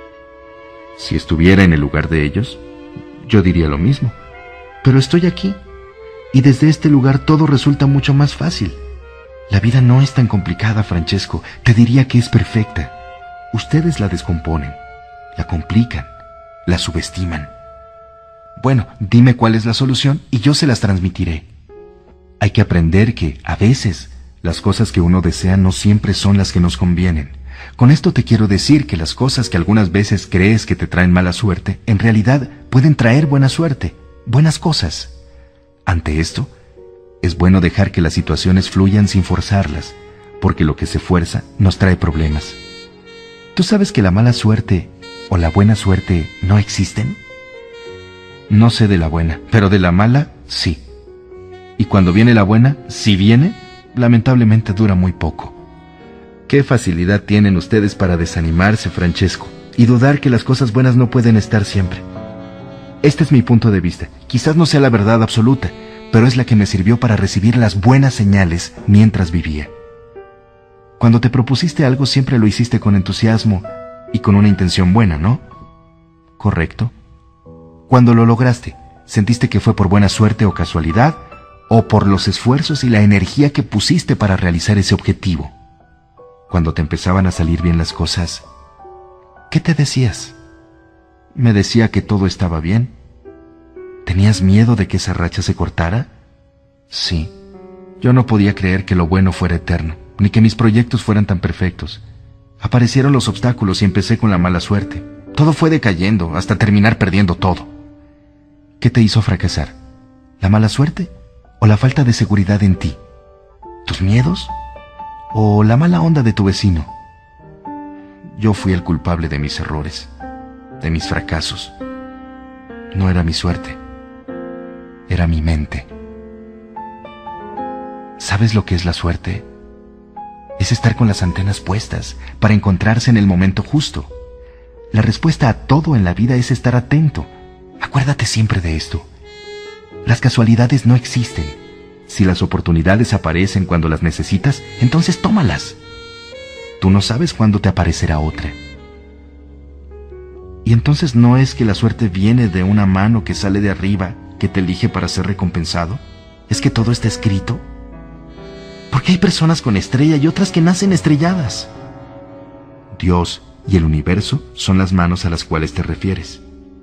Si estuviera en el lugar de ellos, yo diría lo mismo. Pero estoy aquí, y desde este lugar todo resulta mucho más fácil. La vida no es tan complicada, Francesco. Te diría que es perfecta. Ustedes la descomponen, la complican, la subestiman. Bueno, dime cuál es la solución y yo se las transmitiré. Hay que aprender que, a veces, las cosas que uno desea no siempre son las que nos convienen. Con esto te quiero decir que las cosas que algunas veces crees que te traen mala suerte, en realidad pueden traer buena suerte, buenas cosas. Ante esto, es bueno dejar que las situaciones fluyan sin forzarlas, porque lo que se fuerza nos trae problemas. ¿Tú sabes que la mala suerte o la buena suerte no existen? No sé de la buena, pero de la mala, sí. Y cuando viene la buena, si viene, lamentablemente dura muy poco. Qué facilidad tienen ustedes para desanimarse, Francesco, y dudar que las cosas buenas no pueden estar siempre. Este es mi punto de vista. Quizás no sea la verdad absoluta, pero es la que me sirvió para recibir las buenas señales mientras vivía. Cuando te propusiste algo siempre lo hiciste con entusiasmo y con una intención buena, ¿no? ¿Correcto? Cuando lo lograste, ¿sentiste que fue por buena suerte o casualidad, o por los esfuerzos y la energía que pusiste para realizar ese objetivo? Cuando te empezaban a salir bien las cosas, ¿qué te decías? ¿Me decía que todo estaba bien? ¿Tenías miedo de que esa racha se cortara? Sí. Yo no podía creer que lo bueno fuera eterno, ni que mis proyectos fueran tan perfectos. Aparecieron los obstáculos y empecé con la mala suerte. Todo fue decayendo hasta terminar perdiendo todo. ¿Qué te hizo fracasar? ¿La mala suerte o la falta de seguridad en ti? ¿Tus miedos o la mala onda de tu vecino? Yo fui el culpable de mis errores, de mis fracasos. No era mi suerte, era mi mente. ¿Sabes lo que es la suerte? Es estar con las antenas puestas para encontrarse en el momento justo. La respuesta a todo en la vida es estar atento. Acuérdate siempre de esto. Las casualidades no existen. Si las oportunidades aparecen cuando las necesitas, entonces tómalas. Tú no sabes cuándo te aparecerá otra. Y entonces ¿no es que la suerte viene de una mano que sale de arriba, que te elige para ser recompensado? ¿Es que todo está escrito? Porque hay personas con estrella y otras que nacen estrelladas. Dios y el universo son las manos a las cuales te refieres.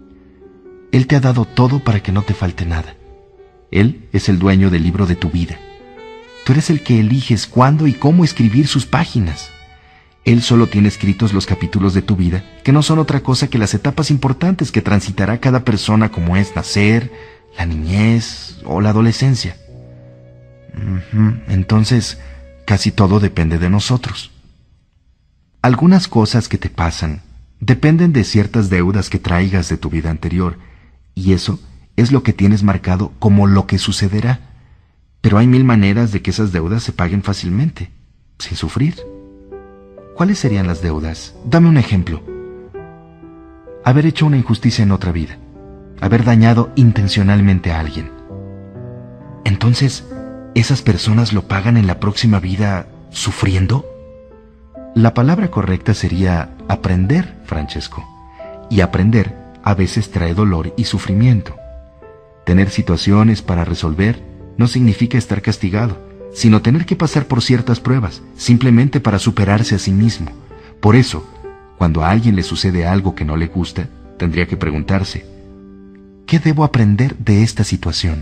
Él te ha dado todo para que no te falte nada. Él es el dueño del libro de tu vida. Tú eres el que eliges cuándo y cómo escribir sus páginas. Él solo tiene escritos los capítulos de tu vida, que no son otra cosa que las etapas importantes que transitará cada persona, como es nacer, la niñez o la adolescencia. Uh-huh. Entonces, casi todo depende de nosotros. Algunas cosas que te pasan dependen de ciertas deudas que traigas de tu vida anterior, y eso es lo que tienes marcado como lo que sucederá. Pero hay mil maneras de que esas deudas se paguen fácilmente, sin sufrir. ¿Cuáles serían las deudas? Dame un ejemplo. Haber hecho una injusticia en otra vida, haber dañado intencionalmente a alguien. Entonces, ¿esas personas lo pagan en la próxima vida sufriendo? La palabra correcta sería aprender, Francesco. Y aprender a veces trae dolor y sufrimiento. Tener situaciones para resolver no significa estar castigado, sino tener que pasar por ciertas pruebas, simplemente para superarse a sí mismo. Por eso, cuando a alguien le sucede algo que no le gusta, tendría que preguntarse, ¿qué debo aprender de esta situación?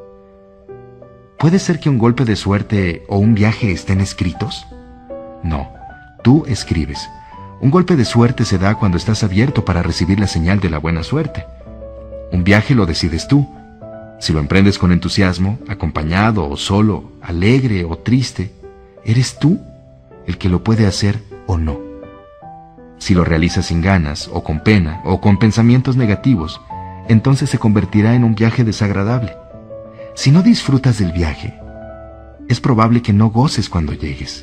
¿Puede ser que un golpe de suerte o un viaje estén escritos? No, tú escribes. Un golpe de suerte se da cuando estás abierto para recibir la señal de la buena suerte. Un viaje lo decides tú. Si lo emprendes con entusiasmo, acompañado o solo, alegre o triste, eres tú el que lo puede hacer o no. Si lo realizas sin ganas, o con pena, o con pensamientos negativos, entonces se convertirá en un viaje desagradable. Si no disfrutas del viaje, es probable que no goces cuando llegues.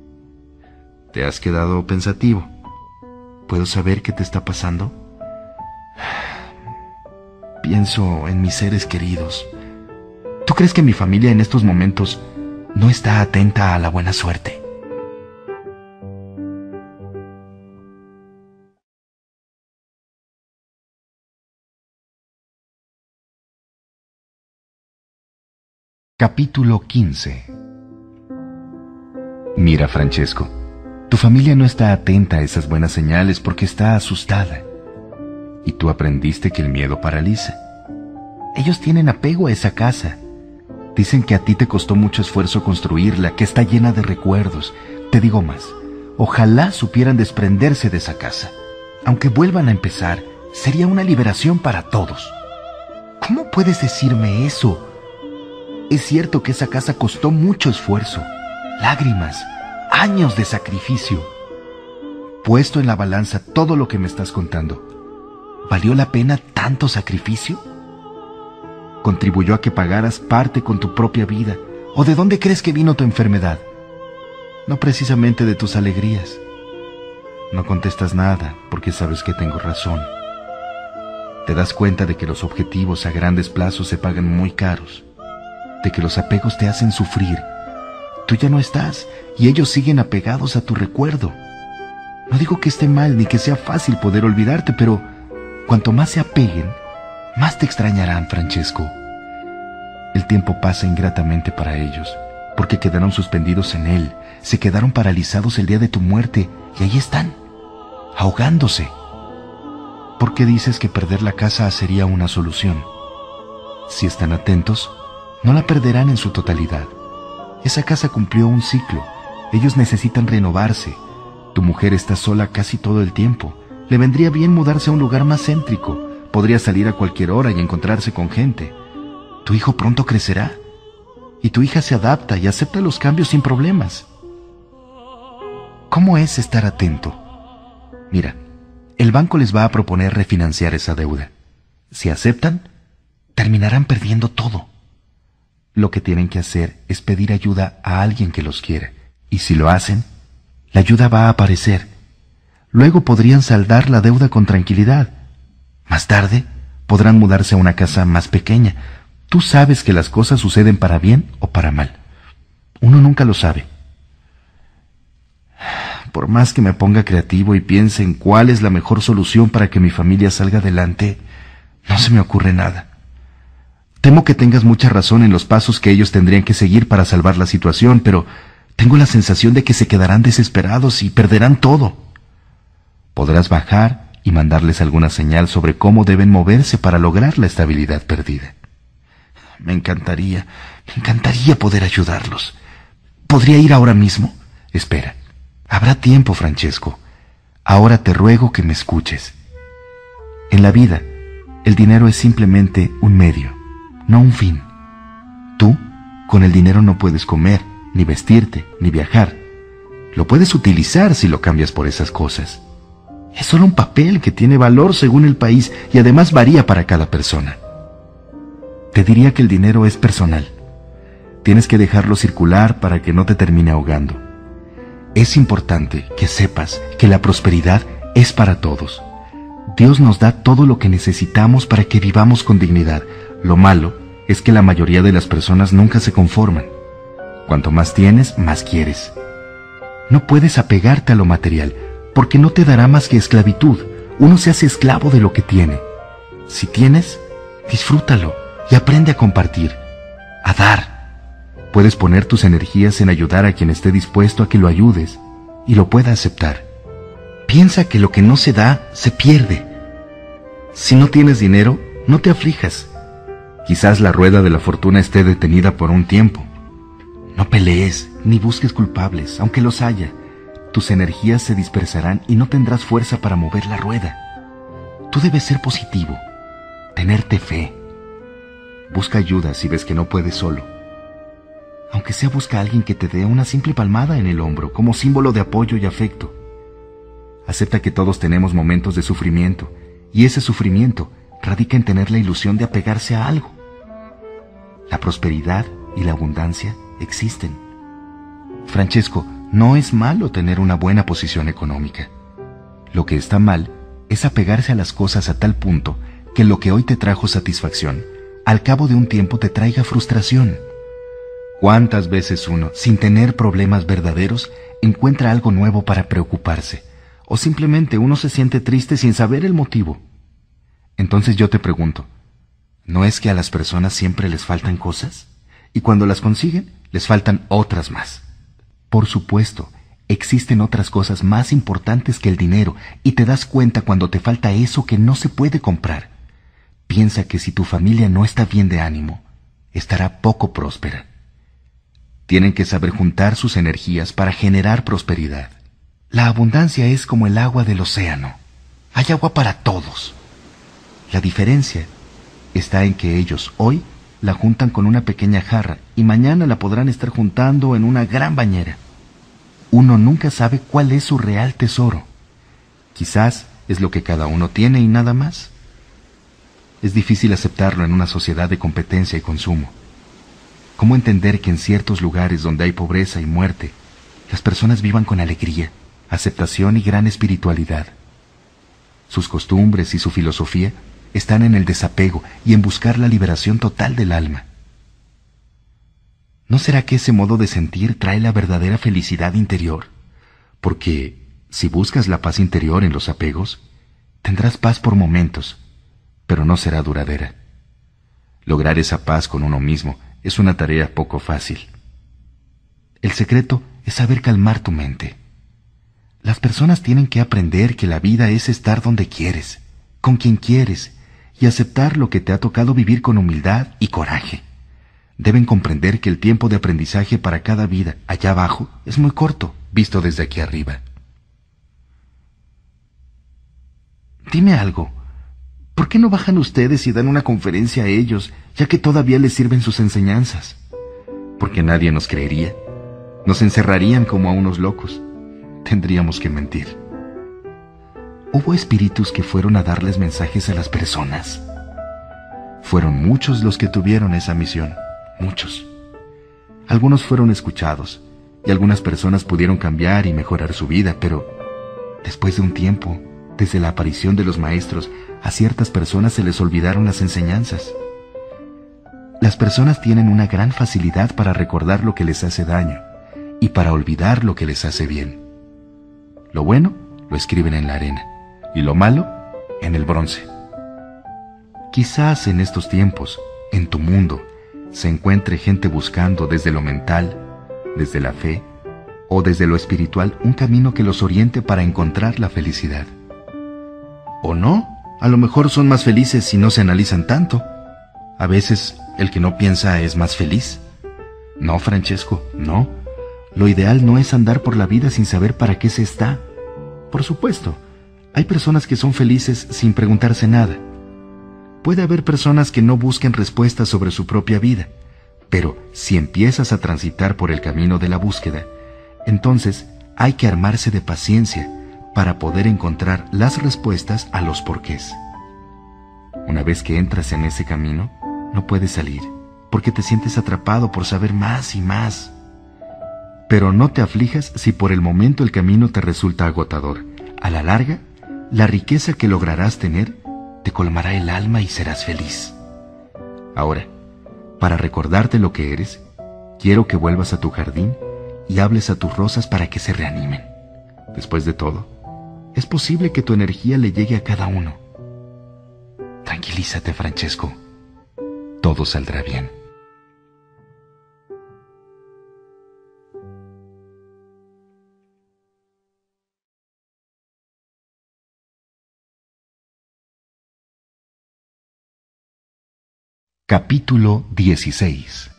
¿Te has quedado pensativo? ¿Puedo saber qué te está pasando? Pienso en mis seres queridos. ¿Tú crees que mi familia en estos momentos no está atenta a la buena suerte? Capítulo quince. Mira, Francesco, tu familia no está atenta a esas buenas señales porque está asustada. Y tú aprendiste que el miedo paraliza. Ellos tienen apego a esa casa. Dicen que a ti te costó mucho esfuerzo construirla, que está llena de recuerdos. Te digo más, ojalá supieran desprenderse de esa casa. Aunque vuelvan a empezar, sería una liberación para todos. ¿Cómo puedes decirme eso? Es cierto que esa casa costó mucho esfuerzo, lágrimas, años de sacrificio. Puesto en la balanza todo lo que me estás contando, ¿valió la pena tanto sacrificio? contribuyó a que pagaras parte con tu propia vida? ¿O de dónde crees que vino tu enfermedad? No precisamente de tus alegrías. No contestas nada porque sabes que tengo razón. Te das cuenta de que los objetivos a grandes plazos se pagan muy caros, de que los apegos te hacen sufrir. Tú ya no estás y ellos siguen apegados a tu recuerdo. No digo que esté mal ni que sea fácil poder olvidarte, pero cuanto más se apeguen, más te extrañarán, Francesco. El tiempo pasa ingratamente para ellos, porque quedaron suspendidos en él, se quedaron paralizados el día de tu muerte y ahí están, ahogándose. ¿Por qué dices que perder la casa sería una solución? Si están atentos, no la perderán en su totalidad. Esa casa cumplió un ciclo. Ellos necesitan renovarse. Tu mujer está sola casi todo el tiempo. Le vendría bien mudarse a un lugar más céntrico. Podría salir a cualquier hora y encontrarse con gente. Tu hijo pronto crecerá. Y tu hija se adapta y acepta los cambios sin problemas. ¿Cómo es estar atento? Mira, el banco les va a proponer refinanciar esa deuda. Si aceptan, terminarán perdiendo todo. Lo que tienen que hacer es pedir ayuda a alguien que los quiera. Y si lo hacen, la ayuda va a aparecer. Luego podrían saldar la deuda con tranquilidad. Más tarde, podrán mudarse a una casa más pequeña. Tú sabes que las cosas suceden para bien o para mal. Uno nunca lo sabe. Por más que me ponga creativo y piense en cuál es la mejor solución para que mi familia salga adelante, no se me ocurre nada. Temo que tengas mucha razón en los pasos que ellos tendrían que seguir para salvar la situación, pero tengo la sensación de que se quedarán desesperados y perderán todo. Podrás bajar y mandarles alguna señal sobre cómo deben moverse para lograr la estabilidad perdida. Me encantaría, me encantaría poder ayudarlos. ¿Podría ir ahora mismo? Espera, habrá tiempo, Francesco. Ahora te ruego que me escuches. En la vida, el dinero es simplemente un medio, no un fin. Tú, con el dinero no puedes comer, ni vestirte, ni viajar. Lo puedes utilizar si lo cambias por esas cosas. Es solo un papel que tiene valor según el país y además varía para cada persona. Te diría que el dinero es personal. Tienes que dejarlo circular para que no te termine ahogando. Es importante que sepas que la prosperidad es para todos. Dios nos da todo lo que necesitamos para que vivamos con dignidad. Lo malo es que la mayoría de las personas nunca se conforman. Cuanto más tienes, más quieres. No puedes apegarte a lo material, porque no te dará más que esclavitud. Uno se hace esclavo de lo que tiene. Si tienes, disfrútalo y aprende a compartir, a dar. Puedes poner tus energías en ayudar a quien esté dispuesto a que lo ayudes y lo pueda aceptar. Piensa que lo que no se da, se pierde. Si no tienes dinero, no te aflijas. Quizás la rueda de la fortuna esté detenida por un tiempo. No pelees ni busques culpables, aunque los haya. Tus energías se dispersarán y no tendrás fuerza para mover la rueda. Tú debes ser positivo, tenerte fe. Busca ayuda si ves que no puedes solo. Aunque sea, busca a alguien que te dé una simple palmada en el hombro como símbolo de apoyo y afecto. Acepta que todos tenemos momentos de sufrimiento y ese sufrimiento radica en tener la ilusión de apegarse a algo. La prosperidad y la abundancia existen. Francesco, no es malo tener una buena posición económica. Lo que está mal es apegarse a las cosas a tal punto que lo que hoy te trajo satisfacción, al cabo de un tiempo te traiga frustración. ¿Cuántas veces uno, sin tener problemas verdaderos, encuentra algo nuevo para preocuparse? O simplemente uno se siente triste sin saber el motivo. Entonces yo te pregunto, ¿no es que a las personas siempre les faltan cosas? Y cuando las consiguen, les faltan otras más. Por supuesto, existen otras cosas más importantes que el dinero y te das cuenta cuando te falta eso que no se puede comprar. Piensa que si tu familia no está bien de ánimo, estará poco próspera. Tienen que saber juntar sus energías para generar prosperidad. La abundancia es como el agua del océano. Hay agua para todos. La diferencia está en que ellos hoy la juntan con una pequeña jarra y mañana la podrán estar juntando en una gran bañera. Uno nunca sabe cuál es su real tesoro. Quizás es lo que cada uno tiene y nada más. Es difícil aceptarlo en una sociedad de competencia y consumo. ¿Cómo entender que en ciertos lugares donde hay pobreza y muerte, las personas vivan con alegría, aceptación y gran espiritualidad? Sus costumbres y su filosofía están en el desapego y en buscar la liberación total del alma. ¿No será que ese modo de sentir trae la verdadera felicidad interior? Porque si buscas la paz interior en los apegos, tendrás paz por momentos, pero no será duradera. Lograr esa paz con uno mismo es una tarea poco fácil. El secreto es saber calmar tu mente. Las personas tienen que aprender que la vida es estar donde quieres, con quien quieres, y aceptar lo que te ha tocado vivir con humildad y coraje. Deben comprender que el tiempo de aprendizaje para cada vida allá abajo es muy corto, visto desde aquí arriba. Dime algo. ¿Por qué no bajan ustedes y dan una conferencia a ellos, ya que todavía les sirven sus enseñanzas? Porque nadie nos creería. Nos encerrarían como a unos locos. Tendríamos que mentir. Hubo espíritus que fueron a darles mensajes a las personas. Fueron muchos los que tuvieron esa misión, muchos. Algunos fueron escuchados, y algunas personas pudieron cambiar y mejorar su vida, pero después de un tiempo, desde la aparición de los maestros, a ciertas personas se les olvidaron las enseñanzas. Las personas tienen una gran facilidad para recordar lo que les hace daño y para olvidar lo que les hace bien. Lo bueno lo escriben en la arena y lo malo en el bronce. Quizás en estos tiempos, en tu mundo, se encuentre gente buscando desde lo mental, desde la fe o desde lo espiritual un camino que los oriente para encontrar la felicidad. ¿O no? A lo mejor son más felices si no se analizan tanto. A veces el que no piensa es más feliz. No, Francesco, no. Lo ideal no es andar por la vida sin saber para qué se está. Por supuesto, hay personas que son felices sin preguntarse nada. Puede haber personas que no busquen respuestas sobre su propia vida, pero si empiezas a transitar por el camino de la búsqueda, entonces hay que armarse de paciencia para poder encontrar las respuestas a los porqués. Una vez que entras en ese camino, no puedes salir, porque te sientes atrapado por saber más y más. Pero no te aflijas si por el momento el camino te resulta agotador. A la larga, la riqueza que lograrás tener te colmará el alma y serás feliz. Ahora, para recordarte lo que eres, quiero que vuelvas a tu jardín y hables a tus rosas para que se reanimen. Después de todo, es posible que tu energía le llegue a cada uno. Tranquilízate, Francesco. Todo saldrá bien. Capítulo dieciséis.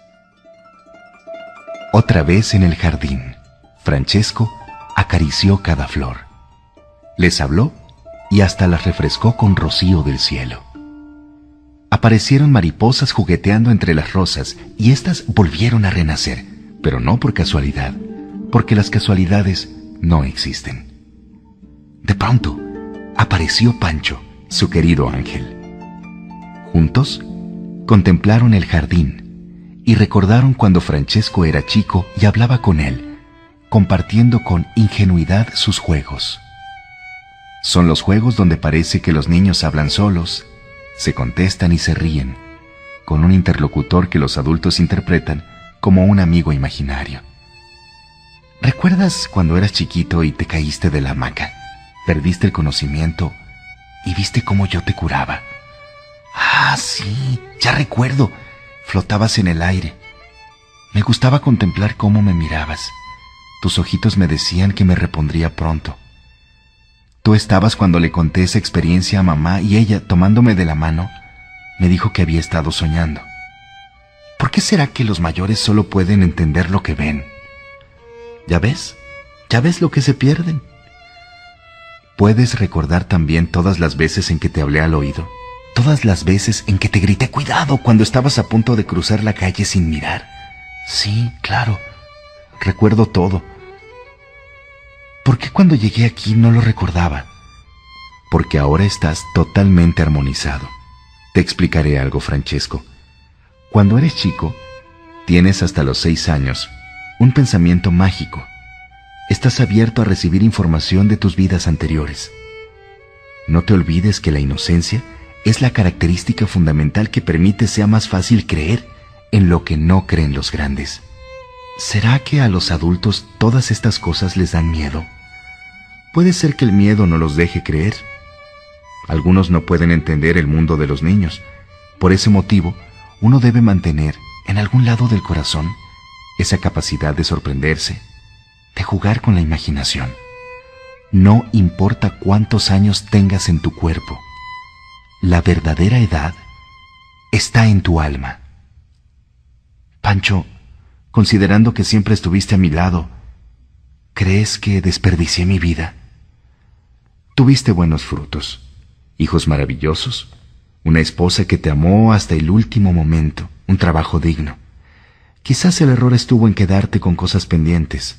Otra vez en el jardín, Francesco acarició cada flor. Les habló y hasta las refrescó con rocío del cielo. Aparecieron mariposas jugueteando entre las rosas y éstas volvieron a renacer, pero no por casualidad, porque las casualidades no existen. De pronto, apareció Pancho, su querido ángel. Juntos, contemplaron el jardín y recordaron cuando Francesco era chico y hablaba con él, compartiendo con ingenuidad sus juegos. Son los juegos donde parece que los niños hablan solos, se contestan y se ríen, con un interlocutor que los adultos interpretan como un amigo imaginario. ¿Recuerdas cuando eras chiquito y te caíste de la hamaca, perdiste el conocimiento y viste cómo yo te curaba? Ah, sí, ya recuerdo. Flotabas en el aire. Me gustaba contemplar cómo me mirabas. Tus ojitos me decían que me repondría pronto. Tú estabas cuando le conté esa experiencia a mamá y ella, tomándome de la mano, me dijo que había estado soñando. ¿Por qué será que los mayores solo pueden entender lo que ven? ¿Ya ves? ¿Ya ves lo que se pierden? ¿Puedes recordar también todas las veces en que te hablé al oído? Todas las veces en que te grité cuidado cuando estabas a punto de cruzar la calle sin mirar. Sí, claro, recuerdo todo. ¿Por qué cuando llegué aquí no lo recordaba? Porque ahora estás totalmente armonizado. Te explicaré algo, Francesco. Cuando eres chico, tienes hasta los seis años un pensamiento mágico. Estás abierto a recibir información de tus vidas anteriores. No te olvides que la inocencia es la característica fundamental que permite sea más fácil creer en lo que no creen los grandes. ¿Será que a los adultos todas estas cosas les dan miedo? Puede ser que el miedo no los deje creer. Algunos no pueden entender el mundo de los niños. Por ese motivo, uno debe mantener en algún lado del corazón esa capacidad de sorprenderse, de jugar con la imaginación. No importa cuántos años tengas en tu cuerpo, la verdadera edad está en tu alma. Pancho, considerando que siempre estuviste a mi lado, ¿crees que desperdicié mi vida? Tuviste buenos frutos, hijos maravillosos, una esposa que te amó hasta el último momento, un trabajo digno. Quizás el error estuvo en quedarte con cosas pendientes.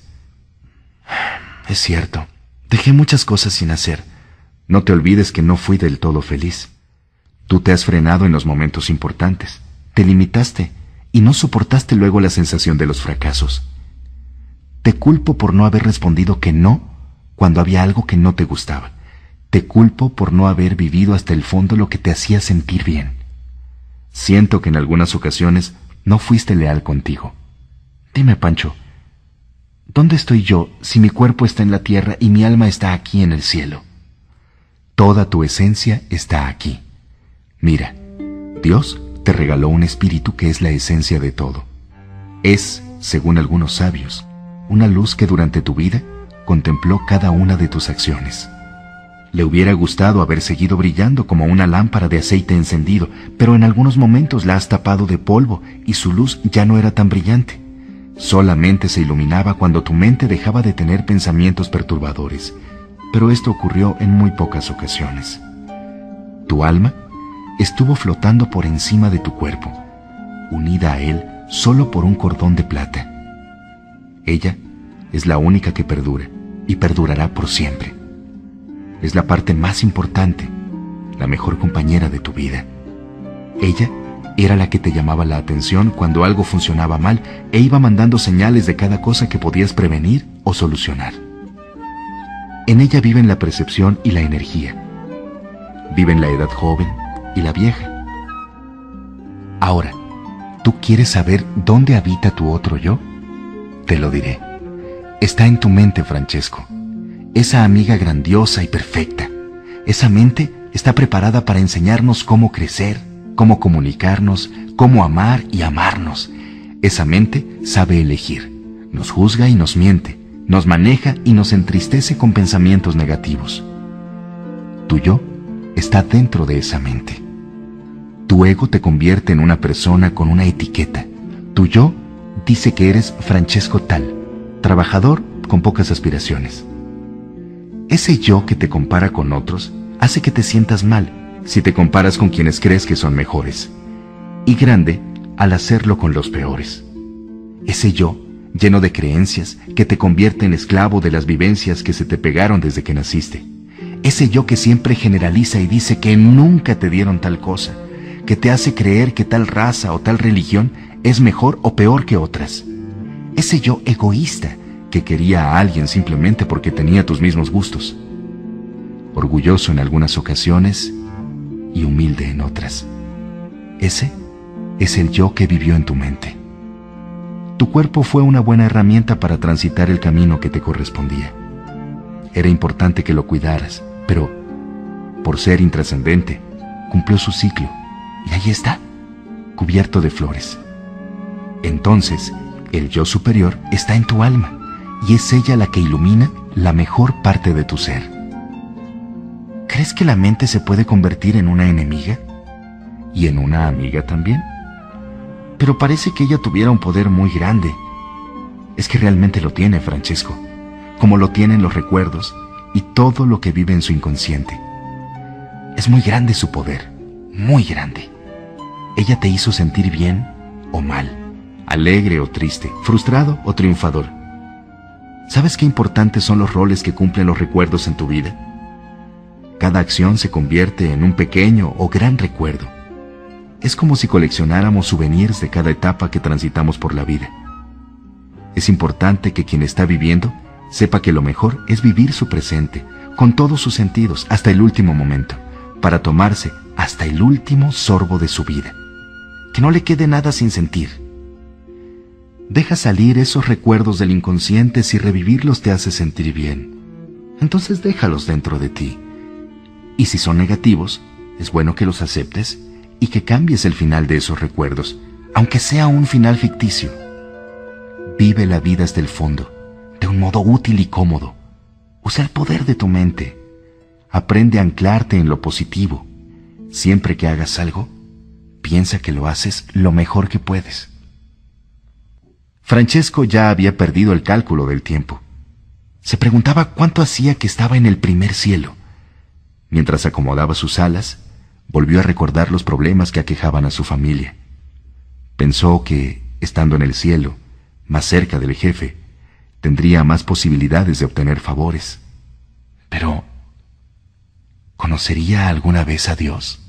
Es cierto, dejé muchas cosas sin hacer. No te olvides que no fui del todo feliz. Tú te has frenado en los momentos importantes, te limitaste y no soportaste luego la sensación de los fracasos. Te culpo por no haber respondido que no cuando había algo que no te gustaba. Te culpo por no haber vivido hasta el fondo lo que te hacía sentir bien. Siento que en algunas ocasiones no fuiste leal contigo. Dime, Pancho, ¿dónde estoy yo si mi cuerpo está en la tierra y mi alma está aquí en el cielo? Toda tu esencia está aquí. Mira, Dios te regaló un espíritu que es la esencia de todo. Es, según algunos sabios, una luz que durante tu vida contempló cada una de tus acciones. Le hubiera gustado haber seguido brillando como una lámpara de aceite encendido, pero en algunos momentos la has tapado de polvo y su luz ya no era tan brillante. Solamente se iluminaba cuando tu mente dejaba de tener pensamientos perturbadores, pero esto ocurrió en muy pocas ocasiones. Tu alma estuvo flotando por encima de tu cuerpo, unida a él solo por un cordón de plata. Ella es la única que perdura y perdurará por siempre. Es la parte más importante, la mejor compañera de tu vida. Ella era la que te llamaba la atención cuando algo funcionaba mal e iba mandando señales de cada cosa que podías prevenir o solucionar. En ella viven la percepción y la energía. Viven la edad joven y la vieja. Ahora, ¿tú quieres saber dónde habita tu otro yo? Te lo diré. Está en tu mente, Francesco. Esa amiga grandiosa y perfecta. Esa mente está preparada para enseñarnos cómo crecer, cómo comunicarnos, cómo amar y amarnos. Esa mente sabe elegir. Nos juzga y nos miente. Nos maneja y nos entristece con pensamientos negativos. Tu yo está dentro de esa mente. Tu ego te convierte en una persona con una etiqueta. Tu yo dice que eres Francesco tal, trabajador con pocas aspiraciones. Ese yo que te compara con otros hace que te sientas mal si te comparas con quienes crees que son mejores, y grande al hacerlo con los peores. Ese yo, lleno de creencias, que te convierte en esclavo de las vivencias que se te pegaron desde que naciste. Ese yo que siempre generaliza y dice que nunca te dieron tal cosa, que te hace creer que tal raza o tal religión es mejor o peor que otras. Ese yo egoísta que quería a alguien simplemente porque tenía tus mismos gustos. Orgulloso en algunas ocasiones y humilde en otras. Ese es el yo que vivió en tu mente. Tu cuerpo fue una buena herramienta para transitar el camino que te correspondía. Era importante que lo cuidaras, pero, por ser intrascendente, cumplió su ciclo, y ahí está, cubierto de flores. Entonces, el yo superior está en tu alma, y es ella la que ilumina la mejor parte de tu ser. ¿Crees que la mente se puede convertir en una enemiga? ¿Y en una amiga también? Pero parece que ella tuviera un poder muy grande. Es que realmente lo tiene, Francesco, como lo tienen los recuerdos y todo lo que vive en su inconsciente. Es muy grande su poder, muy grande. Ella te hizo sentir bien o mal, alegre o triste, frustrado o triunfador. ¿Sabes qué importantes son los roles que cumplen los recuerdos en tu vida? Cada acción se convierte en un pequeño o gran recuerdo. es como si coleccionáramos souvenirs de cada etapa que transitamos por la vida. Es importante que quien está viviendo sepa que lo mejor es vivir su presente, con todos sus sentidos, hasta el último momento, para tomarse hasta el último sorbo de su vida. Que no le quede nada sin sentir. Deja salir esos recuerdos del inconsciente. Si revivirlos te hace sentir bien, entonces déjalos dentro de ti. Y si son negativos, es bueno que los aceptes y que cambies el final de esos recuerdos, aunque sea un final ficticio. Vive la vida hasta el fondo, de un modo útil y cómodo. Usa el poder de tu mente. Aprende a anclarte en lo positivo. Siempre que hagas algo, piensa que lo haces lo mejor que puedes. Francesco ya había perdido el cálculo del tiempo. Se preguntaba cuánto hacía que estaba en el primer cielo. Mientras acomodaba sus alas, volvió a recordar los problemas que aquejaban a su familia. Pensó que, estando en el cielo, más cerca del jefe, tendría más posibilidades de obtener favores. Pero, ¿conocería alguna vez a Dios?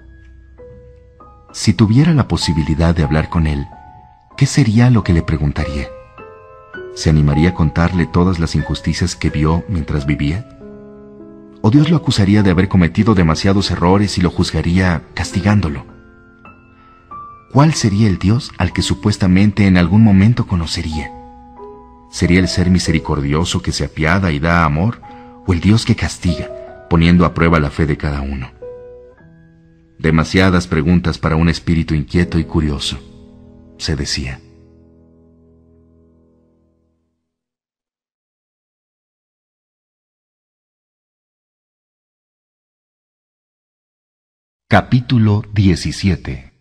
Si tuviera la posibilidad de hablar con él, ¿qué sería lo que le preguntaría? ¿Se animaría a contarle todas las injusticias que vio mientras vivía? ¿O Dios lo acusaría de haber cometido demasiados errores y lo juzgaría castigándolo? ¿Cuál sería el Dios al que supuestamente en algún momento conocería? ¿Sería el ser misericordioso que se apiada y da amor, o el Dios que castiga, poniendo a prueba la fe de cada uno? Demasiadas preguntas para un espíritu inquieto y curioso, se decía. Capítulo diecisiete.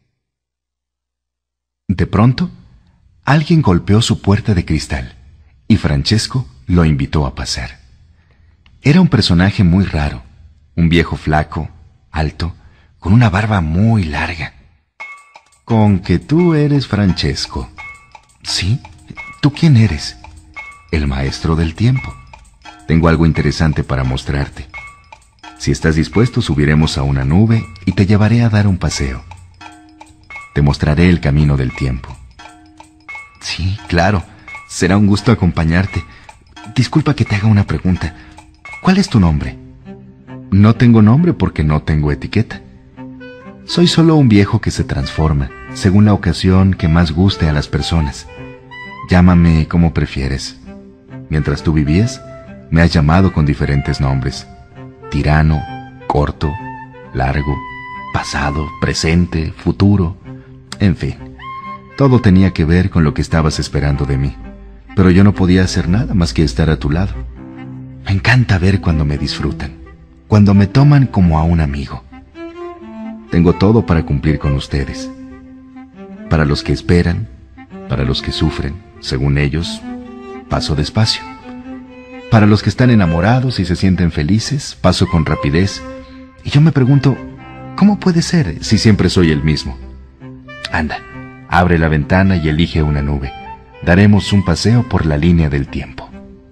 De pronto, alguien golpeó su puerta de cristal y Francesco lo invitó a pasar. Era un personaje muy raro, un viejo flaco, alto, con una barba muy larga. «Con que tú eres Francesco». «Sí, ¿tú quién eres?» «El maestro del tiempo. Tengo algo interesante para mostrarte. Si estás dispuesto, subiremos a una nube y te llevaré a dar un paseo. Te mostraré el camino del tiempo». «Sí, claro, será un gusto acompañarte. Disculpa que te haga una pregunta. ¿Cuál es tu nombre?» «No tengo nombre porque no tengo etiqueta. Soy solo un viejo que se transforma, según la ocasión que más guste a las personas. Llámame como prefieres. Mientras tú vivías, me has llamado con diferentes nombres: tirano, corto, largo, pasado, presente, futuro, en fin. Todo tenía que ver con lo que estabas esperando de mí, pero yo no podía hacer nada más que estar a tu lado. Me encanta ver cuando me disfrutan, cuando me toman como a un amigo. Tengo todo para cumplir con ustedes. Para los que esperan, para los que sufren, según ellos, paso despacio. Para los que están enamorados y se sienten felices, paso con rapidez. Y yo me pregunto, ¿cómo puede ser si siempre soy el mismo? Anda, abre la ventana y elige una nube. Daremos un paseo por la línea del tiempo.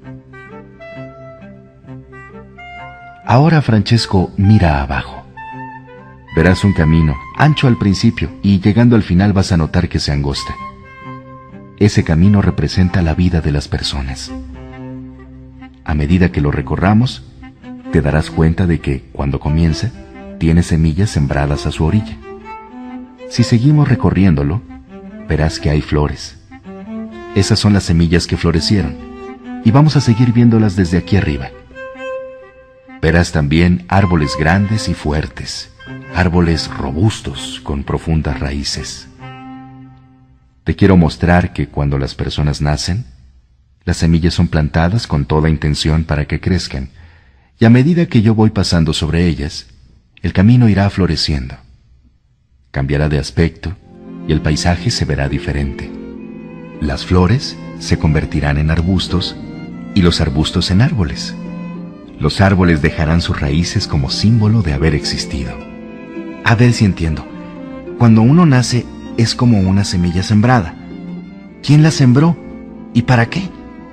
Ahora Francesco mira abajo. Verás un camino, ancho al principio, y llegando al final vas a notar que se angosta. Ese camino representa la vida de las personas. A medida que lo recorramos, te darás cuenta de que, cuando comienza, tiene semillas sembradas a su orilla. Si seguimos recorriéndolo, verás que hay flores. Esas son las semillas que florecieron, y vamos a seguir viéndolas desde aquí arriba. Verás también árboles grandes y fuertes, árboles robustos con profundas raíces. Te quiero mostrar que cuando las personas nacen, las semillas son plantadas con toda intención para que crezcan, y a medida que yo voy pasando sobre ellas, el camino irá floreciendo. Cambiará de aspecto y el paisaje se verá diferente. Las flores se convertirán en arbustos y los arbustos en árboles. Los árboles dejarán sus raíces como símbolo de haber existido. A ver si entiendo. Cuando uno nace es como una semilla sembrada. ¿Quién la sembró? ¿Y para qué?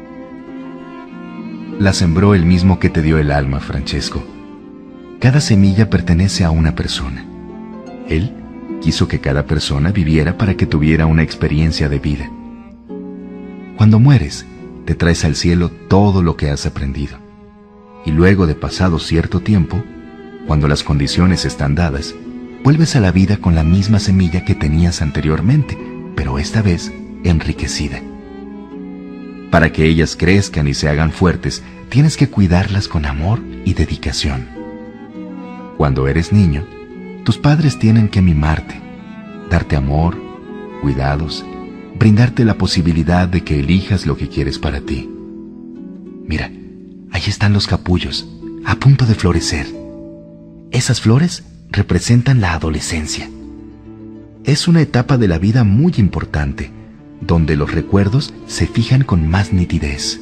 La sembró el mismo que te dio el alma, Francesco. Cada semilla pertenece a una persona. Él Quiso que cada persona viviera para que tuviera una experiencia de vida. Cuando mueres, te traes al cielo todo lo que has aprendido. Y luego de pasado cierto tiempo, cuando las condiciones están dadas, vuelves a la vida con la misma semilla que tenías anteriormente, pero esta vez enriquecida. Para que ellas crezcan y se hagan fuertes, tienes que cuidarlas con amor y dedicación. Cuando eres niño, tus padres tienen que mimarte, darte amor, cuidados, brindarte la posibilidad de que elijas lo que quieres para ti. Mira, ahí están los capullos, a punto de florecer. Esas flores representan la adolescencia. Es una etapa de la vida muy importante, donde los recuerdos se fijan con más nitidez.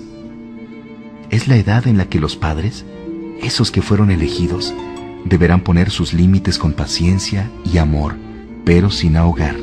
Es la edad en la que los padres, esos que fueron elegidos, deberán poner sus límites con paciencia y amor, pero sin ahogar.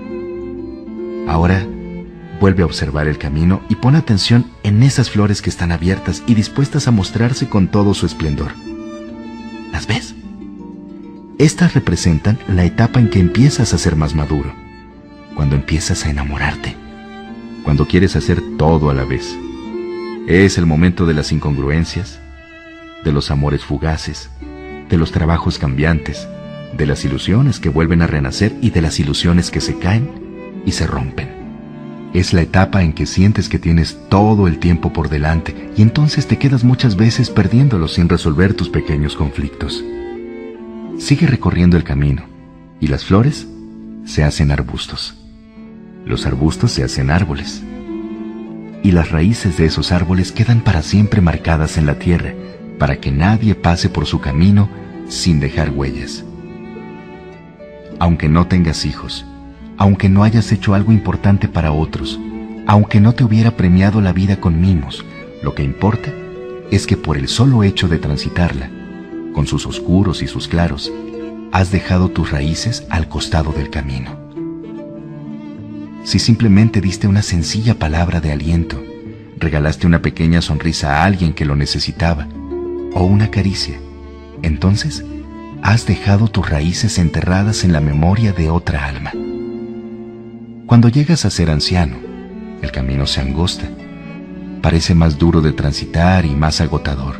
Ahora, vuelve a observar el camino y pon atención en esas flores que están abiertas y dispuestas a mostrarse con todo su esplendor. ¿Las ves? Estas representan la etapa en que empiezas a ser más maduro, cuando empiezas a enamorarte, cuando quieres hacer todo a la vez. Es el momento de las incongruencias, de los amores fugaces, de los trabajos cambiantes, de las ilusiones que vuelven a renacer y de las ilusiones que se caen y se rompen. Es la etapa en que sientes que tienes todo el tiempo por delante y entonces te quedas muchas veces perdiéndolo sin resolver tus pequeños conflictos. Sigue recorriendo el camino y las flores se hacen arbustos. Los arbustos se hacen árboles. Y las raíces de esos árboles quedan para siempre marcadas en la tierra, para que nadie pase por su camino sin dejar huellas. Aunque no tengas hijos, aunque no hayas hecho algo importante para otros, aunque no te hubiera premiado la vida con mimos, lo que importa es que por el solo hecho de transitarla, con sus oscuros y sus claros, has dejado tus raíces al costado del camino. Si simplemente diste una sencilla palabra de aliento, regalaste una pequeña sonrisa a alguien que lo necesitaba, o una caricia, entonces has dejado tus raíces enterradas en la memoria de otra alma. Cuando llegas a ser anciano, el camino se angosta, parece más duro de transitar y más agotador.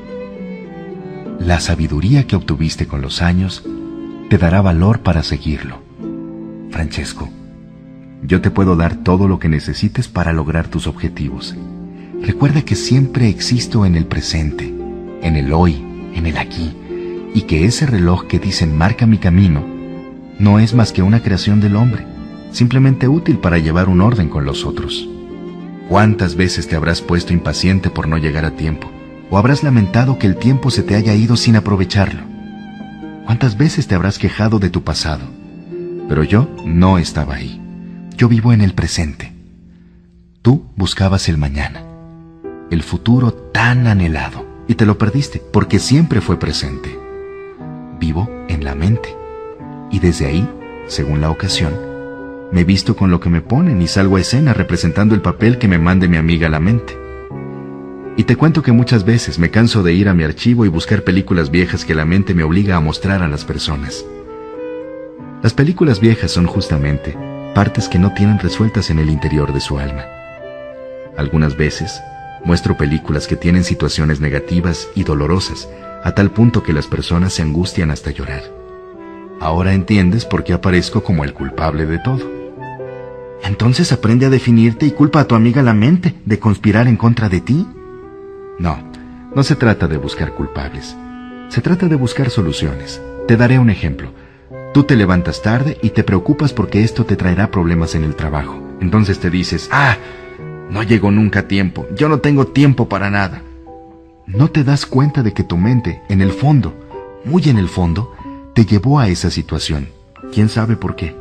La sabiduría que obtuviste con los años te dará valor para seguirlo. Francesco, yo te puedo dar todo lo que necesites para lograr tus objetivos. Recuerda que siempre existo en el presente, en el hoy, en el aquí, y que ese reloj que dicen marca mi camino no es más que una creación del hombre, simplemente útil para llevar un orden con los otros. ¿Cuántas veces te habrás puesto impaciente por no llegar a tiempo? ¿O habrás lamentado que el tiempo se te haya ido sin aprovecharlo? ¿Cuántas veces te habrás quejado de tu pasado? Pero yo no estaba ahí. Yo vivo en el presente. Tú buscabas el mañana, el futuro tan anhelado, y te lo perdiste porque siempre fue presente. Vivo en la mente, y desde ahí, según la ocasión, me visto con lo que me ponen y salgo a escena representando el papel que me mande mi amiga a la mente. Y te cuento que muchas veces me canso de ir a mi archivo y buscar películas viejas que la mente me obliga a mostrar a las personas. Las películas viejas son justamente partes que no tienen resueltas en el interior de su alma. Algunas veces muestro películas que tienen situaciones negativas y dolorosas, a tal punto que las personas se angustian hasta llorar. Ahora entiendes por qué aparezco como el culpable de todo. Entonces aprende a definirte y culpa a tu amiga la mente de conspirar en contra de ti. No, no se trata de buscar culpables. Se trata de buscar soluciones. Te daré un ejemplo. Tú te levantas tarde y te preocupas porque esto te traerá problemas en el trabajo. Entonces te dices, ah, no llego nunca a tiempo, yo no tengo tiempo para nada. No te das cuenta de que tu mente, en el fondo, muy en el fondo, te llevó a esa situación. ¿Quién sabe por qué?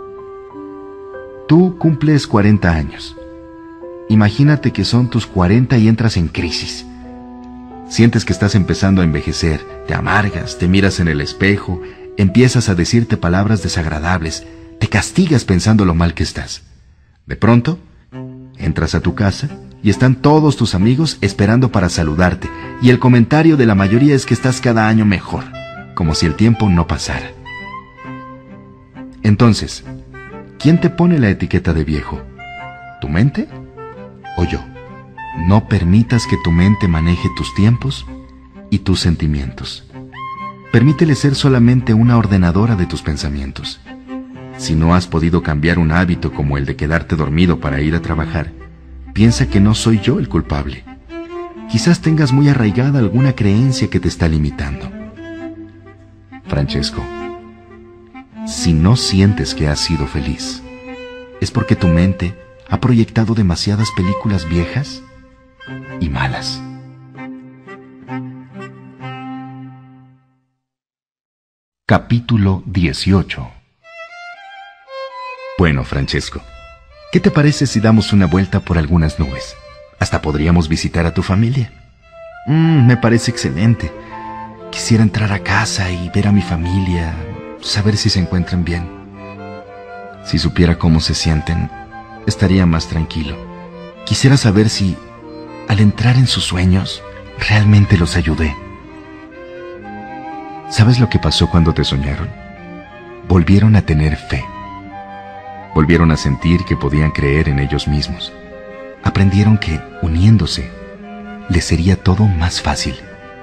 Tú cumples cuarenta años. Imagínate que son tus cuarenta y entras en crisis. Sientes que estás empezando a envejecer, te amargas, te miras en el espejo, empiezas a decirte palabras desagradables, te castigas pensando lo mal que estás. De pronto, entras a tu casa y están todos tus amigos esperando para saludarte, y el comentario de la mayoría es que estás cada año mejor, como si el tiempo no pasara. Entonces, ¿quién te pone la etiqueta de viejo? ¿Tu mente o yo? No permitas que tu mente maneje tus tiempos y tus sentimientos. Permítele ser solamente una ordenadora de tus pensamientos. Si no has podido cambiar un hábito como el de quedarte dormido para ir a trabajar, piensa que no soy yo el culpable. Quizás tengas muy arraigada alguna creencia que te está limitando. Francesco, si no sientes que has sido feliz, es porque tu mente ha proyectado demasiadas películas viejas y malas. Capítulo dieciocho. Bueno, Francesco, ¿qué te parece si damos una vuelta por algunas nubes? Hasta podríamos visitar a tu familia. Mm, me parece excelente. Quisiera entrar a casa y ver a mi familia, saber si se encuentran bien. Si supiera cómo se sienten, estaría más tranquilo. Quisiera saber si, al entrar en sus sueños, realmente los ayudé. ¿Sabes lo que pasó cuando te soñaron? Volvieron a tener fe. Volvieron a sentir que podían creer en ellos mismos. Aprendieron que, uniéndose, les sería todo más fácil.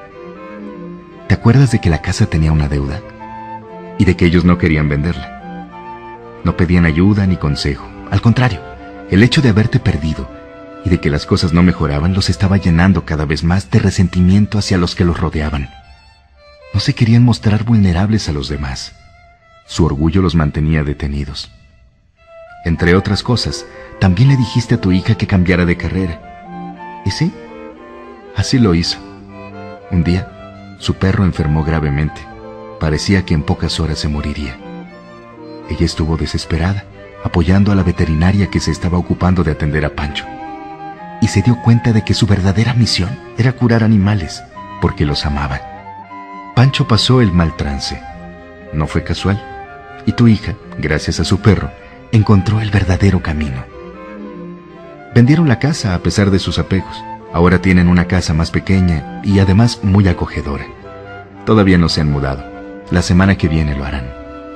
¿Te acuerdas de que la casa tenía una deuda? Y de que ellos no querían venderla. No pedían ayuda ni consejo. Al contrario, el hecho de haberte perdido y de que las cosas no mejoraban los estaba llenando cada vez más de resentimiento hacia los que los rodeaban. No se querían mostrar vulnerables a los demás. Su orgullo los mantenía detenidos. Entre otras cosas, también le dijiste a tu hija que cambiara de carrera. ¿Y sí? Así lo hizo. Un día, su perro enfermó gravemente. Parecía que en pocas horas se moriría. Ella estuvo desesperada, apoyando a la veterinaria que se estaba ocupando de atender a Pancho. Y se dio cuenta de que su verdadera misión era curar animales, porque los amaba. Pancho pasó el mal trance. No fue casual. Y tu hija, gracias a su perro, encontró el verdadero camino. Vendieron la casa a pesar de sus apegos. Ahora tienen una casa más pequeña y además muy acogedora. Todavía no se han mudado. La semana que viene lo harán.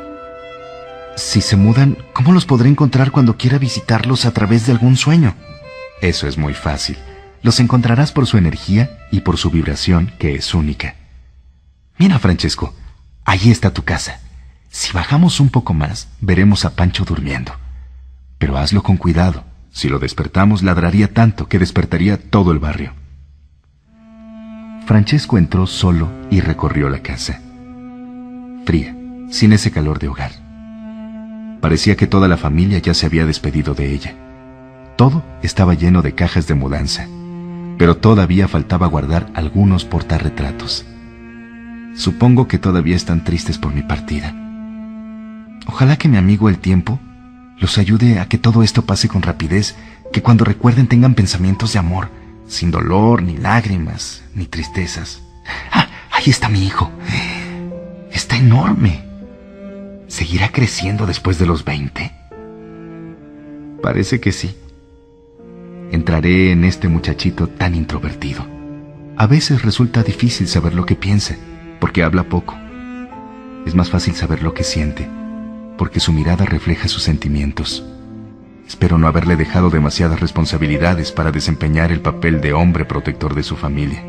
Si se mudan, ¿cómo los podré encontrar cuando quiera visitarlos a través de algún sueño? Eso es muy fácil. Los encontrarás por su energía y por su vibración, que es única. Mira, Francesco, ahí está tu casa. Si bajamos un poco más, veremos a Pancho durmiendo. Pero hazlo con cuidado. Si lo despertamos, ladraría tanto que despertaría todo el barrio. Francesco entró solo y recorrió la casa. Fría, sin ese calor de hogar. Parecía que toda la familia ya se había despedido de ella. Todo estaba lleno de cajas de mudanza, pero todavía faltaba guardar algunos portarretratos. Supongo que todavía están tristes por mi partida. Ojalá que mi amigo el tiempo los ayude a que todo esto pase con rapidez, que cuando recuerden tengan pensamientos de amor, sin dolor, ni lágrimas, ni tristezas. ¡Ah! Ahí está mi hijo. Está enorme. ¿Seguirá creciendo después de los veinte? Parece que sí. Entraré en este muchachito tan introvertido. A veces resulta difícil saber lo que piensa, porque habla poco. Es más fácil saber lo que siente, porque su mirada refleja sus sentimientos. Espero no haberle dejado demasiadas responsabilidades para desempeñar el papel de hombre protector de su familia.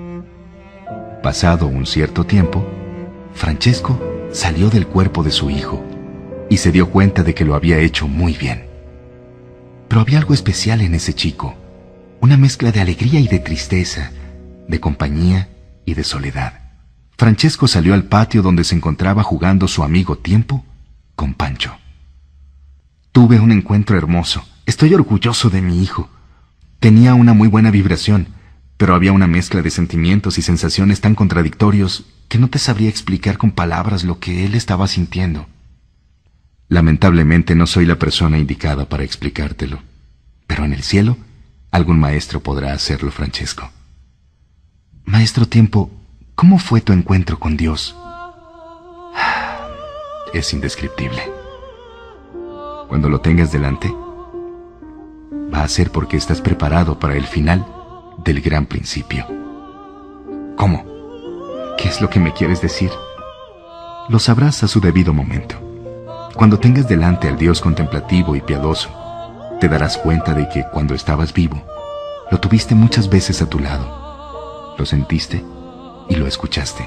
Pasado un cierto tiempo, Francesco salió del cuerpo de su hijo y se dio cuenta de que lo había hecho muy bien. Pero había algo especial en ese chico, una mezcla de alegría y de tristeza, de compañía y de soledad. Francesco salió al patio donde se encontraba jugando su amigo Tiempo con Pancho. Tuve un encuentro hermoso. Estoy orgulloso de mi hijo. Tenía una muy buena vibración, pero había una mezcla de sentimientos y sensaciones tan contradictorios que no te sabría explicar con palabras lo que él estaba sintiendo. Lamentablemente no soy la persona indicada para explicártelo, pero en el cielo algún maestro podrá hacerlo, Francesco. Maestro Tiempo, ¿cómo fue tu encuentro con Dios? Es indescriptible. Cuando lo tengas delante, va a ser porque estás preparado para el final del gran principio. ¿Cómo? ¿Qué es lo que me quieres decir? Lo sabrás a su debido momento. Cuando tengas delante al Dios contemplativo y piadoso, te darás cuenta de que cuando estabas vivo, lo tuviste muchas veces a tu lado, lo sentiste y lo escuchaste.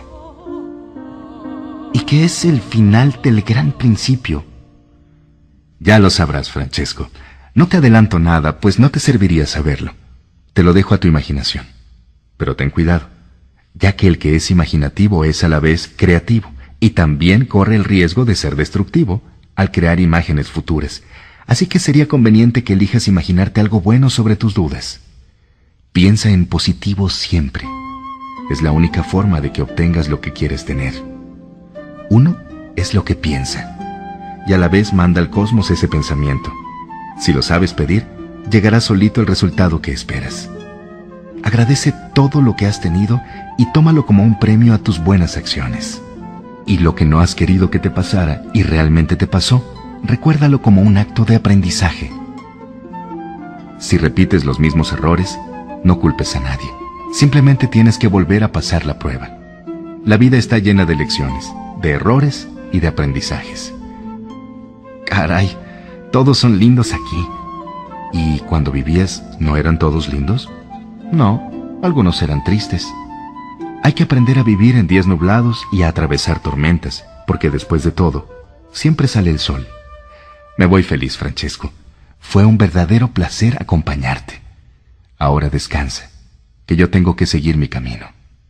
¿Y qué es el final del gran principio? Ya lo sabrás, Francesco. No te adelanto nada, pues no te serviría saberlo. Te lo dejo a tu imaginación. Pero ten cuidado, ya que el que es imaginativo es a la vez creativo y también corre el riesgo de ser destructivo al crear imágenes futuras. Así que sería conveniente que elijas imaginarte algo bueno sobre tus dudas. Piensa en positivo siempre. Es la única forma de que obtengas lo que quieres tener. Uno es lo que piensa, y a la vez manda al cosmos ese pensamiento. Si lo sabes pedir, llegará solito el resultado que esperas. Agradece todo lo que has tenido y tómalo como un premio a tus buenas acciones. Y lo que no has querido que te pasara y realmente te pasó, recuérdalo como un acto de aprendizaje. Si repites los mismos errores, no culpes a nadie. Simplemente tienes que volver a pasar la prueba. La vida está llena de lecciones, de errores y de aprendizajes. Caray, todos son lindos aquí. ¿Y cuando vivías, no eran todos lindos? No, algunos eran tristes. Hay que aprender a vivir en días nublados y a atravesar tormentas, porque después de todo, siempre sale el sol. Me voy feliz, Francesco. Fue un verdadero placer acompañarte. Ahora descansa, que yo tengo que seguir mi camino.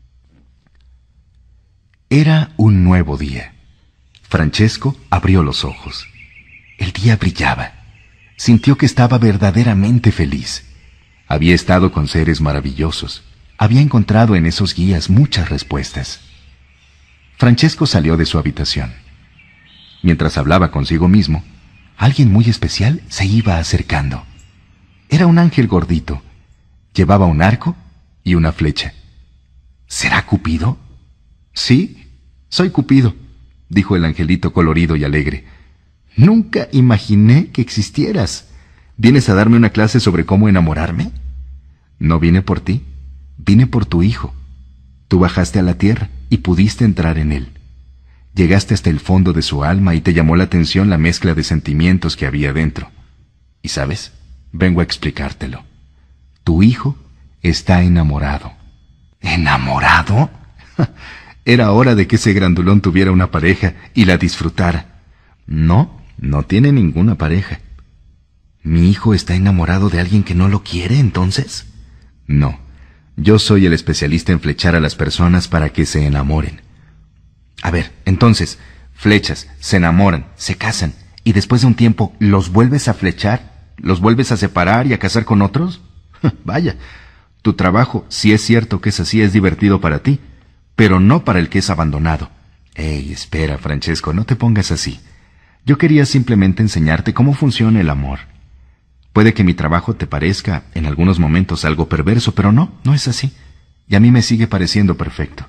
Era un nuevo día. Francesco abrió los ojos. El día brillaba. Sintió que estaba verdaderamente feliz. Había estado con seres maravillosos. Había encontrado en esos guías muchas respuestas. Francesco salió de su habitación. Mientras hablaba consigo mismo, alguien muy especial se iba acercando. Era un ángel gordito. Llevaba un arco y una flecha. ¿Será Cupido? Sí, soy Cupido, dijo el angelito colorido y alegre. Nunca imaginé que existieras. ¿Vienes a darme una clase sobre cómo enamorarme? No vine por ti, vine por tu hijo. Tú bajaste a la tierra y pudiste entrar en él. Llegaste hasta el fondo de su alma y te llamó la atención la mezcla de sentimientos que había dentro. Y sabes, vengo a explicártelo. Tu hijo está enamorado. ¿Enamorado? Era hora de que ese grandulón tuviera una pareja y la disfrutara. No, no tiene ninguna pareja. ¿Mi hijo está enamorado de alguien que no lo quiere, entonces? No, yo soy el especialista en flechar a las personas para que se enamoren. A ver, entonces, flechas, se enamoran, se casan, y después de un tiempo, ¿los vuelves a flechar? ¿Los vuelves a separar y a casar con otros? Vaya, tu trabajo, si es cierto que es así, es divertido para ti, pero no para el que es abandonado. Ey, espera, Francesco, no te pongas así. Yo quería simplemente enseñarte cómo funciona el amor. Puede que mi trabajo te parezca, en algunos momentos, algo perverso, pero no, no es así. Y a mí me sigue pareciendo perfecto.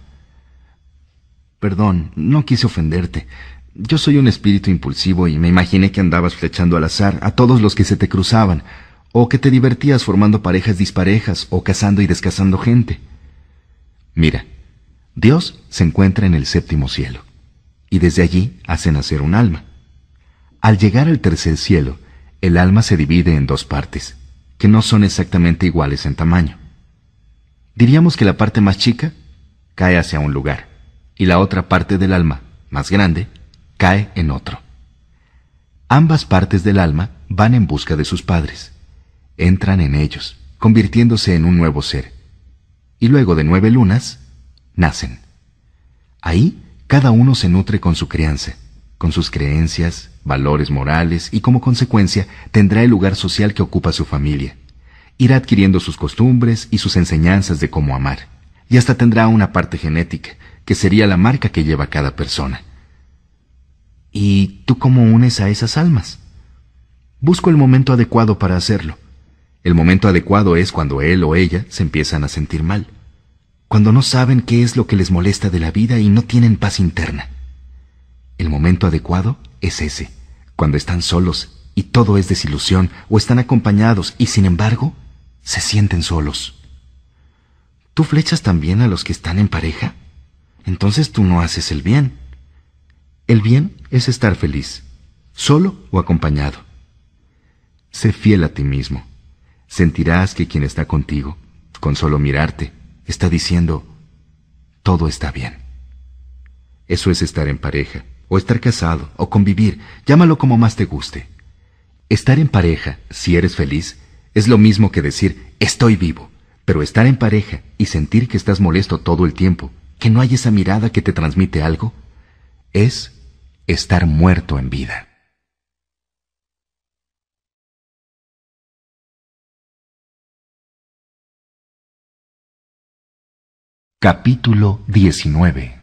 Perdón, no quise ofenderte. Yo soy un espíritu impulsivo y me imaginé que andabas flechando al azar a todos los que se te cruzaban, o que te divertías formando parejas disparejas o casando y descasando gente. Mira, Dios se encuentra en el séptimo cielo, y desde allí hace nacer un alma. Al llegar al tercer cielo, el alma se divide en dos partes, que no son exactamente iguales en tamaño. Diríamos que la parte más chica cae hacia un lugar, y la otra parte del alma, más grande, cae en otro. Ambas partes del alma van en busca de sus padres. Entran en ellos, convirtiéndose en un nuevo ser. Y luego de nueve lunas, nacen. Ahí, cada uno se nutre con su crianza, con sus creencias, valores morales y como consecuencia tendrá el lugar social que ocupa su familia. Irá adquiriendo sus costumbres y sus enseñanzas de cómo amar. Y hasta tendrá una parte genética, que sería la marca que lleva cada persona. ¿Y tú cómo unes a esas almas? Busco el momento adecuado para hacerlo. El momento adecuado es cuando él o ella se empiezan a sentir mal, cuando no saben qué es lo que les molesta de la vida y no tienen paz interna. El momento adecuado es ese, cuando están solos y todo es desilusión, o están acompañados y sin embargo se sienten solos. ¿Tú flechas también a los que están en pareja? Entonces tú no haces el bien. El bien es estar feliz, solo o acompañado. Sé fiel a ti mismo. Sentirás que quien está contigo, con solo mirarte, está diciendo, todo está bien. Eso es estar en pareja, o estar casado, o convivir, llámalo como más te guste. Estar en pareja, si eres feliz, es lo mismo que decir, estoy vivo. Pero estar en pareja y sentir que estás molesto todo el tiempo, que no hay esa mirada que te transmite algo, es estar muerto en vida. Capítulo diecinueve.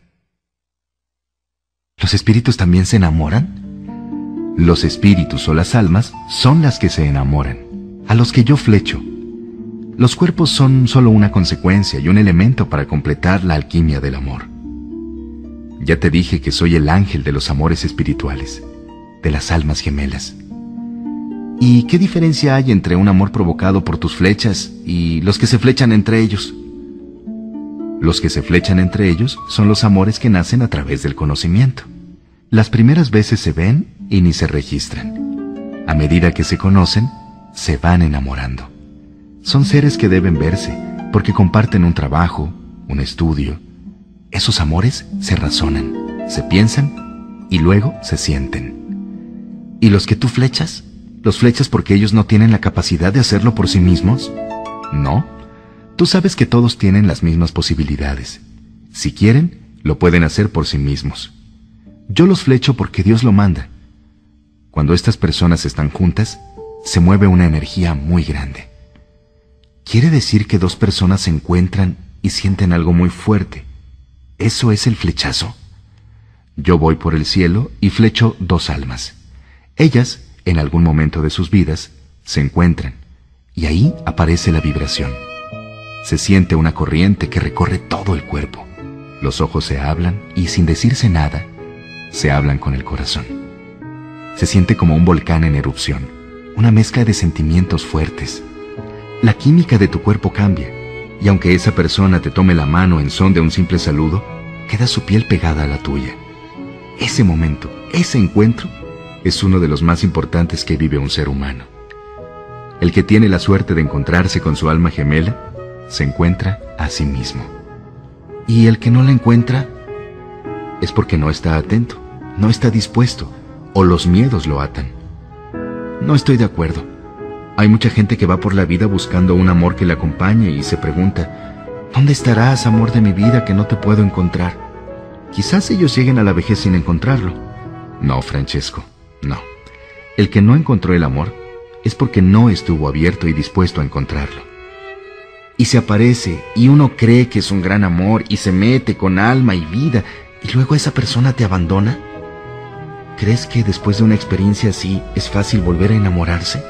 ¿Los espíritus también se enamoran? Los espíritus o las almas son las que se enamoran, a los que yo flecho. Los cuerpos son solo una consecuencia y un elemento para completar la alquimia del amor. Ya te dije que soy el ángel de los amores espirituales, de las almas gemelas. ¿Y qué diferencia hay entre un amor provocado por tus flechas y los que se flechan entre ellos? Los que se flechan entre ellos son los amores que nacen a través del conocimiento. Las primeras veces se ven y ni se registran. A medida que se conocen, se van enamorando. Son seres que deben verse, porque comparten un trabajo, un estudio. Esos amores se razonan, se piensan y luego se sienten. ¿Y los que tú flechas? ¿Los flechas porque ellos no tienen la capacidad de hacerlo por sí mismos? No. Tú sabes que todos tienen las mismas posibilidades. Si quieren, lo pueden hacer por sí mismos. Yo los flecho porque Dios lo manda. Cuando estas personas están juntas, se mueve una energía muy grande. Quiere decir que dos personas se encuentran y sienten algo muy fuerte. ¿Eso es el flechazo? Yo voy por el cielo y flecho dos almas. Ellas, en algún momento de sus vidas, se encuentran, y ahí aparece la vibración. Se siente una corriente que recorre todo el cuerpo. Los ojos se hablan y, sin decirse nada, se hablan con el corazón. Se siente como un volcán en erupción, una mezcla de sentimientos fuertes. La química de tu cuerpo cambia, y aunque esa persona te tome la mano en son de un simple saludo, queda su piel pegada a la tuya. Ese momento, ese encuentro, es uno de los más importantes que vive un ser humano. El que tiene la suerte de encontrarse con su alma gemela, se encuentra a sí mismo. Y el que no la encuentra, es porque no está atento, no está dispuesto, o los miedos lo atan. No estoy de acuerdo. Hay mucha gente que va por la vida buscando un amor que le acompañe y se pregunta, ¿dónde estarás, amor de mi vida, que no te puedo encontrar? Quizás ellos lleguen a la vejez sin encontrarlo. No, Francesco, no. El que no encontró el amor es porque no estuvo abierto y dispuesto a encontrarlo. Y se aparece y uno cree que es un gran amor y se mete con alma y vida y luego esa persona te abandona. ¿Crees que después de una experiencia así es fácil volver a enamorarse?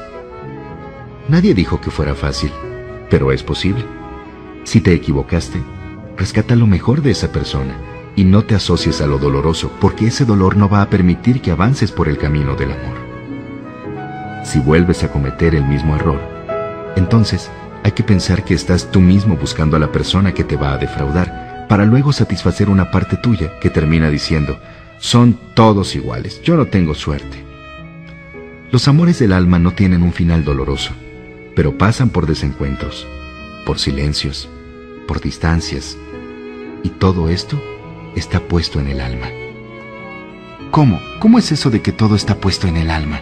Nadie dijo que fuera fácil, pero es posible. Si te equivocaste, rescata lo mejor de esa persona y no te asocies a lo doloroso, porque ese dolor no va a permitir que avances por el camino del amor. Si vuelves a cometer el mismo error, entonces hay que pensar que estás tú mismo buscando a la persona que te va a defraudar, para luego satisfacer una parte tuya que termina diciendo, son todos iguales, yo no tengo suerte. Los amores del alma no tienen un final doloroso, pero pasan por desencuentros, por silencios, por distancias, y todo esto está puesto en el alma. ¿Cómo? ¿Cómo es eso de que todo está puesto en el alma?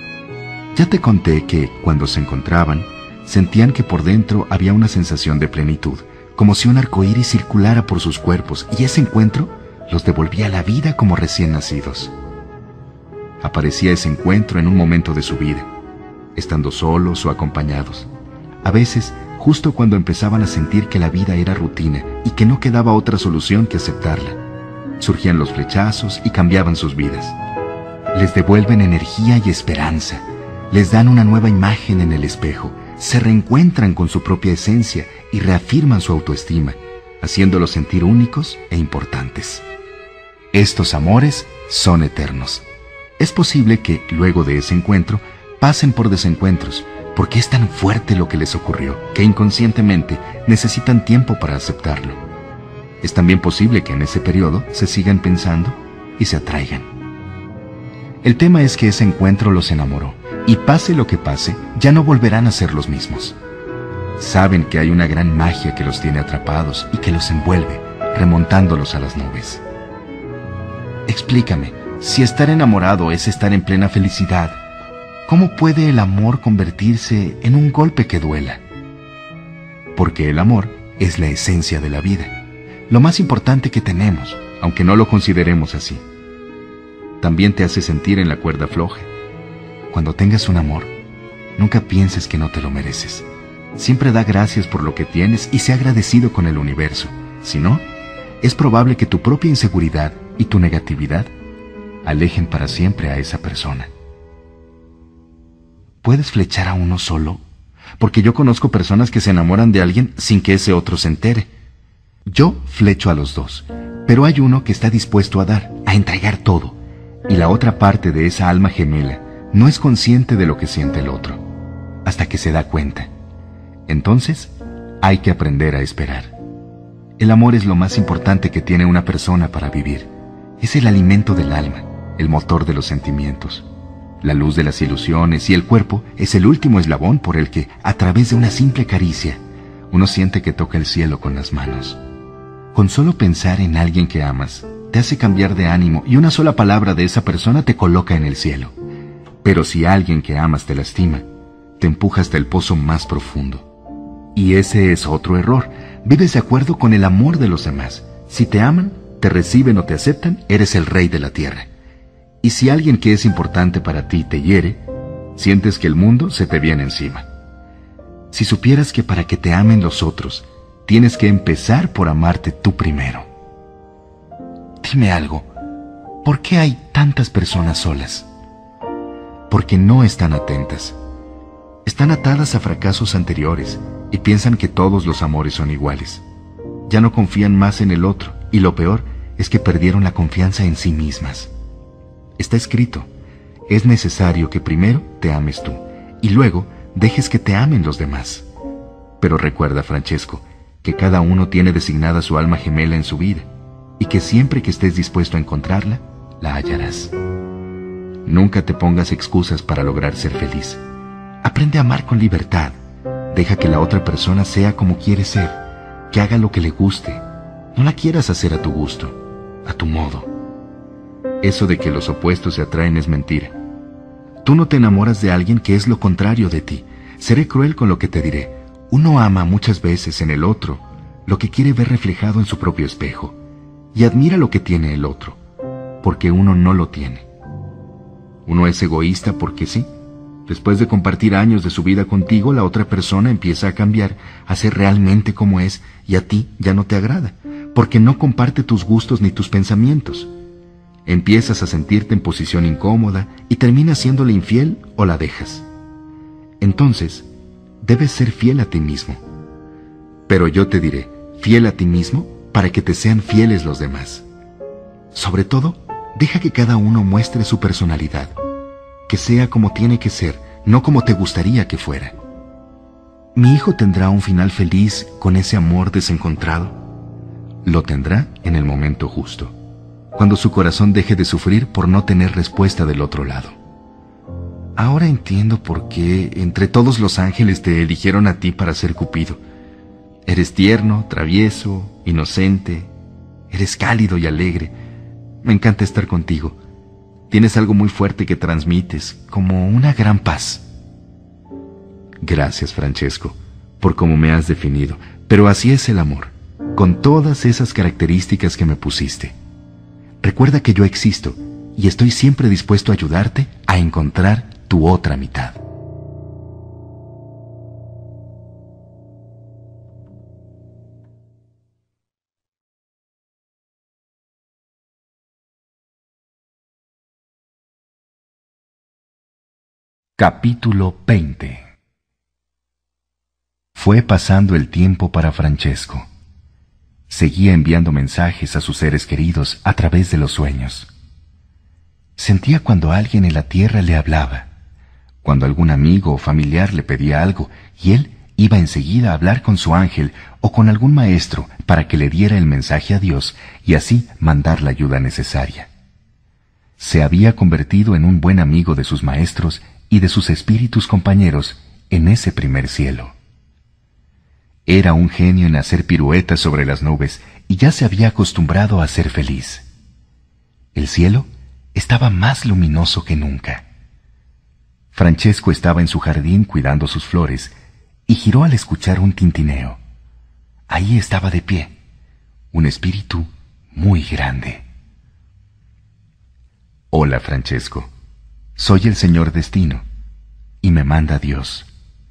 Ya te conté que, cuando se encontraban, sentían que por dentro había una sensación de plenitud, como si un arcoíris circulara por sus cuerpos, y ese encuentro los devolvía a la vida como recién nacidos. Aparecía ese encuentro en un momento de su vida, estando solos o acompañados. A veces, justo cuando empezaban a sentir que la vida era rutina y que no quedaba otra solución que aceptarla, surgían los flechazos y cambiaban sus vidas. Les devuelven energía y esperanza, les dan una nueva imagen en el espejo, se reencuentran con su propia esencia y reafirman su autoestima, haciéndolos sentir únicos e importantes. Estos amores son eternos. Es posible que, luego de ese encuentro, pasen por desencuentros, porque es tan fuerte lo que les ocurrió, que inconscientemente necesitan tiempo para aceptarlo. Es también posible que en ese periodo se sigan pensando y se atraigan. El tema es que ese encuentro los enamoró, y pase lo que pase, ya no volverán a ser los mismos. Saben que hay una gran magia que los tiene atrapados y que los envuelve, remontándolos a las nubes. Explícame, si estar enamorado es estar en plena felicidad, ¿cómo puede el amor convertirse en un golpe que duela? Porque el amor es la esencia de la vida, lo más importante que tenemos, aunque no lo consideremos así. También te hace sentir en la cuerda floja. Cuando tengas un amor, nunca pienses que no te lo mereces. Siempre da gracias por lo que tienes y sé agradecido con el universo. Si no, es probable que tu propia inseguridad y tu negatividad alejen para siempre a esa persona. ¿Puedes flechar a uno solo? Porque yo conozco personas que se enamoran de alguien sin que ese otro se entere. Yo flecho a los dos, pero hay uno que está dispuesto a dar, a entregar todo, y la otra parte de esa alma gemela no es consciente de lo que siente el otro, hasta que se da cuenta. Entonces, hay que aprender a esperar. El amor es lo más importante que tiene una persona para vivir. Es el alimento del alma, el motor de los sentimientos, la luz de las ilusiones, y el cuerpo es el último eslabón por el que, a través de una simple caricia, uno siente que toca el cielo con las manos. Con solo pensar en alguien que amas, te hace cambiar de ánimo y una sola palabra de esa persona te coloca en el cielo. Pero si alguien que amas te lastima, te empuja hasta el pozo más profundo. Y ese es otro error. Vives de acuerdo con el amor de los demás. Si te aman, te reciben o te aceptan, eres el rey de la tierra. Y si alguien que es importante para ti te hiere, sientes que el mundo se te viene encima. Si supieras que para que te amen los otros, tienes que empezar por amarte tú primero. Dime algo, ¿por qué hay tantas personas solas? Porque no están atentas. Están atadas a fracasos anteriores y piensan que todos los amores son iguales. Ya no confían más en el otro, y lo peor es que perdieron la confianza en sí mismas. Está escrito, es necesario que primero te ames tú, y luego dejes que te amen los demás. Pero recuerda, Francesco, que cada uno tiene designada su alma gemela en su vida, y que siempre que estés dispuesto a encontrarla, la hallarás. Nunca te pongas excusas para lograr ser feliz. Aprende a amar con libertad. Deja que la otra persona sea como quiere ser, que haga lo que le guste. No la quieras hacer a tu gusto, a tu modo. Eso de que los opuestos se atraen es mentira. Tú no te enamoras de alguien que es lo contrario de ti. Seré cruel con lo que te diré. Uno ama muchas veces en el otro lo que quiere ver reflejado en su propio espejo, y admira lo que tiene el otro, porque uno no lo tiene. Uno es egoísta porque sí. Después de compartir años de su vida contigo, la otra persona empieza a cambiar, a ser realmente como es, y a ti ya no te agrada, porque no comparte tus gustos ni tus pensamientos. Empiezas a sentirte en posición incómoda y terminas siéndole infiel o la dejas. Entonces, debes ser fiel a ti mismo. Pero yo te diré, fiel a ti mismo para que te sean fieles los demás. Sobre todo, deja que cada uno muestre su personalidad, que sea como tiene que ser, no como te gustaría que fuera. ¿Mi hijo tendrá un final feliz con ese amor desencontrado? Lo tendrá en el momento justo, cuando su corazón deje de sufrir por no tener respuesta del otro lado. Ahora entiendo por qué entre todos los ángeles te eligieron a ti para ser Cupido. Eres tierno, travieso, inocente, eres cálido y alegre. Me encanta estar contigo. Tienes algo muy fuerte que transmites, como una gran paz. Gracias, Francesco, por cómo me has definido, pero así es el amor, con todas esas características que me pusiste. Recuerda que yo existo y estoy siempre dispuesto a ayudarte a encontrar tu otra mitad. Capítulo veinte. Fue pasando el tiempo para Francesco. Seguía enviando mensajes a sus seres queridos a través de los sueños. Sentía cuando alguien en la tierra le hablaba, cuando algún amigo o familiar le pedía algo, y él iba enseguida a hablar con su ángel o con algún maestro para que le diera el mensaje a Dios y así mandar la ayuda necesaria. se había convertido en un buen amigo de sus maestros y de sus espíritus compañeros en ese primer cielo. Era un genio en hacer piruetas sobre las nubes y ya se había acostumbrado a ser feliz. El cielo estaba más luminoso que nunca. Francesco estaba en su jardín cuidando sus flores y giró al escuchar un tintineo. Ahí estaba de pie, un espíritu muy grande. Hola, Francesco. Soy el señor Destino y me manda Dios.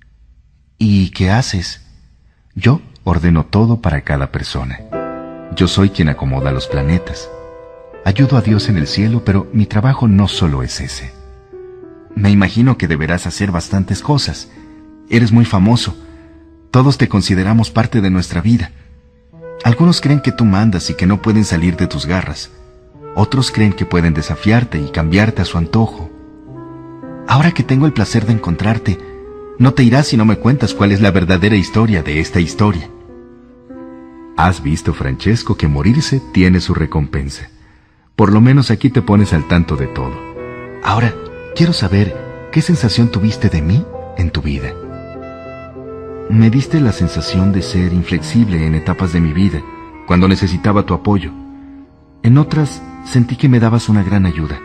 ¿Y qué haces? Yo ordeno todo para cada persona. Yo soy quien acomoda los planetas. Ayudo a Dios en el cielo, pero mi trabajo no solo es ese. Me imagino que deberás hacer bastantes cosas. Eres muy famoso. Todos te consideramos parte de nuestra vida. Algunos creen que tú mandas y que no pueden salir de tus garras. Otros creen que pueden desafiarte y cambiarte a su antojo. Ahora que tengo el placer de encontrarte, no te irás si no me cuentas cuál es la verdadera historia de esta historia. Has visto, Francesco, que morirse tiene su recompensa. Por lo menos aquí te pones al tanto de todo. Ahora, quiero saber qué sensación tuviste de mí en tu vida. Me diste la sensación de ser inflexible en etapas de mi vida, cuando necesitaba tu apoyo. En otras, sentí que me dabas una gran ayuda.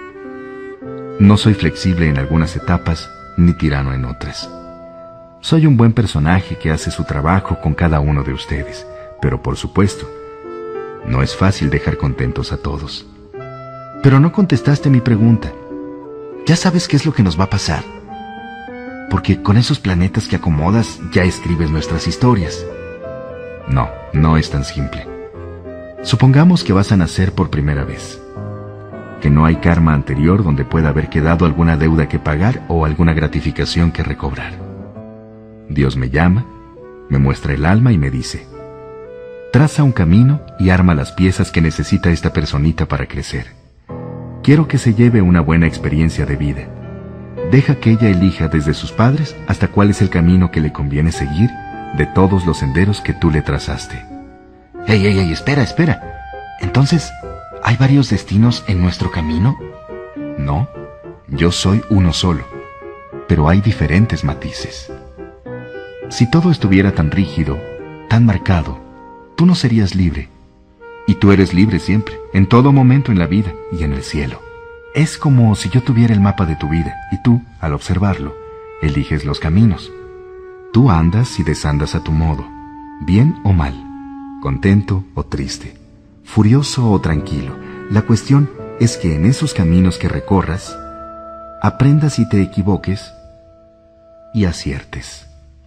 No soy flexible en algunas etapas, ni tirano en otras. Soy un buen personaje que hace su trabajo con cada uno de ustedes, pero por supuesto, no es fácil dejar contentos a todos. Pero no contestaste mi pregunta. ¿Ya sabes qué es lo que nos va a pasar? Porque con esos planetas que acomodas ya escribes nuestras historias. No, no es tan simple. Supongamos que vas a nacer por primera vez. Que no hay karma anterior donde pueda haber quedado alguna deuda que pagar o alguna gratificación que recobrar. Dios me llama, me muestra el alma y me dice: traza un camino y arma las piezas que necesita esta personita para crecer. Quiero que se lleve una buena experiencia de vida. Deja que ella elija desde sus padres hasta cuál es el camino que le conviene seguir de todos los senderos que tú le trazaste. ¡Ey, ey, ey! Espera, espera. Entonces, ¿hay varios destinos en nuestro camino? No, yo soy uno solo, pero hay diferentes matices. Si todo estuviera tan rígido, tan marcado, tú no serías libre. Y tú eres libre siempre, en todo momento en la vida y en el cielo. Es como si yo tuviera el mapa de tu vida y tú, al observarlo, eliges los caminos. Tú andas y desandas a tu modo, bien o mal, contento o triste, furioso o tranquilo. La cuestión es que en esos caminos que recorras, aprendas y te equivoques y aciertes.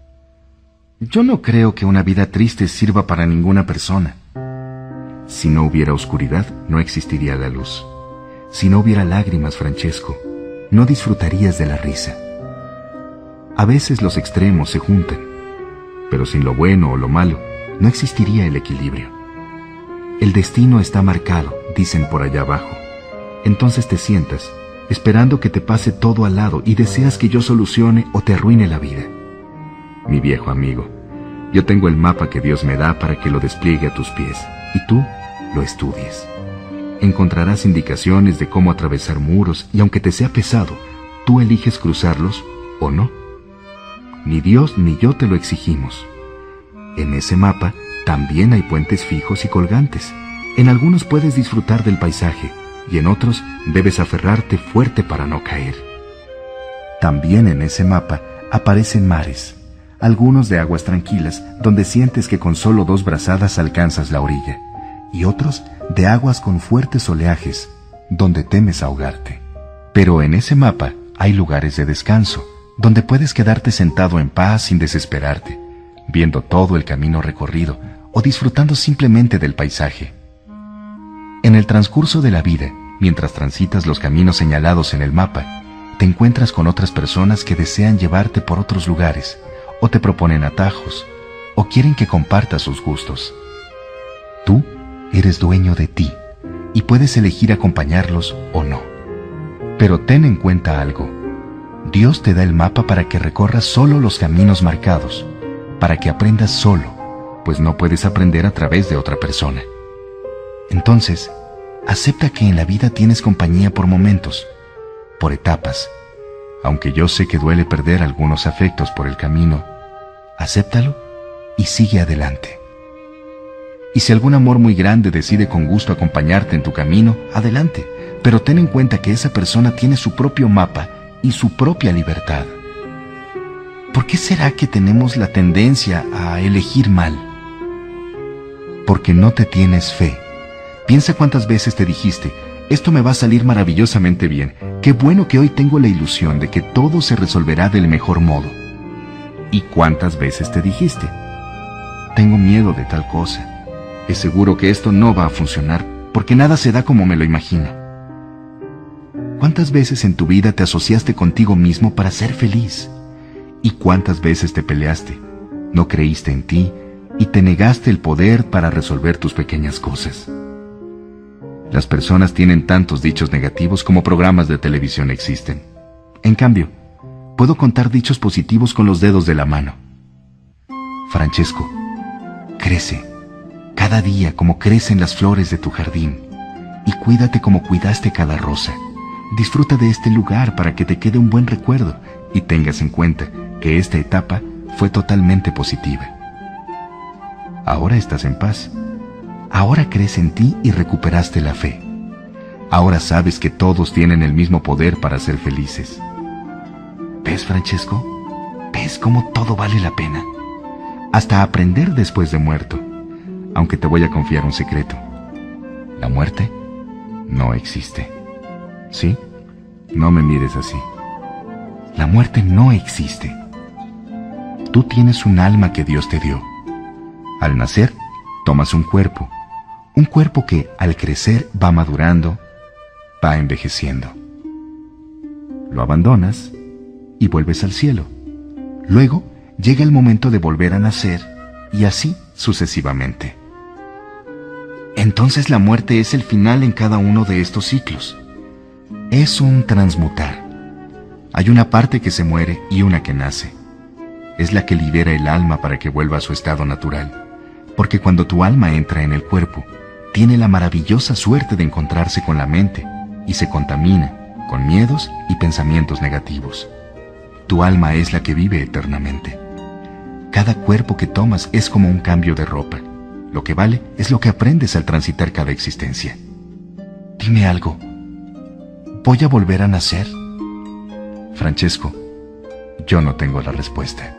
Yo no creo que una vida triste sirva para ninguna persona. Si no hubiera oscuridad, no existiría la luz. Si no hubiera lágrimas, Francesco, no disfrutarías de la risa. A veces los extremos se juntan, pero sin lo bueno o lo malo, no existiría el equilibrio. El destino está marcado, dicen por allá abajo. Entonces te sientas, esperando que te pase todo al lado y deseas que yo solucione o te arruine la vida. Mi viejo amigo, yo tengo el mapa que Dios me da para que lo despliegue a tus pies, y tú lo estudies. Encontrarás indicaciones de cómo atravesar muros y aunque te sea pesado, tú eliges cruzarlos o no. Ni Dios ni yo te lo exigimos. En ese mapa también hay puentes fijos y colgantes. En algunos puedes disfrutar del paisaje y en otros debes aferrarte fuerte para no caer. También en ese mapa aparecen mares, algunos de aguas tranquilas donde sientes que con solo dos brazadas alcanzas la orilla, y otros de aguas con fuertes oleajes, donde temes ahogarte. Pero en ese mapa hay lugares de descanso, donde puedes quedarte sentado en paz sin desesperarte, viendo todo el camino recorrido o disfrutando simplemente del paisaje. En el transcurso de la vida, mientras transitas los caminos señalados en el mapa, te encuentras con otras personas que desean llevarte por otros lugares, o te proponen atajos, o quieren que compartas sus gustos. Tú eres dueño de ti y puedes elegir acompañarlos o no. Pero ten en cuenta algo. Dios te da el mapa para que recorras solo los caminos marcados, para que aprendas solo, pues no puedes aprender a través de otra persona. Entonces, Acepta que en la vida tienes compañía por momentos, por etapas. Aunque yo sé que duele perder algunos afectos por el camino, acéptalo y sigue adelante. Y si algún amor muy grande decide con gusto acompañarte en tu camino, adelante, pero ten en cuenta que esa persona tiene su propio mapa y su propia libertad. ¿Por qué será que tenemos la tendencia a elegir mal? Porque no te tienes fe. Piensa cuántas veces te dijiste, esto me va a salir maravillosamente bien, qué bueno que hoy tengo la ilusión de que todo se resolverá del mejor modo. ¿Y cuántas veces te dijiste, tengo miedo de tal cosa, es seguro que esto no va a funcionar porque nada se da como me lo imagino? ¿Cuántas veces en tu vida te asociaste contigo mismo para ser feliz? ¿Y cuántas veces te peleaste, no creíste en ti y te negaste el poder para resolver tus pequeñas cosas? Las personas tienen tantos dichos negativos como programas de televisión existen. En cambio, puedo contar dichos positivos con los dedos de la mano. Francesco, crece, cada día como crecen las flores de tu jardín, y cuídate como cuidaste cada rosa. Disfruta de este lugar para que te quede un buen recuerdo y tengas en cuenta que esta etapa fue totalmente positiva. Ahora estás en paz. Ahora crees en ti y recuperaste la fe. Ahora sabes que todos tienen el mismo poder para ser felices. ¿Ves, Francesco? ¿Ves cómo todo vale la pena? Hasta aprender después de muerto. Aunque te voy a confiar un secreto. La muerte no existe. ¿Sí? No me mires así. La muerte no existe. Tú tienes un alma que Dios te dio. Al nacer, tomas un cuerpo. Un cuerpo que, al crecer, va madurando, va envejeciendo. Lo abandonas y vuelves al cielo. Luego, llega el momento de volver a nacer y así sucesivamente. Entonces la muerte es el final en cada uno de estos ciclos. Es un transmutar. Hay una parte que se muere y una que nace. Es la que libera el alma para que vuelva a su estado natural. Porque cuando tu alma entra en el cuerpo, tiene la maravillosa suerte de encontrarse con la mente y se contamina con miedos y pensamientos negativos. Tu alma es la que vive eternamente. Cada cuerpo que tomas es como un cambio de ropa. Lo que vale es lo que aprendes al transitar cada existencia. Dime algo. ¿Voy a volver a nacer? Francesco, yo no tengo la respuesta.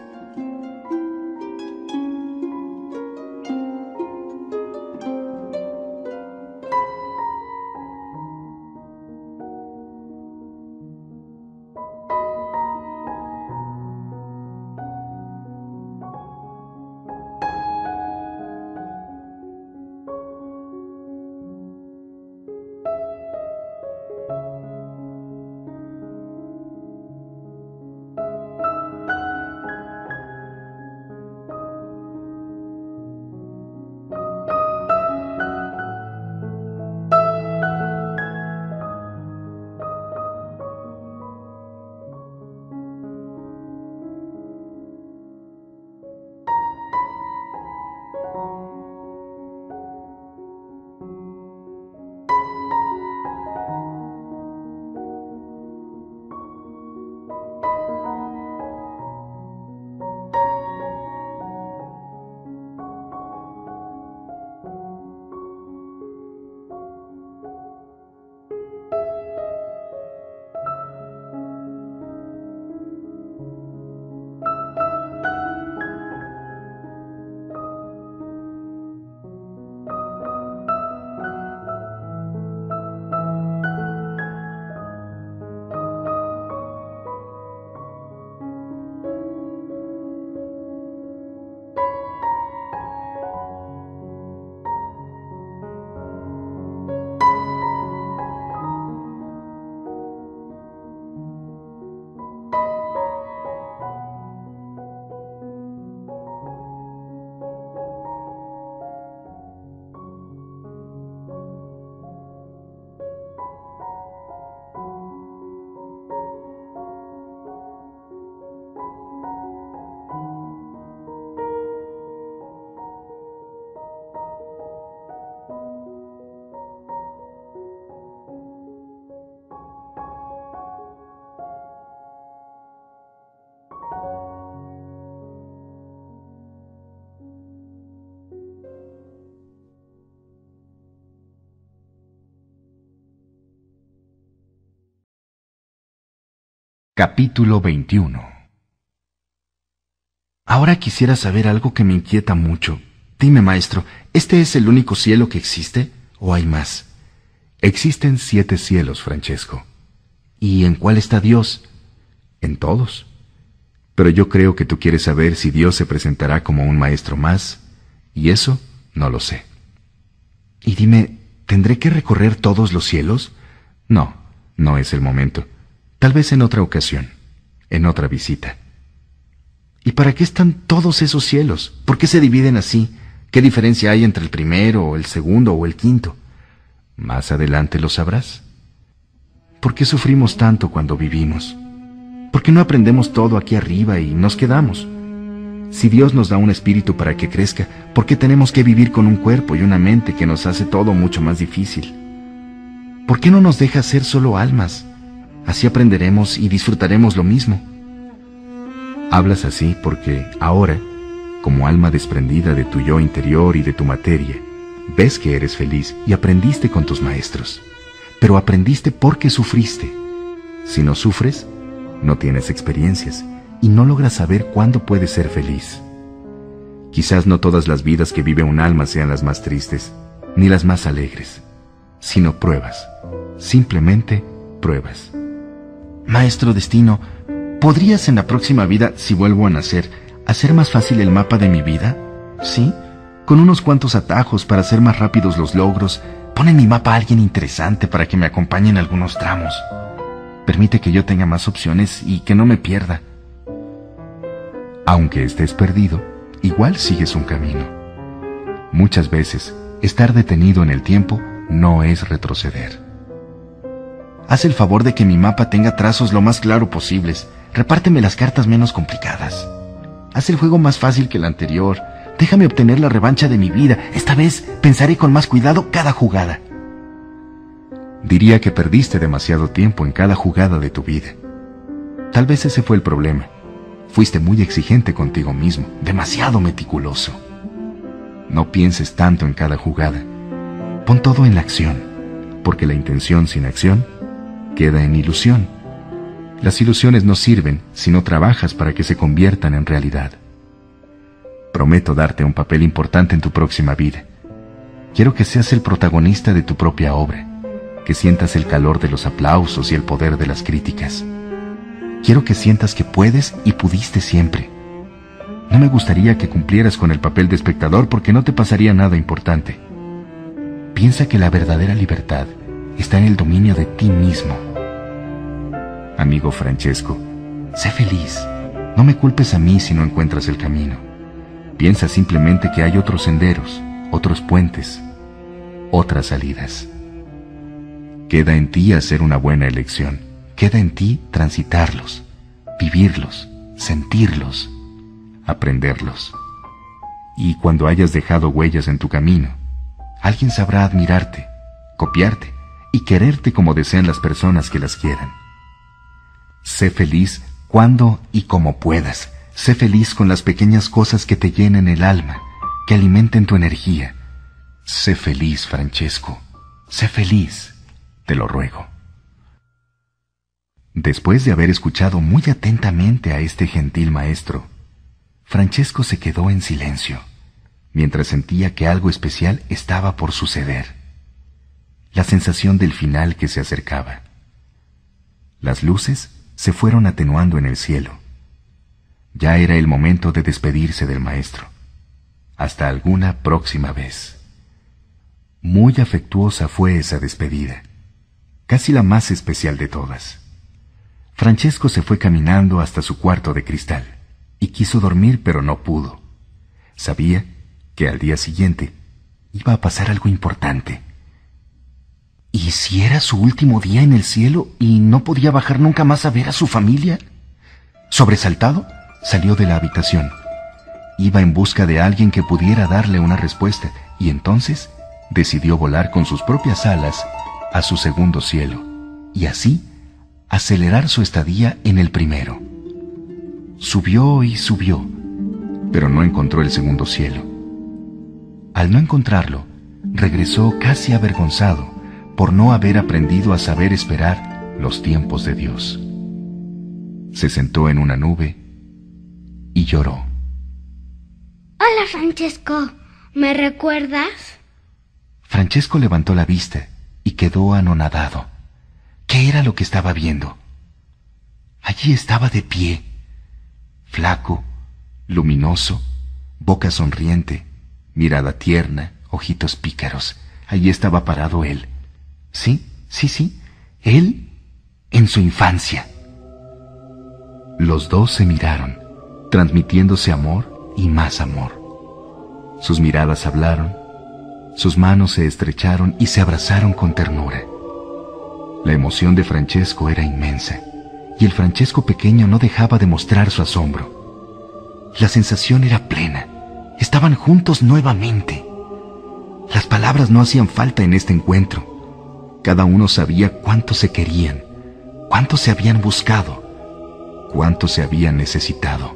Capítulo veintiuno. Ahora quisiera saber algo que me inquieta mucho. Dime, maestro, ¿este es el único cielo que existe o hay más? Existen siete cielos, Francesco. ¿Y en cuál está Dios? En todos. Pero yo creo que tú quieres saber si Dios se presentará como un maestro más, y eso no lo sé. Y dime, ¿tendré que recorrer todos los cielos? No, no es el momento. Tal vez en otra ocasión, en otra visita. ¿Y para qué están todos esos cielos? ¿Por qué se dividen así? ¿Qué diferencia hay entre el primero, o el segundo o el quinto? Más adelante lo sabrás. ¿Por qué sufrimos tanto cuando vivimos? ¿Por qué no aprendemos todo aquí arriba y nos quedamos? Si Dios nos da un espíritu para que crezca, ¿por qué tenemos que vivir con un cuerpo y una mente que nos hace todo mucho más difícil? ¿Por qué no nos deja ser solo almas? Así aprenderemos y disfrutaremos lo mismo. Hablas así porque ahora, como alma desprendida de tu yo interior y de tu materia, ves que eres feliz y aprendiste con tus maestros. Pero aprendiste porque sufriste. Si no sufres, no tienes experiencias y no logras saber cuándo puedes ser feliz. Quizás no todas las vidas que vive un alma sean las más tristes, ni las más alegres, sino pruebas, simplemente pruebas. Maestro Destino, ¿podrías en la próxima vida, si vuelvo a nacer, hacer más fácil el mapa de mi vida? ¿Sí? Con unos cuantos atajos para hacer más rápidos los logros. Pon en mi mapa a alguien interesante para que me acompañe en algunos tramos. Permite que yo tenga más opciones y que no me pierda. Aunque estés perdido, igual sigues un camino. Muchas veces, estar detenido en el tiempo no es retroceder. Haz el favor de que mi mapa tenga trazos lo más claro posibles. Repárteme las cartas menos complicadas. Haz el juego más fácil que el anterior. Déjame obtener la revancha de mi vida. Esta vez pensaré con más cuidado cada jugada. Diría que perdiste demasiado tiempo en cada jugada de tu vida. Tal vez ese fue el problema. Fuiste muy exigente contigo mismo, demasiado meticuloso. No pienses tanto en cada jugada. Pon todo en la acción, porque la intención sin acción queda en ilusión. Las ilusiones no sirven si no trabajas para que se conviertan en realidad. Prometo darte un papel importante en tu próxima vida. Quiero que seas el protagonista de tu propia obra, que sientas el calor de los aplausos y el poder de las críticas. Quiero que sientas que puedes y pudiste siempre. No me gustaría que cumplieras con el papel de espectador porque no te pasaría nada importante. Piensa que la verdadera libertad está en el dominio de ti mismo. Amigo Francesco, sé feliz. No me culpes a mí si no encuentras el camino. Piensa simplemente que hay otros senderos, otros puentes, otras salidas. Queda en ti hacer una buena elección. Queda en ti transitarlos, vivirlos, sentirlos, aprenderlos. Y cuando hayas dejado huellas en tu camino, alguien sabrá admirarte, copiarte y quererte como desean las personas que las quieran. Sé feliz cuando y como puedas. Sé feliz con las pequeñas cosas que te llenen el alma, que alimenten tu energía. Sé feliz, Francesco. Sé feliz, te lo ruego. Después de haber escuchado muy atentamente a este gentil maestro, Francesco se quedó en silencio, mientras sentía que algo especial estaba por suceder. La sensación del final que se acercaba. Las luces se fueron atenuando en el cielo. Ya era el momento de despedirse del maestro. Hasta alguna próxima vez. Muy afectuosa fue esa despedida, casi la más especial de todas. Francesco se fue caminando hasta su cuarto de cristal y quiso dormir, pero no pudo. Sabía que al día siguiente iba a pasar algo importante. ¿Y si era su último día en el cielo y no podía bajar nunca más a ver a su familia? Sobresaltado, salió de la habitación. Iba en busca de alguien que pudiera darle una respuesta y entonces decidió volar con sus propias alas a su segundo cielo y así acelerar su estadía en el primero. Subió y subió, pero no encontró el segundo cielo. Al no encontrarlo, regresó casi avergonzado por no haber aprendido a saber esperar los tiempos de Dios. Se sentó en una nube y lloró. Hola, Francesco. ¿Me recuerdas? Francesco levantó la vista y quedó anonadado. ¿Qué era lo que estaba viendo? Allí estaba de pie, flaco, luminoso, boca sonriente, mirada tierna, ojitos pícaros. Allí estaba parado él. Sí, sí, sí, él en su infancia. Los dos se miraron, transmitiéndose amor y más amor. Sus miradas hablaron, sus manos se estrecharon y se abrazaron con ternura. La emoción de Francesco era inmensa, y el Francesco pequeño no dejaba de mostrar su asombro. La sensación era plena. Estaban juntos nuevamente. Las palabras no hacían falta en este encuentro. Cada uno sabía cuánto se querían, cuánto se habían buscado, cuánto se habían necesitado.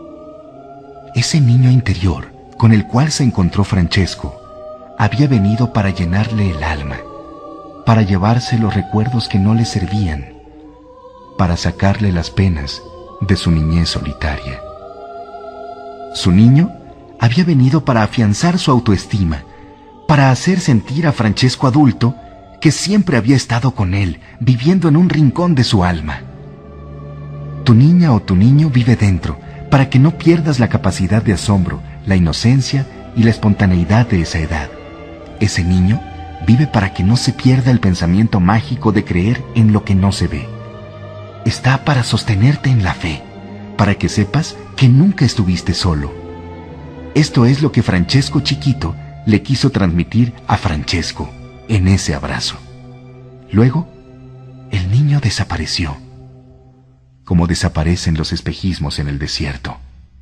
Ese niño interior con el cual se encontró Francesco había venido para llenarle el alma, para llevarse los recuerdos que no le servían, para sacarle las penas de su niñez solitaria. Su niño había venido para afianzar su autoestima, para hacer sentir a Francesco adulto que siempre había estado con él, viviendo en un rincón de su alma. Tu niña o tu niño vive dentro, para que no pierdas la capacidad de asombro, la inocencia y la espontaneidad de esa edad. Ese niño vive para que no se pierda el pensamiento mágico de creer en lo que no se ve. Está para sostenerte en la fe, para que sepas que nunca estuviste solo. Esto es lo que Francesco chiquito le quiso transmitir a Francesco en ese abrazo. Luego, el niño desapareció, como desaparecen los espejismos en el desierto.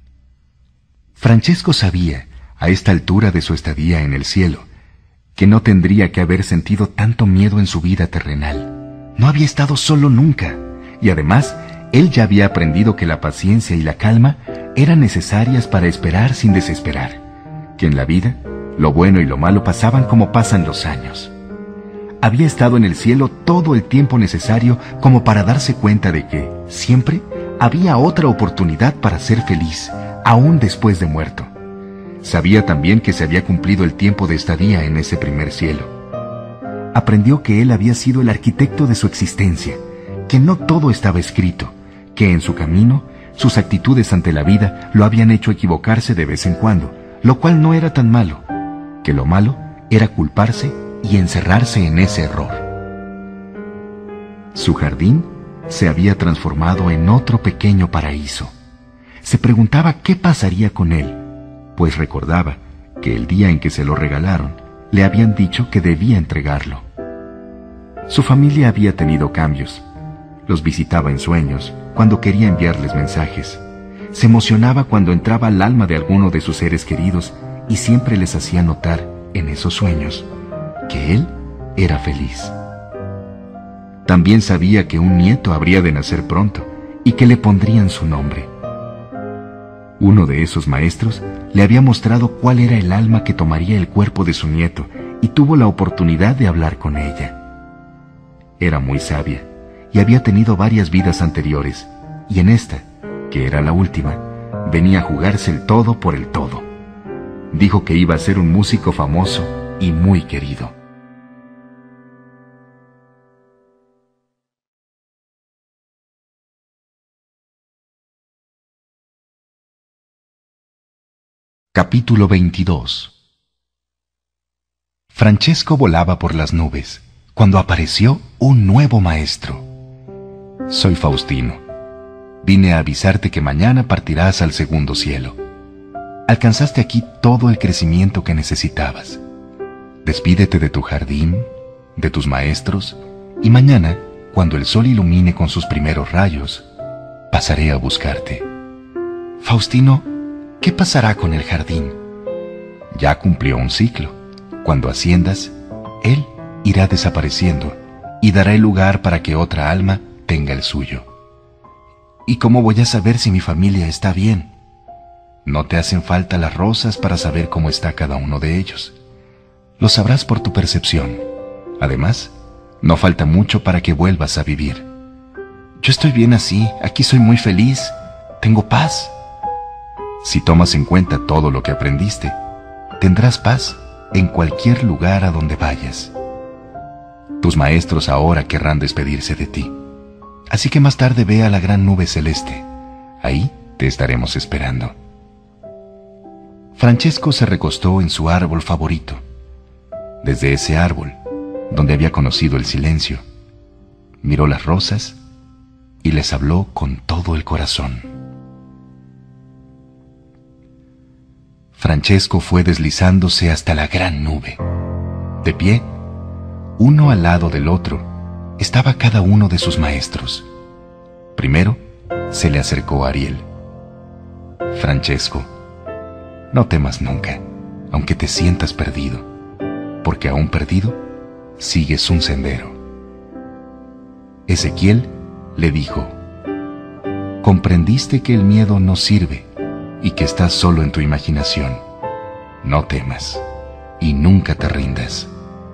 Francesco sabía, a esta altura de su estadía en el cielo, que no tendría que haber sentido tanto miedo en su vida terrenal. No había estado solo nunca, y además, él ya había aprendido que la paciencia y la calma eran necesarias para esperar sin desesperar, que en la vida, lo bueno y lo malo pasaban como pasan los años. Había estado en el cielo todo el tiempo necesario como para darse cuenta de que, siempre, había otra oportunidad para ser feliz, aún después de muerto. Sabía también que se había cumplido el tiempo de estadía en ese primer cielo. Aprendió que él había sido el arquitecto de su existencia, que no todo estaba escrito, que en su camino, sus actitudes ante la vida lo habían hecho equivocarse de vez en cuando, lo cual no era tan malo, que lo malo era culparse y encerrarse en ese error. Su jardín se había transformado en otro pequeño paraíso. Se preguntaba qué pasaría con él, pues recordaba que el día en que se lo regalaron, le habían dicho que debía entregarlo. Su familia había tenido cambios. Los visitaba en sueños, cuando quería enviarles mensajes. Se emocionaba cuando entraba al alma de alguno de sus seres queridos y siempre les hacía notar, en esos sueños, que él era feliz. También sabía que un nieto habría de nacer pronto y que le pondrían su nombre. Uno de esos maestros le había mostrado cuál era el alma que tomaría el cuerpo de su nieto y tuvo la oportunidad de hablar con ella. Era muy sabia y había tenido varias vidas anteriores, y en esta, que era la última, venía a jugarse el todo por el todo. Dijo que iba a ser un músico famoso y muy querido. Capítulo veintidós. Francesco volaba por las nubes, cuando apareció un nuevo maestro. Soy Faustino. Vine a avisarte que mañana partirás al segundo cielo. Alcanzaste aquí todo el crecimiento que necesitabas. Despídete de tu jardín, de tus maestros, y mañana, cuando el sol ilumine con sus primeros rayos, pasaré a buscarte. Faustino, ¿qué pasará con el jardín? Ya cumplió un ciclo. Cuando asciendas, él irá desapareciendo y dará el lugar para que otra alma tenga el suyo. ¿Y cómo voy a saber si mi familia está bien? No te hacen falta las rosas para saber cómo está cada uno de ellos. Lo sabrás por tu percepción. Además, no falta mucho para que vuelvas a vivir. Yo estoy bien así, aquí soy muy feliz, tengo paz. Si tomas en cuenta todo lo que aprendiste, tendrás paz en cualquier lugar a donde vayas. Tus maestros ahora querrán despedirse de ti, así que más tarde ve a la gran nube celeste. Ahí te estaremos esperando. Francesco se recostó en su árbol favorito. Desde ese árbol, donde había conocido el silencio, miró las rosas y les habló con todo el corazón. Francesco fue deslizándose hasta la gran nube. De pie, uno al lado del otro, estaba cada uno de sus maestros. Primero, se le acercó Ariel. Francesco, no temas nunca, aunque te sientas perdido, porque aún perdido, sigues un sendero. Ezequiel le dijo, comprendiste que el miedo no sirve y que estás solo en tu imaginación. No temas y nunca te rindas.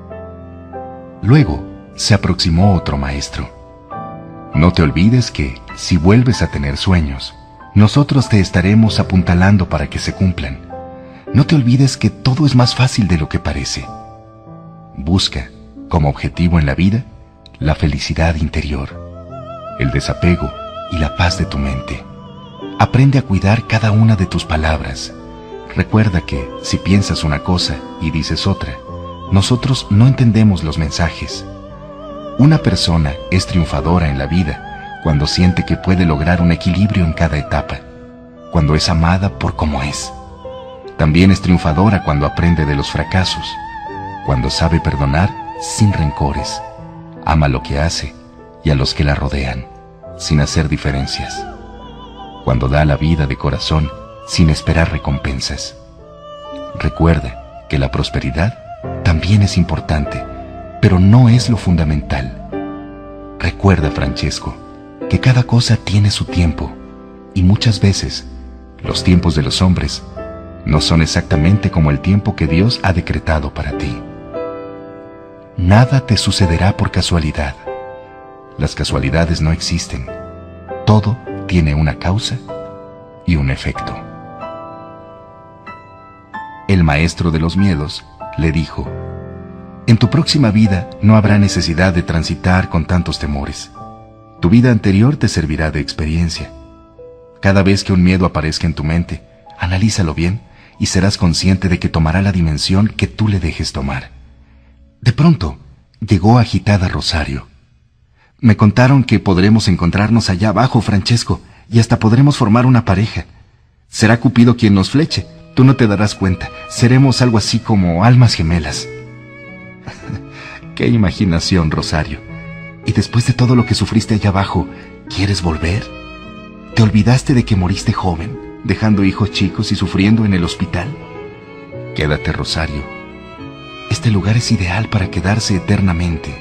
Luego se aproximó otro maestro. No te olvides que, si vuelves a tener sueños, nosotros te estaremos apuntalando para que se cumplan. No te olvides que todo es más fácil de lo que parece. Busca, como objetivo en la vida, la felicidad interior, el desapego y la paz de tu mente. Aprende a cuidar cada una de tus palabras. Recuerda que, si piensas una cosa y dices otra, nosotros no entendemos los mensajes. Una persona es triunfadora en la vida cuando siente que puede lograr un equilibrio en cada etapa, cuando es amada por como es. También es triunfadora cuando aprende de los fracasos, cuando sabe perdonar sin rencores, ama lo que hace y a los que la rodean, sin hacer diferencias, cuando da la vida de corazón sin esperar recompensas. Recuerda que la prosperidad también es importante, pero no es lo fundamental. Recuerda, Francesco, que cada cosa tiene su tiempo, y muchas veces los tiempos de los hombres no son exactamente como el tiempo que Dios ha decretado para ti. Nada te sucederá por casualidad. Las casualidades no existen. Todo tiene una causa y un efecto. El maestro de los miedos le dijo, en tu próxima vida no habrá necesidad de transitar con tantos temores. Tu vida anterior te servirá de experiencia. Cada vez que un miedo aparezca en tu mente, analízalo bien y serás consciente de que tomará la dimensión que tú le dejes tomar. De pronto, llegó agitada Rosario. Me contaron que podremos encontrarnos allá abajo, Francesco, y hasta podremos formar una pareja. Será Cupido quien nos fleche, tú no te darás cuenta. Seremos algo así como almas gemelas. ¡Qué imaginación, Rosario! Y después de todo lo que sufriste allá abajo, ¿quieres volver? ¿Te olvidaste de que moriste joven, dejando hijos chicos y sufriendo en el hospital? Quédate, Rosario. Este lugar es ideal para quedarse eternamente.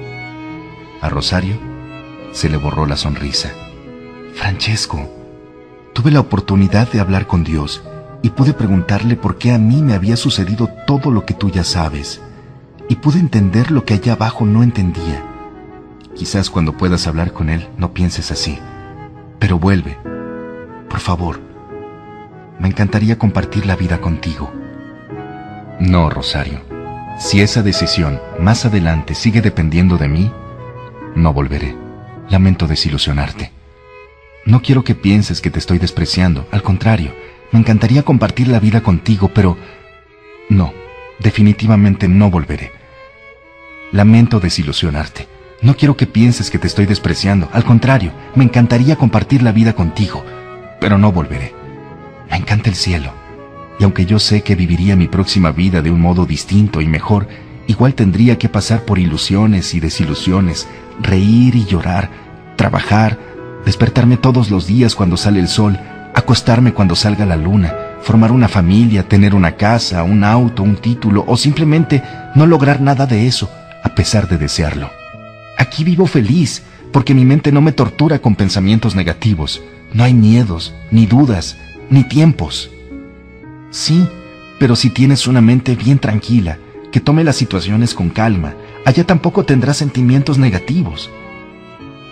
A Rosario se le borró la sonrisa. Francesco, tuve la oportunidad de hablar con Dios y pude preguntarle por qué a mí me había sucedido todo lo que tú ya sabes. Y pude entender lo que allá abajo no entendía. Quizás cuando puedas hablar con Él no pienses así. Pero vuelve, por favor. Me encantaría compartir la vida contigo. No, Rosario. Si esa decisión más adelante sigue dependiendo de mí, no volveré. Lamento desilusionarte. No quiero que pienses que te estoy despreciando. Al contrario, me encantaría compartir la vida contigo, pero no, definitivamente no volveré. Lamento desilusionarte. No quiero que pienses que te estoy despreciando. Al contrario, me encantaría compartir la vida contigo, pero no volveré. Me encanta el cielo, y aunque yo sé que viviría mi próxima vida de un modo distinto y mejor, igual tendría que pasar por ilusiones y desilusiones, reír y llorar, trabajar, despertarme todos los días cuando sale el sol, acostarme cuando salga la luna, formar una familia, tener una casa, un auto, un título, o simplemente no lograr nada de eso, a pesar de desearlo. Aquí vivo feliz, porque mi mente no me tortura con pensamientos negativos. No hay miedos, ni dudas, ni tiempos. Sí, pero si tienes una mente bien tranquila, que tome las situaciones con calma, allá tampoco tendrás sentimientos negativos.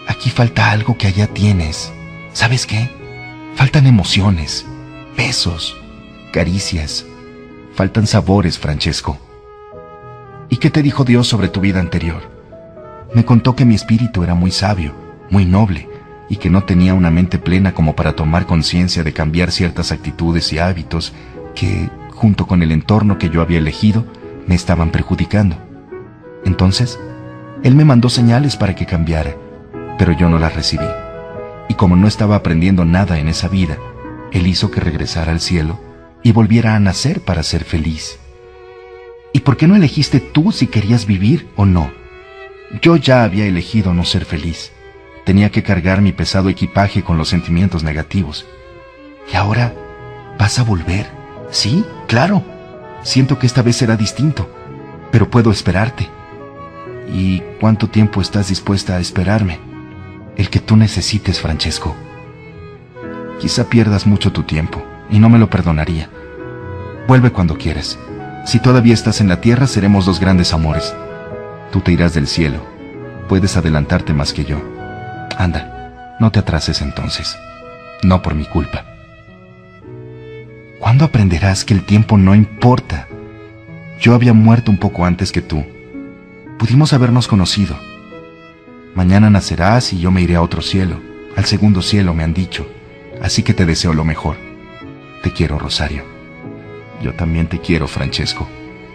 Aquí falta algo que allá tienes. ¿Sabes qué? Faltan emociones, besos, caricias. Faltan sabores, Francesco. ¿Y qué te dijo Dios sobre tu vida anterior? Me contó que mi espíritu era muy sabio, muy noble, y que no tenía una mente plena como para tomar conciencia de cambiar ciertas actitudes y hábitos que, junto con el entorno que yo había elegido, me estaban perjudicando. Entonces, Él me mandó señales para que cambiara, pero yo no las recibí. Y como no estaba aprendiendo nada en esa vida, Él hizo que regresara al cielo y volviera a nacer para ser feliz. ¿Y por qué no elegiste tú si querías vivir o no? Yo ya había elegido no ser feliz. Tenía que cargar mi pesado equipaje con los sentimientos negativos. ¿Y ahora vas a volver? Sí, claro. Siento que esta vez será distinto, pero puedo esperarte. ¿Y cuánto tiempo estás dispuesta a esperarme? El que tú necesites, Francesco. Quizá pierdas mucho tu tiempo, y no me lo perdonaría. Vuelve cuando quieras. Si todavía estás en la tierra, seremos dos grandes amores. Tú te irás del cielo. Puedes adelantarte más que yo. Anda, no te atrases entonces. No por mi culpa. ¿Cuándo aprenderás que el tiempo no importa? Yo había muerto un poco antes que tú. Pudimos habernos conocido. Mañana nacerás y yo me iré a otro cielo. Al segundo cielo, me han dicho. Así que te deseo lo mejor. Te quiero, Rosario. Yo también te quiero, Francesco.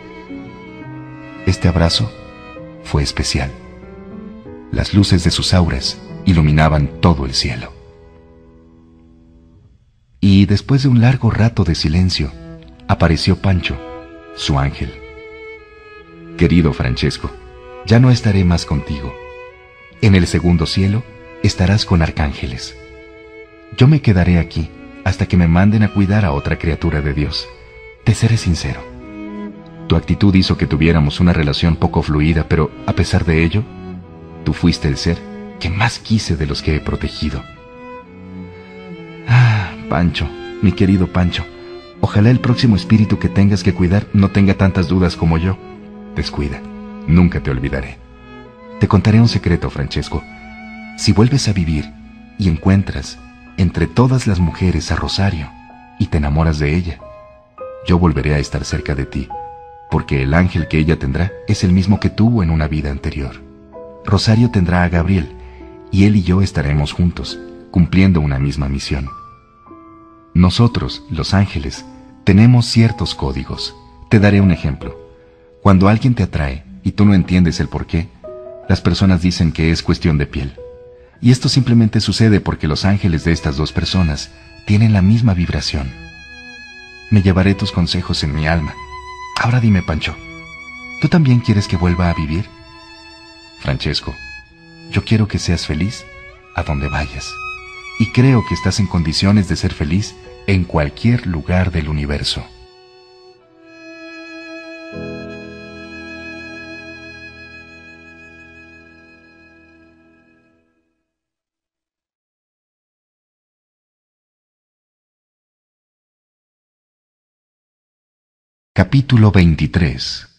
Este abrazo fue especial. Las luces de sus auras iluminaban todo el cielo. Y después de un largo rato de silencio, apareció Pancho, su ángel. Querido Francesco, ya no estaré más contigo. En el segundo cielo estarás con arcángeles. Yo me quedaré aquí hasta que me manden a cuidar a otra criatura de Dios. Te seré sincero. Tu actitud hizo que tuviéramos una relación poco fluida, pero a pesar de ello, tú fuiste el ser que más quise de los que he protegido. Ah, Pancho, mi querido Pancho, ojalá el próximo espíritu que tengas que cuidar no tenga tantas dudas como yo. Descuida, nunca te olvidaré. Te contaré un secreto, Francesco. Si vuelves a vivir y encuentras entre todas las mujeres a Rosario y te enamoras de ella, yo volveré a estar cerca de ti, porque el ángel que ella tendrá es el mismo que tuvo en una vida anterior. Rosario tendrá a Gabriel, y él y yo estaremos juntos, cumpliendo una misma misión. Nosotros, los ángeles, tenemos ciertos códigos. Te daré un ejemplo. Cuando alguien te atrae y tú no entiendes el por qué, las personas dicen que es cuestión de piel. Y esto simplemente sucede porque los ángeles de estas dos personas tienen la misma vibración. Me llevaré tus consejos en mi alma. Ahora dime, Pancho, ¿tú también quieres que vuelva a vivir? Francesco, yo quiero que seas feliz a donde vayas. Y creo que estás en condiciones de ser feliz en cualquier lugar del universo. Capítulo veintitrés.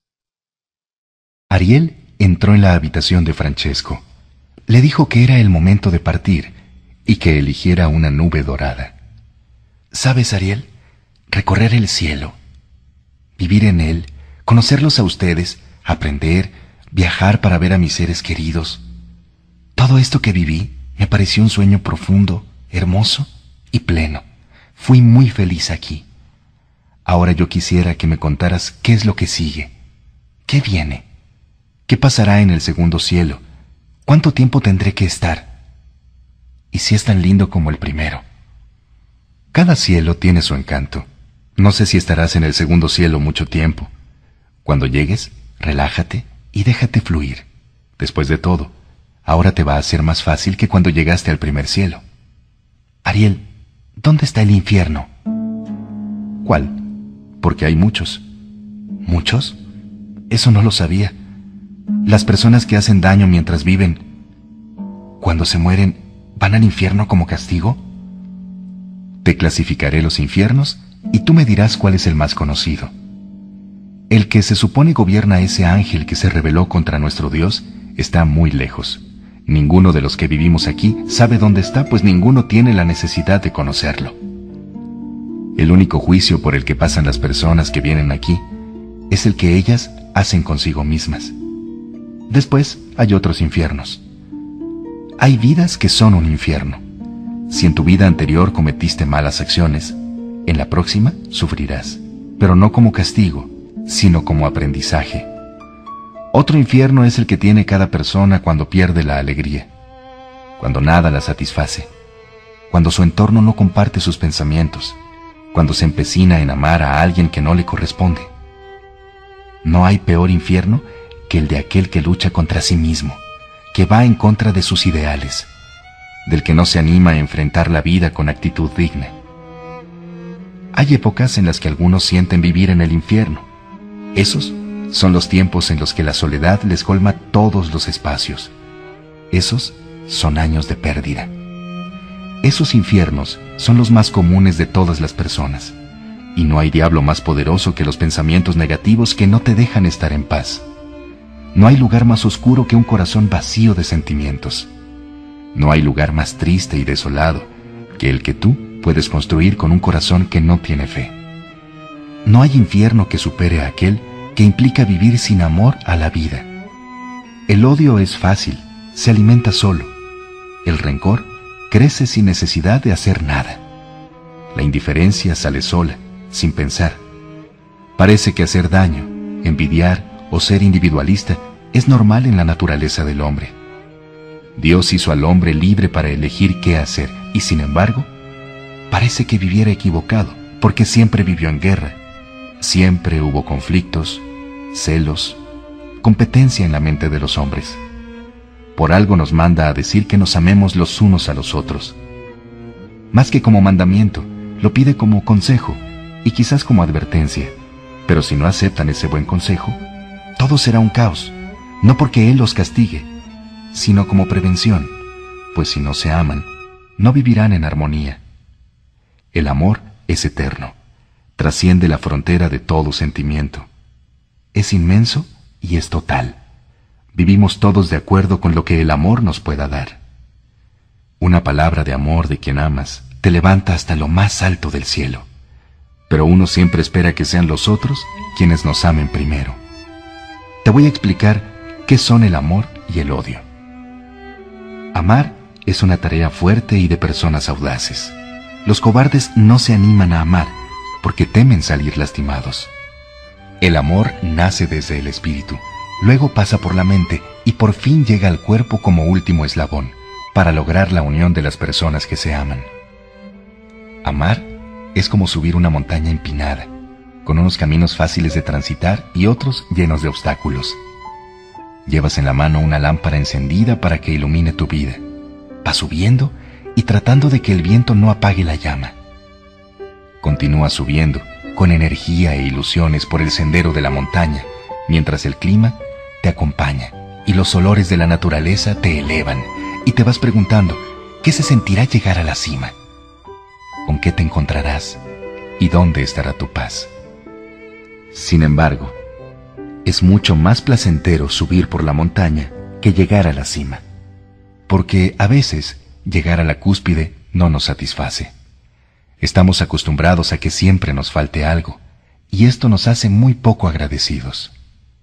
Ariel entró en la habitación de Francesco. Le dijo que era el momento de partir y que eligiera una nube dorada. ¿Sabes, Ariel? Recorrer el cielo, vivir en él, conocerlos a ustedes, aprender, viajar para ver a mis seres queridos. Todo esto que viví me pareció un sueño profundo, hermoso y pleno. Fui muy feliz aquí. Ahora yo quisiera que me contaras qué es lo que sigue, qué viene, qué pasará en el segundo cielo, cuánto tiempo tendré que estar, y si es tan lindo como el primero. Cada cielo tiene su encanto. No sé si estarás en el segundo cielo mucho tiempo. Cuando llegues, relájate y déjate fluir. Después de todo, ahora te va a ser más fácil que cuando llegaste al primer cielo. Ariel, ¿dónde está el infierno? ¿Cuál? Porque hay muchos. ¿Muchos? Eso no lo sabía. Las personas que hacen daño mientras viven, cuando se mueren, ¿van al infierno como castigo? Te clasificaré los infiernos y tú me dirás cuál es el más conocido. El que se supone gobierna a ese ángel que se rebeló contra nuestro Dios está muy lejos. Ninguno de los que vivimos aquí sabe dónde está, pues ninguno tiene la necesidad de conocerlo. El único juicio por el que pasan las personas que vienen aquí es el que ellas hacen consigo mismas. Después hay otros infiernos. Hay vidas que son un infierno. Si en tu vida anterior cometiste malas acciones, en la próxima sufrirás, pero no como castigo, sino como aprendizaje. Otro infierno es el que tiene cada persona cuando pierde la alegría, cuando nada la satisface, cuando su entorno no comparte sus pensamientos, cuando se empecina en amar a alguien que no le corresponde. No hay peor infierno que el de aquel que lucha contra sí mismo, que va en contra de sus ideales, del que no se anima a enfrentar la vida con actitud digna. Hay épocas en las que algunos sienten vivir en el infierno. Esos son los tiempos en los que la soledad les colma todos los espacios. Esos son años de pérdida. Esos infiernos son los más comunes de todas las personas, y no hay diablo más poderoso que los pensamientos negativos que no te dejan estar en paz. No hay lugar más oscuro que un corazón vacío de sentimientos. No hay lugar más triste y desolado que el que tú puedes construir con un corazón que no tiene fe. No hay infierno que supere a aquel que implica vivir sin amor a la vida. El odio es fácil, se alimenta solo. El rencor crece sin necesidad de hacer nada. La indiferencia sale sola, sin pensar. Parece que hacer daño, envidiar o ser individualista es normal en la naturaleza del hombre. Dios hizo al hombre libre para elegir qué hacer, y sin embargo, parece que viviera equivocado, porque siempre vivió en guerra. Siempre hubo conflictos, celos, competencia en la mente de los hombres. Por algo nos manda a decir que nos amemos los unos a los otros. Más que como mandamiento, lo pide como consejo y quizás como advertencia. Pero si no aceptan ese buen consejo, todo será un caos, no porque Él los castigue, sino como prevención, pues si no se aman, no vivirán en armonía. El amor es eterno, trasciende la frontera de todo sentimiento. Es inmenso y es total. Vivimos todos de acuerdo con lo que el amor nos pueda dar. Una palabra de amor de quien amas te levanta hasta lo más alto del cielo, pero uno siempre espera que sean los otros quienes nos amen primero. Te voy a explicar qué son el amor y el odio. Amar es una tarea fuerte y de personas audaces. Los cobardes no se animan a amar porque temen salir lastimados. El amor nace desde el espíritu, luego pasa por la mente y por fin llega al cuerpo como último eslabón, para lograr la unión de las personas que se aman. Amar es como subir una montaña empinada, con unos caminos fáciles de transitar y otros llenos de obstáculos. Llevas en la mano una lámpara encendida para que ilumine tu vida. Vas subiendo y tratando de que el viento no apague la llama. Continúas subiendo, con energía e ilusiones por el sendero de la montaña, mientras el clima te acompaña y los olores de la naturaleza te elevan, y te vas preguntando, ¿qué se sentirá llegar a la cima? ¿Con qué te encontrarás? ¿Y dónde estará tu paz? Sin embargo, es mucho más placentero subir por la montaña que llegar a la cima, porque a veces llegar a la cúspide no nos satisface. Estamos acostumbrados a que siempre nos falte algo, y esto nos hace muy poco agradecidos.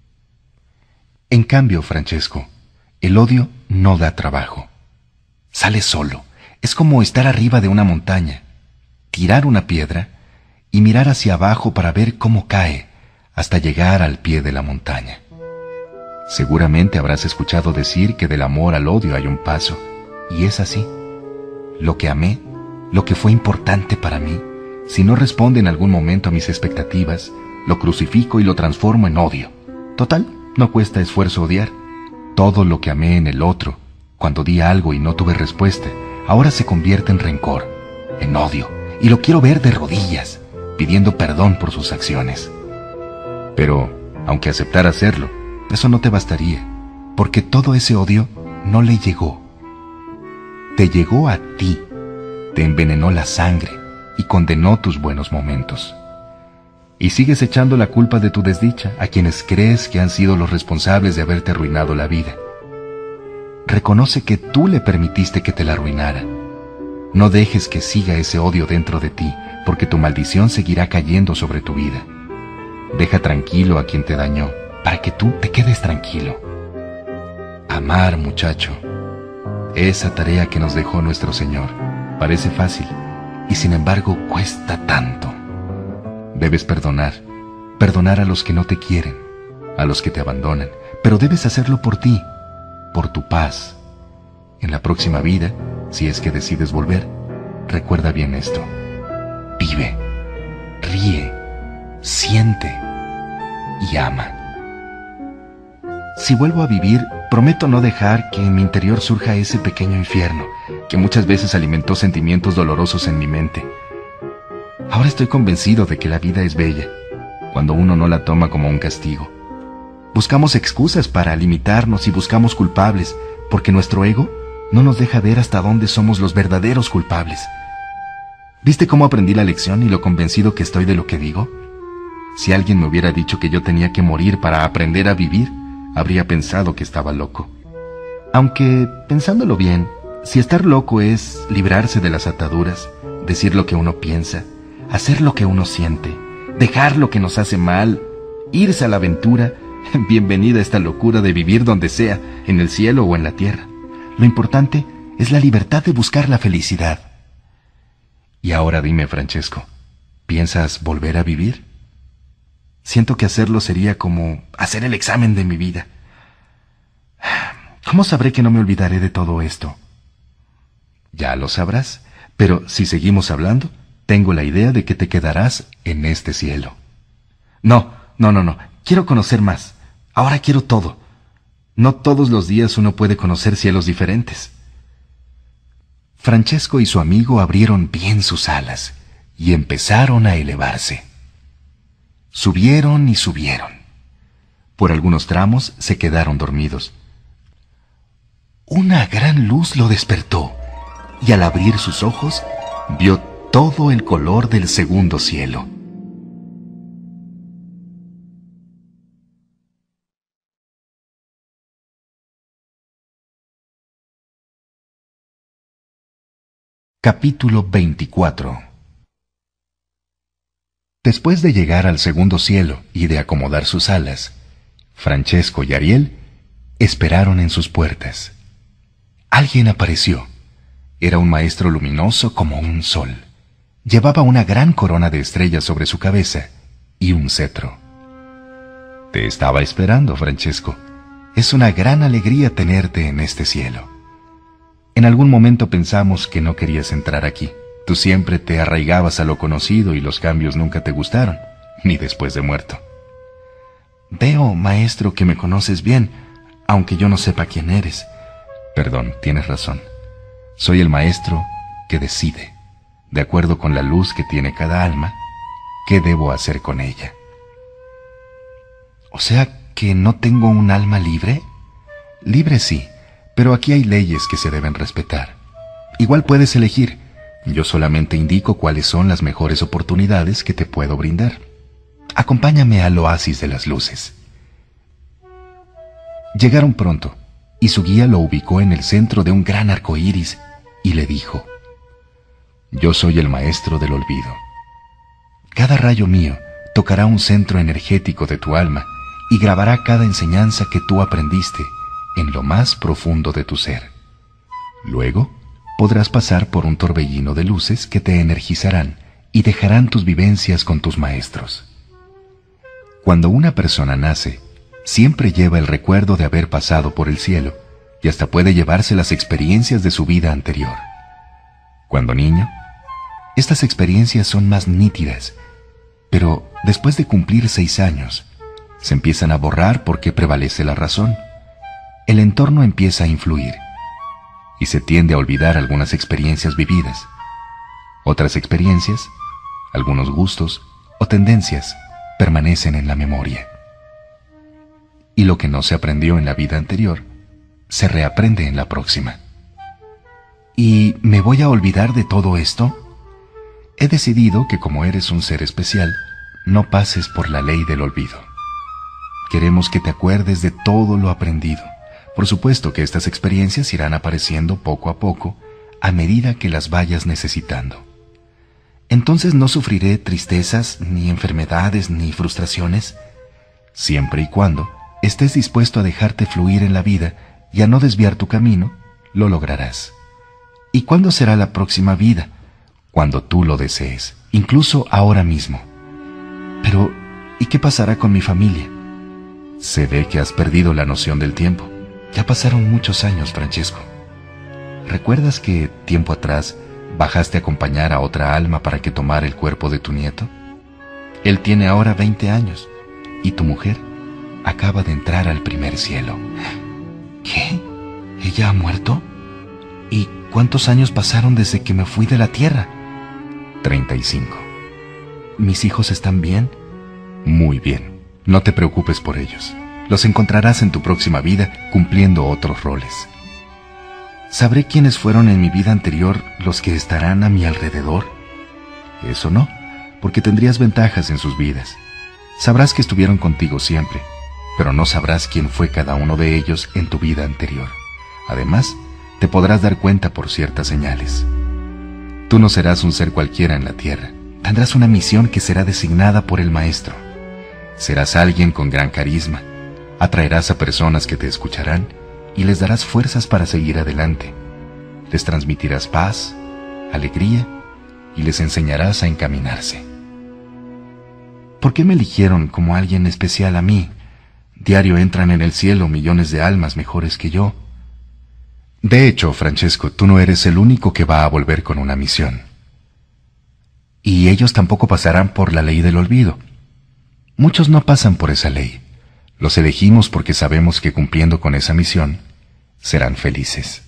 En cambio, Francesco, el odio no da trabajo. Sale solo. Es como estar arriba de una montaña, tirar una piedra y mirar hacia abajo para ver cómo cae hasta llegar al pie de la montaña. Seguramente habrás escuchado decir que del amor al odio hay un paso, y es así. Lo que amé, lo que fue importante para mí, si no responde en algún momento a mis expectativas, lo crucifico y lo transformo en odio. Total, no cuesta esfuerzo odiar. Todo lo que amé en el otro, cuando di algo y no tuve respuesta, ahora se convierte en rencor, en odio, y lo quiero ver de rodillas, pidiendo perdón por sus acciones. Pero, aunque aceptara hacerlo, eso no te bastaría, porque todo ese odio no le llegó. Te llegó a ti, te envenenó la sangre y condenó tus buenos momentos. Y sigues echando la culpa de tu desdicha a quienes crees que han sido los responsables de haberte arruinado la vida. reconoce que tú le permitiste que te la arruinara. No dejes que siga ese odio dentro de ti, porque tu maldición seguirá cayendo sobre tu vida. Deja tranquilo a quien te dañó, para que tú te quedes tranquilo. Amar, muchacho. Esa tarea que nos dejó nuestro Señor parece fácil, y sin embargo cuesta tanto. Debes perdonar, perdonar a los que no te quieren, a los que te abandonan, pero debes hacerlo por ti, por tu paz. En la próxima vida, si es que decides volver, recuerda bien esto. Vive, ríe, siente y ama. Si vuelvo a vivir, prometo no dejar que en mi interior surja ese pequeño infierno que muchas veces alimentó sentimientos dolorosos en mi mente. Ahora estoy convencido de que la vida es bella, cuando uno no la toma como un castigo. Buscamos excusas para limitarnos y buscamos culpables, porque nuestro ego no nos deja ver hasta dónde somos los verdaderos culpables. ¿Viste cómo aprendí la lección y lo convencido que estoy de lo que digo? Si alguien me hubiera dicho que yo tenía que morir para aprender a vivir, habría pensado que estaba loco. Aunque, pensándolo bien, si estar loco es librarse de las ataduras, decir lo que uno piensa, hacer lo que uno siente, dejar lo que nos hace mal, irse a la aventura, bienvenida a esta locura de vivir donde sea, en el cielo o en la tierra. Lo importante es la libertad de buscar la felicidad. Y ahora dime, Francesco, ¿piensas volver a vivir? Siento que hacerlo sería como hacer el examen de mi vida. ¿Cómo sabré que no me olvidaré de todo esto? Ya lo sabrás, pero si seguimos hablando, tengo la idea de que te quedarás en este cielo. No, no, no, no, quiero conocer más. Ahora quiero todo. No todos los días uno puede conocer cielos diferentes. Francesco y su amigo abrieron bien sus alas y empezaron a elevarse. Subieron y subieron. Por algunos tramos se quedaron dormidos. Una gran luz lo despertó, y al abrir sus ojos, vio todo el color del segundo cielo. Capítulo veinticuatro. Después de llegar al segundo cielo y de acomodar sus alas, Francesco y Ariel esperaron en sus puertas. Alguien apareció. Era un maestro luminoso como un sol. Llevaba una gran corona de estrellas sobre su cabeza y un cetro. Te estaba esperando, Francesco. Es una gran alegría tenerte en este cielo. En algún momento pensamos que no querías entrar aquí. Tú siempre te arraigabas a lo conocido y los cambios nunca te gustaron, ni después de muerto. Veo, maestro, que me conoces bien, aunque yo no sepa quién eres. Perdón, tienes razón. Soy el maestro que decide, de acuerdo con la luz que tiene cada alma, qué debo hacer con ella. ¿O sea que no tengo un alma libre? Libre sí, pero aquí hay leyes que se deben respetar. Igual puedes elegir. Yo solamente indico cuáles son las mejores oportunidades que te puedo brindar. Acompáñame al oasis de las luces. Llegaron pronto, y su guía lo ubicó en el centro de un gran arco iris y le dijo: Yo soy el maestro del olvido. Cada rayo mío tocará un centro energético de tu alma y grabará cada enseñanza que tú aprendiste en lo más profundo de tu ser. Luego, podrás pasar por un torbellino de luces que te energizarán y dejarán tus vivencias con tus maestros. Cuando una persona nace, siempre lleva el recuerdo de haber pasado por el cielo y hasta puede llevarse las experiencias de su vida anterior. Cuando niño, estas experiencias son más nítidas, pero después de cumplir seis años, se empiezan a borrar porque prevalece la razón. El entorno empieza a influir y se tiende a olvidar algunas experiencias vividas. Otras experiencias, algunos gustos o tendencias permanecen en la memoria. Y lo que no se aprendió en la vida anterior, se reaprende en la próxima. ¿Y me voy a olvidar de todo esto? He decidido que como eres un ser especial, no pases por la ley del olvido. Queremos que te acuerdes de todo lo aprendido, Por supuesto que estas experiencias irán apareciendo poco a poco a medida que las vayas necesitando. Entonces no sufriré tristezas, ni enfermedades, ni frustraciones, siempre y cuando estés dispuesto a dejarte fluir en la vida y a no desviar tu camino, lo lograrás. ¿Y cuándo será la próxima vida? Cuando tú lo desees, incluso ahora mismo. Pero, ¿y qué pasará con mi familia? Se ve que has perdido la noción del tiempo. Ya pasaron muchos años, Francesco. ¿Recuerdas que, tiempo atrás, bajaste a acompañar a otra alma para que tomara el cuerpo de tu nieto? Él tiene ahora veinte años, y tu mujer acaba de entrar al primer cielo. ¿Qué? ¿Ella ha muerto? ¿Y cuántos años pasaron desde que me fui de la tierra? Treinta y cinco. ¿Mis hijos están bien? Muy bien. No te preocupes por ellos. Los encontrarás en tu próxima vida cumpliendo otros roles. ¿Sabré quiénes fueron en mi vida anterior los que estarán a mi alrededor? Eso no, porque tendrías ventajas en sus vidas. Sabrás que estuvieron contigo siempre, pero no sabrás quién fue cada uno de ellos en tu vida anterior. Además, te podrás dar cuenta por ciertas señales. Tú no serás un ser cualquiera en la tierra. Tendrás una misión que será designada por el Maestro. Serás alguien con gran carisma. Atraerás a personas que te escucharán y les darás fuerzas para seguir adelante. Les transmitirás paz, alegría y les enseñarás a encaminarse. ¿Por qué me eligieron como alguien especial a mí? Diario entran en el cielo millones de almas mejores que yo. De hecho, Francesco, tú no eres el único que va a volver con una misión. Y ellos tampoco pasarán por la ley del olvido. Muchos no pasan por esa ley. Los elegimos porque sabemos que cumpliendo con esa misión, serán felices.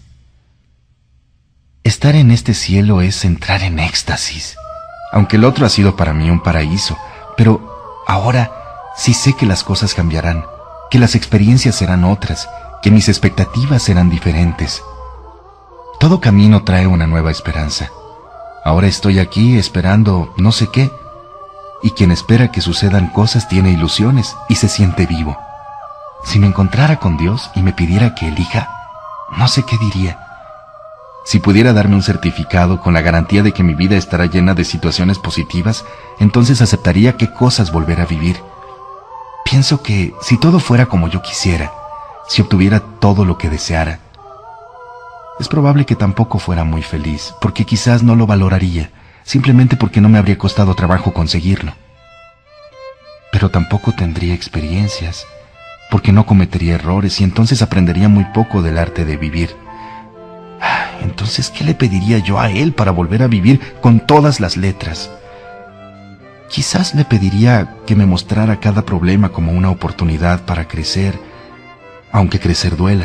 Estar en este cielo es entrar en éxtasis. Aunque el otro ha sido para mí un paraíso, pero ahora sí sé que las cosas cambiarán, que las experiencias serán otras, que mis expectativas serán diferentes. Todo camino trae una nueva esperanza. Ahora estoy aquí esperando no sé qué, y quien espera que sucedan cosas tiene ilusiones y se siente vivo. Si me encontrara con Dios y me pidiera que elija, no sé qué diría. Si pudiera darme un certificado con la garantía de que mi vida estará llena de situaciones positivas, entonces aceptaría qué cosas volver a vivir. Pienso que si todo fuera como yo quisiera, si obtuviera todo lo que deseara, es probable que tampoco fuera muy feliz, porque quizás no lo valoraría, simplemente porque no me habría costado trabajo conseguirlo. Pero tampoco tendría experiencias, porque no cometería errores y entonces aprendería muy poco del arte de vivir. Entonces, ¿qué le pediría yo a él para volver a vivir con todas las letras? Quizás le pediría que me mostrara cada problema como una oportunidad para crecer, aunque crecer duela.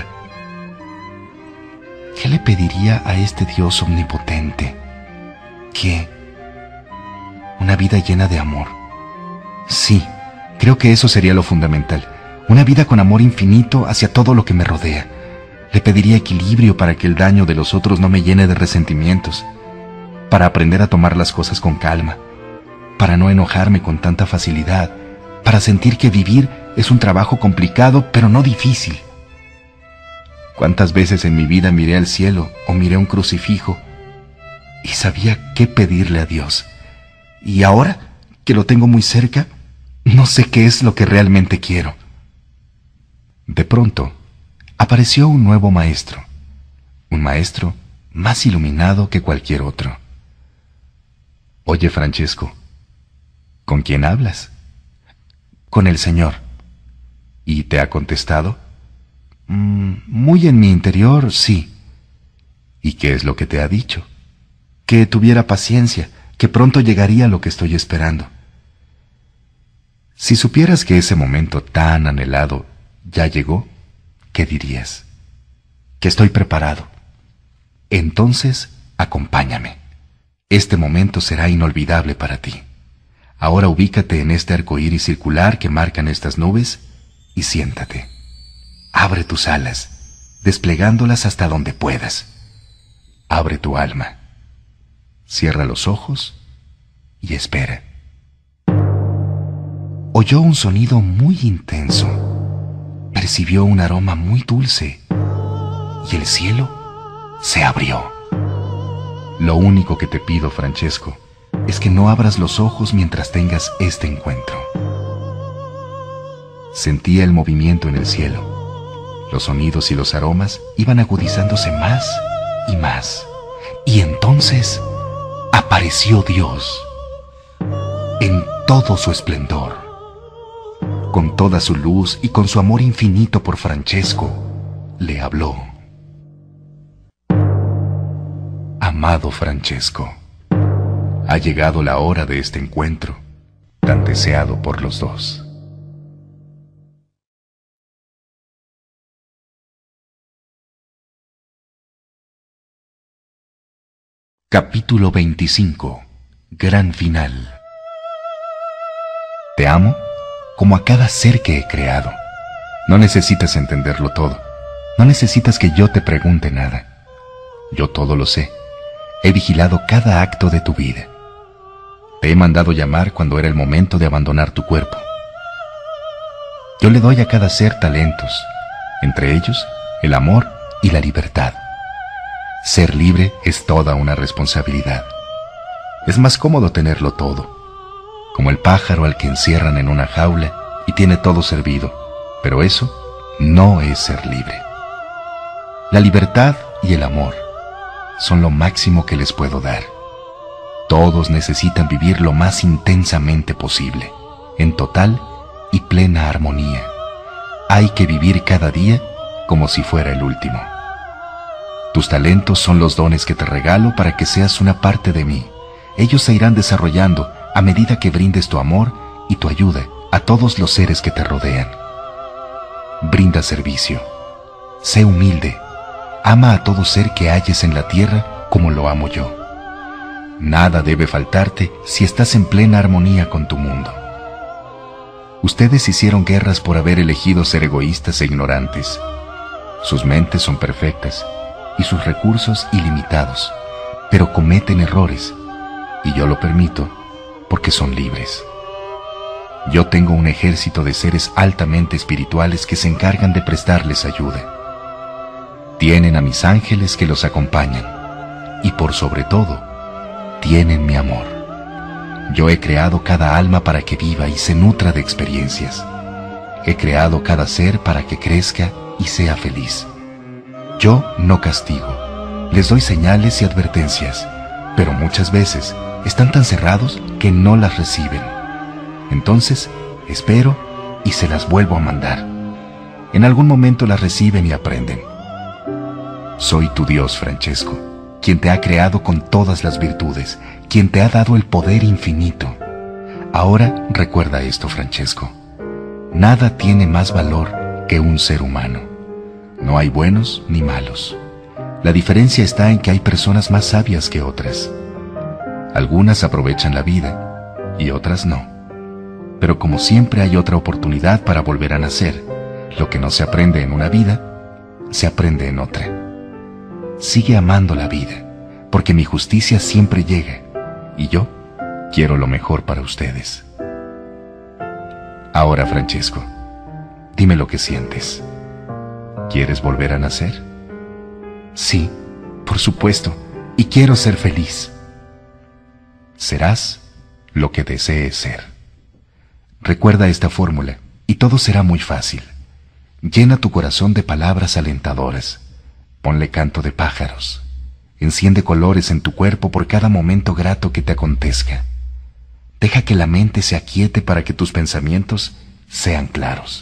¿Qué le pediría a este Dios omnipotente? ¿Qué? Una vida llena de amor. Sí, creo que eso sería lo fundamental. Una vida con amor infinito hacia todo lo que me rodea. Le pediría equilibrio para que el daño de los otros no me llene de resentimientos, para aprender a tomar las cosas con calma, para no enojarme con tanta facilidad, para sentir que vivir es un trabajo complicado pero no difícil. ¿Cuántas veces en mi vida miré al cielo o miré un crucifijo y sabía qué pedirle a Dios? Y ahora que lo tengo muy cerca, no sé qué es lo que realmente quiero. De pronto, apareció un nuevo maestro, un maestro más iluminado que cualquier otro. Oye, Francesco, ¿con quién hablas? Con el Señor. ¿Y te ha contestado? Mm, muy en mi interior, sí. ¿Y qué es lo que te ha dicho? Que tuviera paciencia, que pronto llegaría lo que estoy esperando. Si supieras que ese momento tan anhelado ya llegó, ¿qué dirías? Que estoy preparado. Entonces, acompáñame. Este momento será inolvidable para ti. Ahora ubícate en este arco iris circular que marcan estas nubes y siéntate. Abre tus alas, desplegándolas hasta donde puedas. Abre tu alma. Cierra los ojos y espera. Oyó un sonido muy intenso. Percibió un aroma muy dulce y el cielo se abrió. Lo único que te pido, Francesco, es que no abras los ojos mientras tengas este encuentro. Sentía el movimiento en el cielo. Los sonidos y los aromas iban agudizándose más y más. Y entonces apareció Dios en todo su esplendor, con toda su luz y con su amor infinito por Francesco. Le habló: amado Francesco, ha llegado la hora de este encuentro tan deseado por los dos. Capítulo veinticinco. Gran final. Te amo como a cada ser que he creado. No necesitas entenderlo todo. No necesitas que yo te pregunte nada. Yo todo lo sé. He vigilado cada acto de tu vida. Te he mandado llamar cuando era el momento de abandonar tu cuerpo. Yo le doy a cada ser talentos, entre ellos el amor y la libertad. Ser libre es toda una responsabilidad. Es más cómodo tenerlo todo, como el pájaro al que encierran en una jaula y tiene todo servido, pero eso no es ser libre. La libertad y el amor son lo máximo que les puedo dar. Todos necesitan vivir lo más intensamente posible, en total y plena armonía. Hay que vivir cada día como si fuera el último. Tus talentos son los dones que te regalo para que seas una parte de mí. Ellos se irán desarrollando a medida que brindes tu amor y tu ayuda a todos los seres que te rodean. Brinda servicio. Sé humilde. Ama a todo ser que halles en la tierra como lo amo yo. Nada debe faltarte si estás en plena armonía con tu mundo. Ustedes hicieron guerras por haber elegido ser egoístas e ignorantes. Sus mentes son perfectas y sus recursos ilimitados, pero cometen errores, y yo lo permito porque son libres. Yo tengo un ejército de seres altamente espirituales que se encargan de prestarles ayuda. Tienen a mis ángeles que los acompañan, y por sobre todo, tienen mi amor. Yo he creado cada alma para que viva y se nutra de experiencias. He creado cada ser para que crezca y sea feliz. Yo no castigo, les doy señales y advertencias, pero muchas veces están tan cerrados que no las reciben. Entonces, espero y se las vuelvo a mandar. En algún momento las reciben y aprenden. Soy tu Dios, Francesco, quien te ha creado con todas las virtudes, quien te ha dado el poder infinito. Ahora recuerda esto, Francesco. Nada tiene más valor que un ser humano. No hay buenos ni malos. La diferencia está en que hay personas más sabias que otras. Algunas aprovechan la vida y otras no. Pero como siempre hay otra oportunidad para volver a nacer, lo que no se aprende en una vida, se aprende en otra. Sigue amando la vida, porque mi justicia siempre llega, y yo quiero lo mejor para ustedes. Ahora, Francesco, dime lo que sientes. ¿Quieres volver a nacer? Sí, por supuesto, y quiero ser feliz. Serás lo que desees ser. Recuerda esta fórmula y todo será muy fácil. Llena tu corazón de palabras alentadoras. Ponle canto de pájaros. Enciende colores en tu cuerpo por cada momento grato que te acontezca. Deja que la mente se aquiete para que tus pensamientos sean claros.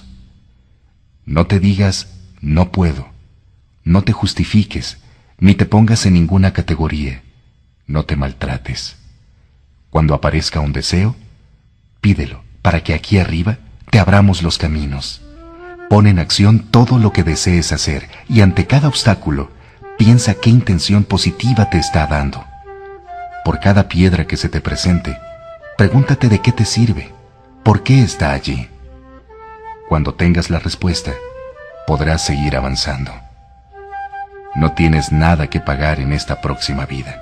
No te digas no puedo. No te justifiques, ni te pongas en ninguna categoría. No te maltrates. Cuando aparezca un deseo, pídelo para que aquí arriba te abramos los caminos. Pon en acción todo lo que desees hacer y ante cada obstáculo, piensa qué intención positiva te está dando. Por cada piedra que se te presente, pregúntate de qué te sirve, por qué está allí. Cuando tengas la respuesta, podrás seguir avanzando. No tienes nada que pagar en esta próxima vida.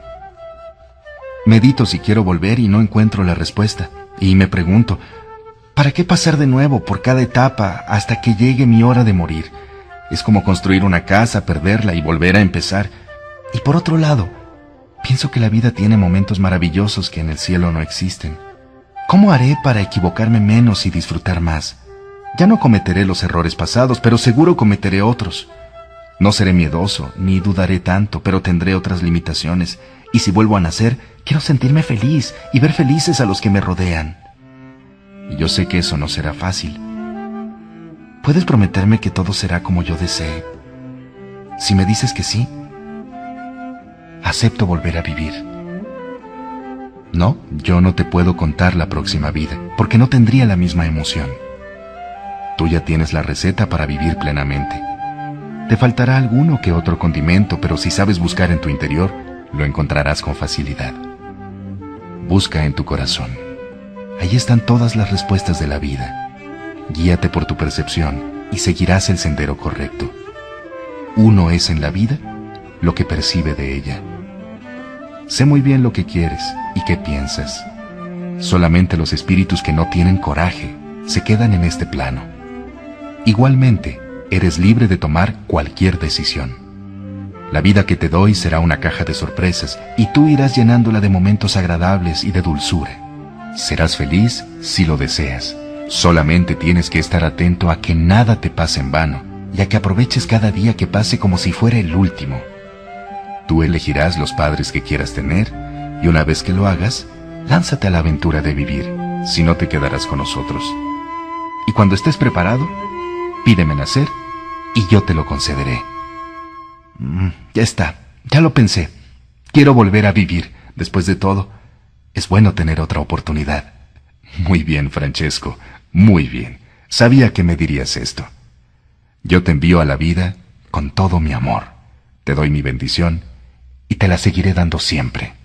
Medito si quiero volver y no encuentro la respuesta, y me pregunto, ¿para qué pasar de nuevo por cada etapa hasta que llegue mi hora de morir? Es como construir una casa, perderla y volver a empezar. Y por otro lado, pienso que la vida tiene momentos maravillosos que en el cielo no existen. ¿Cómo haré para equivocarme menos y disfrutar más? Ya no cometeré los errores pasados, pero seguro cometeré otros. No seré miedoso, ni dudaré tanto, pero tendré otras limitaciones. Y si vuelvo a nacer, quiero sentirme feliz y ver felices a los que me rodean. Y yo sé que eso no será fácil. ¿Puedes prometerme que todo será como yo desee? Si me dices que sí, acepto volver a vivir. No, yo no te puedo contar la próxima vida, porque no tendría la misma emoción. Tú ya tienes la receta para vivir plenamente. Te faltará alguno que otro condimento, pero si sabes buscar en tu interior, lo encontrarás con facilidad. Busca en tu corazón. Ahí están todas las respuestas de la vida. Guíate por tu percepción y seguirás el sendero correcto. Uno es en la vida lo que percibe de ella. Sé muy bien lo que quieres y qué piensas. Solamente los espíritus que no tienen coraje se quedan en este plano. Igualmente, eres libre de tomar cualquier decisión. La vida que te doy será una caja de sorpresas y tú irás llenándola de momentos agradables y de dulzura. Serás feliz si lo deseas. Solamente tienes que estar atento a que nada te pase en vano y a que aproveches cada día que pase como si fuera el último. Tú elegirás los padres que quieras tener y una vez que lo hagas, lánzate a la aventura de vivir, si no te quedarás con nosotros. Y cuando estés preparado, pídeme nacer y yo te lo concederé. Mm, ya está, ya lo pensé. Quiero volver a vivir. Después de todo, es bueno tener otra oportunidad. Muy bien, Francesco, muy bien. Sabía que me dirías esto. Yo te envío a la vida con todo mi amor. Te doy mi bendición y te la seguiré dando siempre.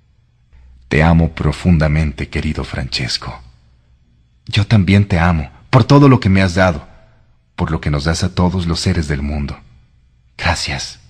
Te amo profundamente, querido Francesco. Yo también te amo, por todo lo que me has dado, por lo que nos das a todos los seres del mundo. Gracias.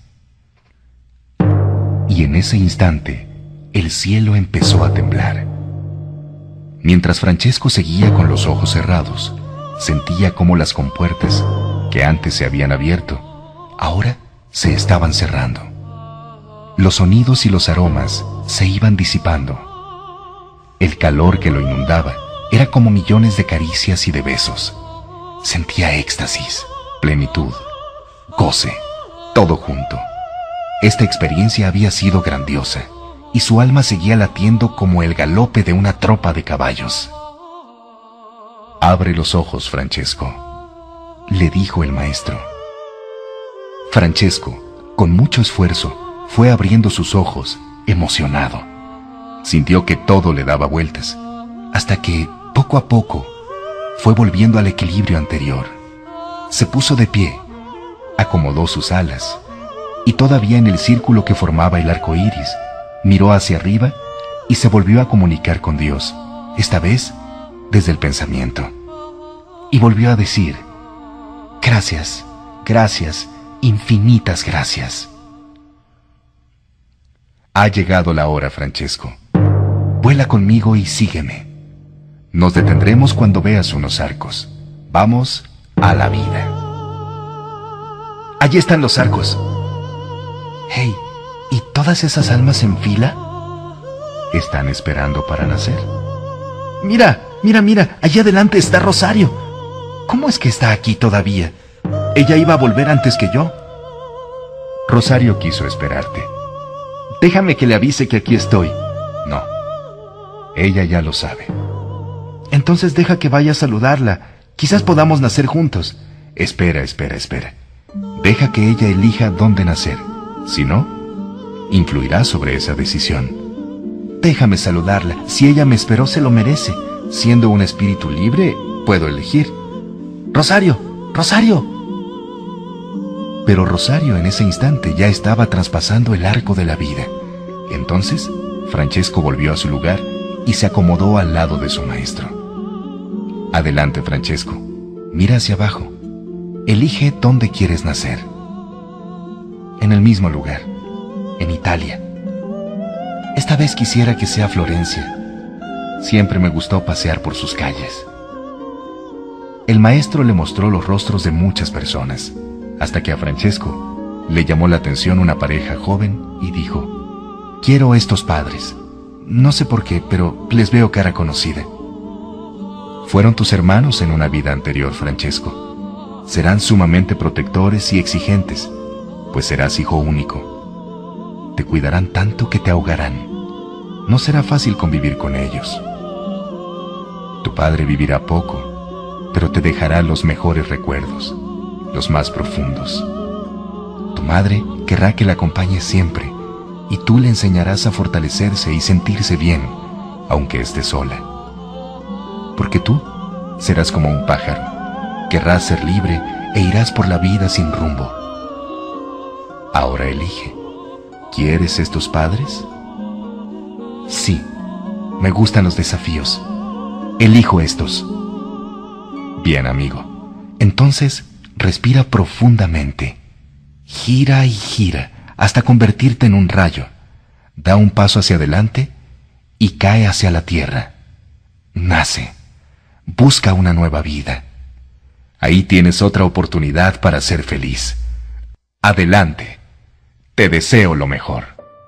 Y en ese instante, el cielo empezó a temblar. Mientras Francesco seguía con los ojos cerrados, sentía cómo las compuertas, que antes se habían abierto, ahora se estaban cerrando. Los sonidos y los aromas se iban disipando. El calor que lo inundaba era como millones de caricias y de besos. Sentía éxtasis, plenitud, goce, todo junto. Esta experiencia había sido grandiosa, y su alma seguía latiendo como el galope de una tropa de caballos. «Abre los ojos, Francesco», le dijo el maestro. Francesco, con mucho esfuerzo, fue abriendo sus ojos, emocionado. Sintió que todo le daba vueltas, hasta que, poco a poco, fue volviendo al equilibrio anterior. Se puso de pie, acomodó sus alas, y todavía en el círculo que formaba el arco iris, miró hacia arriba y se volvió a comunicar con Dios, esta vez desde el pensamiento. Y volvió a decir: «Gracias, gracias, infinitas gracias». Ha llegado la hora, Francesco. Vuela conmigo y sígueme. Nos detendremos cuando veas unos arcos. Vamos a la vida. Allí están los arcos. Hey, ¿y todas esas almas en fila? ¿Están esperando para nacer? Mira, mira, mira, allí adelante está Rosario. ¿Cómo es que está aquí todavía? Ella iba a volver antes que yo. Rosario quiso esperarte. Déjame que le avise que aquí estoy. No, ella ya lo sabe. Entonces deja que vaya a saludarla. Quizás podamos nacer juntos. Espera, espera, espera. Deja que ella elija dónde nacer. Si no, influirá sobre esa decisión. Déjame saludarla. Si ella me esperó, se lo merece. Siendo un espíritu libre, puedo elegir. ¡Rosario! ¡Rosario! Pero Rosario en ese instante ya estaba traspasando el arco de la vida. Entonces, Francesco volvió a su lugar y se acomodó al lado de su maestro. Adelante, Francesco. Mira hacia abajo. Elige dónde quieres nacer. En el mismo lugar, en Italia. Esta vez quisiera que sea Florencia. Siempre me gustó pasear por sus calles. El maestro le mostró los rostros de muchas personas. hasta que a Francesco le llamó la atención una pareja joven y dijo: quiero a estos padres. No sé por qué, pero les veo cara conocida. Fueron tus hermanos en una vida anterior, Francesco. Serán sumamente protectores y exigentes, pues serás hijo único. Te cuidarán tanto que te ahogarán. No será fácil convivir con ellos. Tu padre vivirá poco, pero te dejará los mejores recuerdos, los más profundos. Tu madre querrá que la acompañes siempre, y tú le enseñarás a fortalecerse y sentirse bien, aunque esté sola. Porque tú serás como un pájaro, querrás ser libre e irás por la vida sin rumbo. Ahora elige, ¿quieres estos padres? Sí, me gustan los desafíos. Elijo estos. Bien, amigo. Entonces, respira profundamente. Gira y gira hasta convertirte en un rayo. Da un paso hacia adelante y cae hacia la tierra. Nace. Busca una nueva vida. Ahí tienes otra oportunidad para ser feliz. Adelante. Te deseo lo mejor.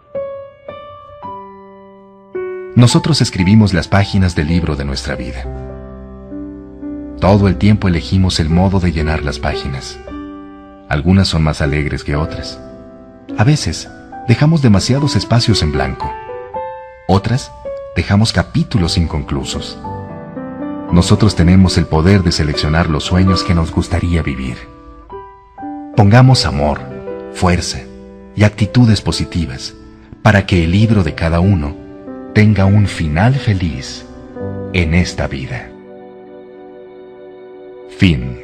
Nosotros escribimos las páginas del libro de nuestra vida. Todo el tiempo elegimos el modo de llenar las páginas. Algunas son más alegres que otras. A veces, dejamos demasiados espacios en blanco. Otras, dejamos capítulos inconclusos. Nosotros tenemos el poder de seleccionar los sueños que nos gustaría vivir. Pongamos amor, fuerza y actitudes positivas para que el libro de cada uno tenga un final feliz en esta vida. Fin.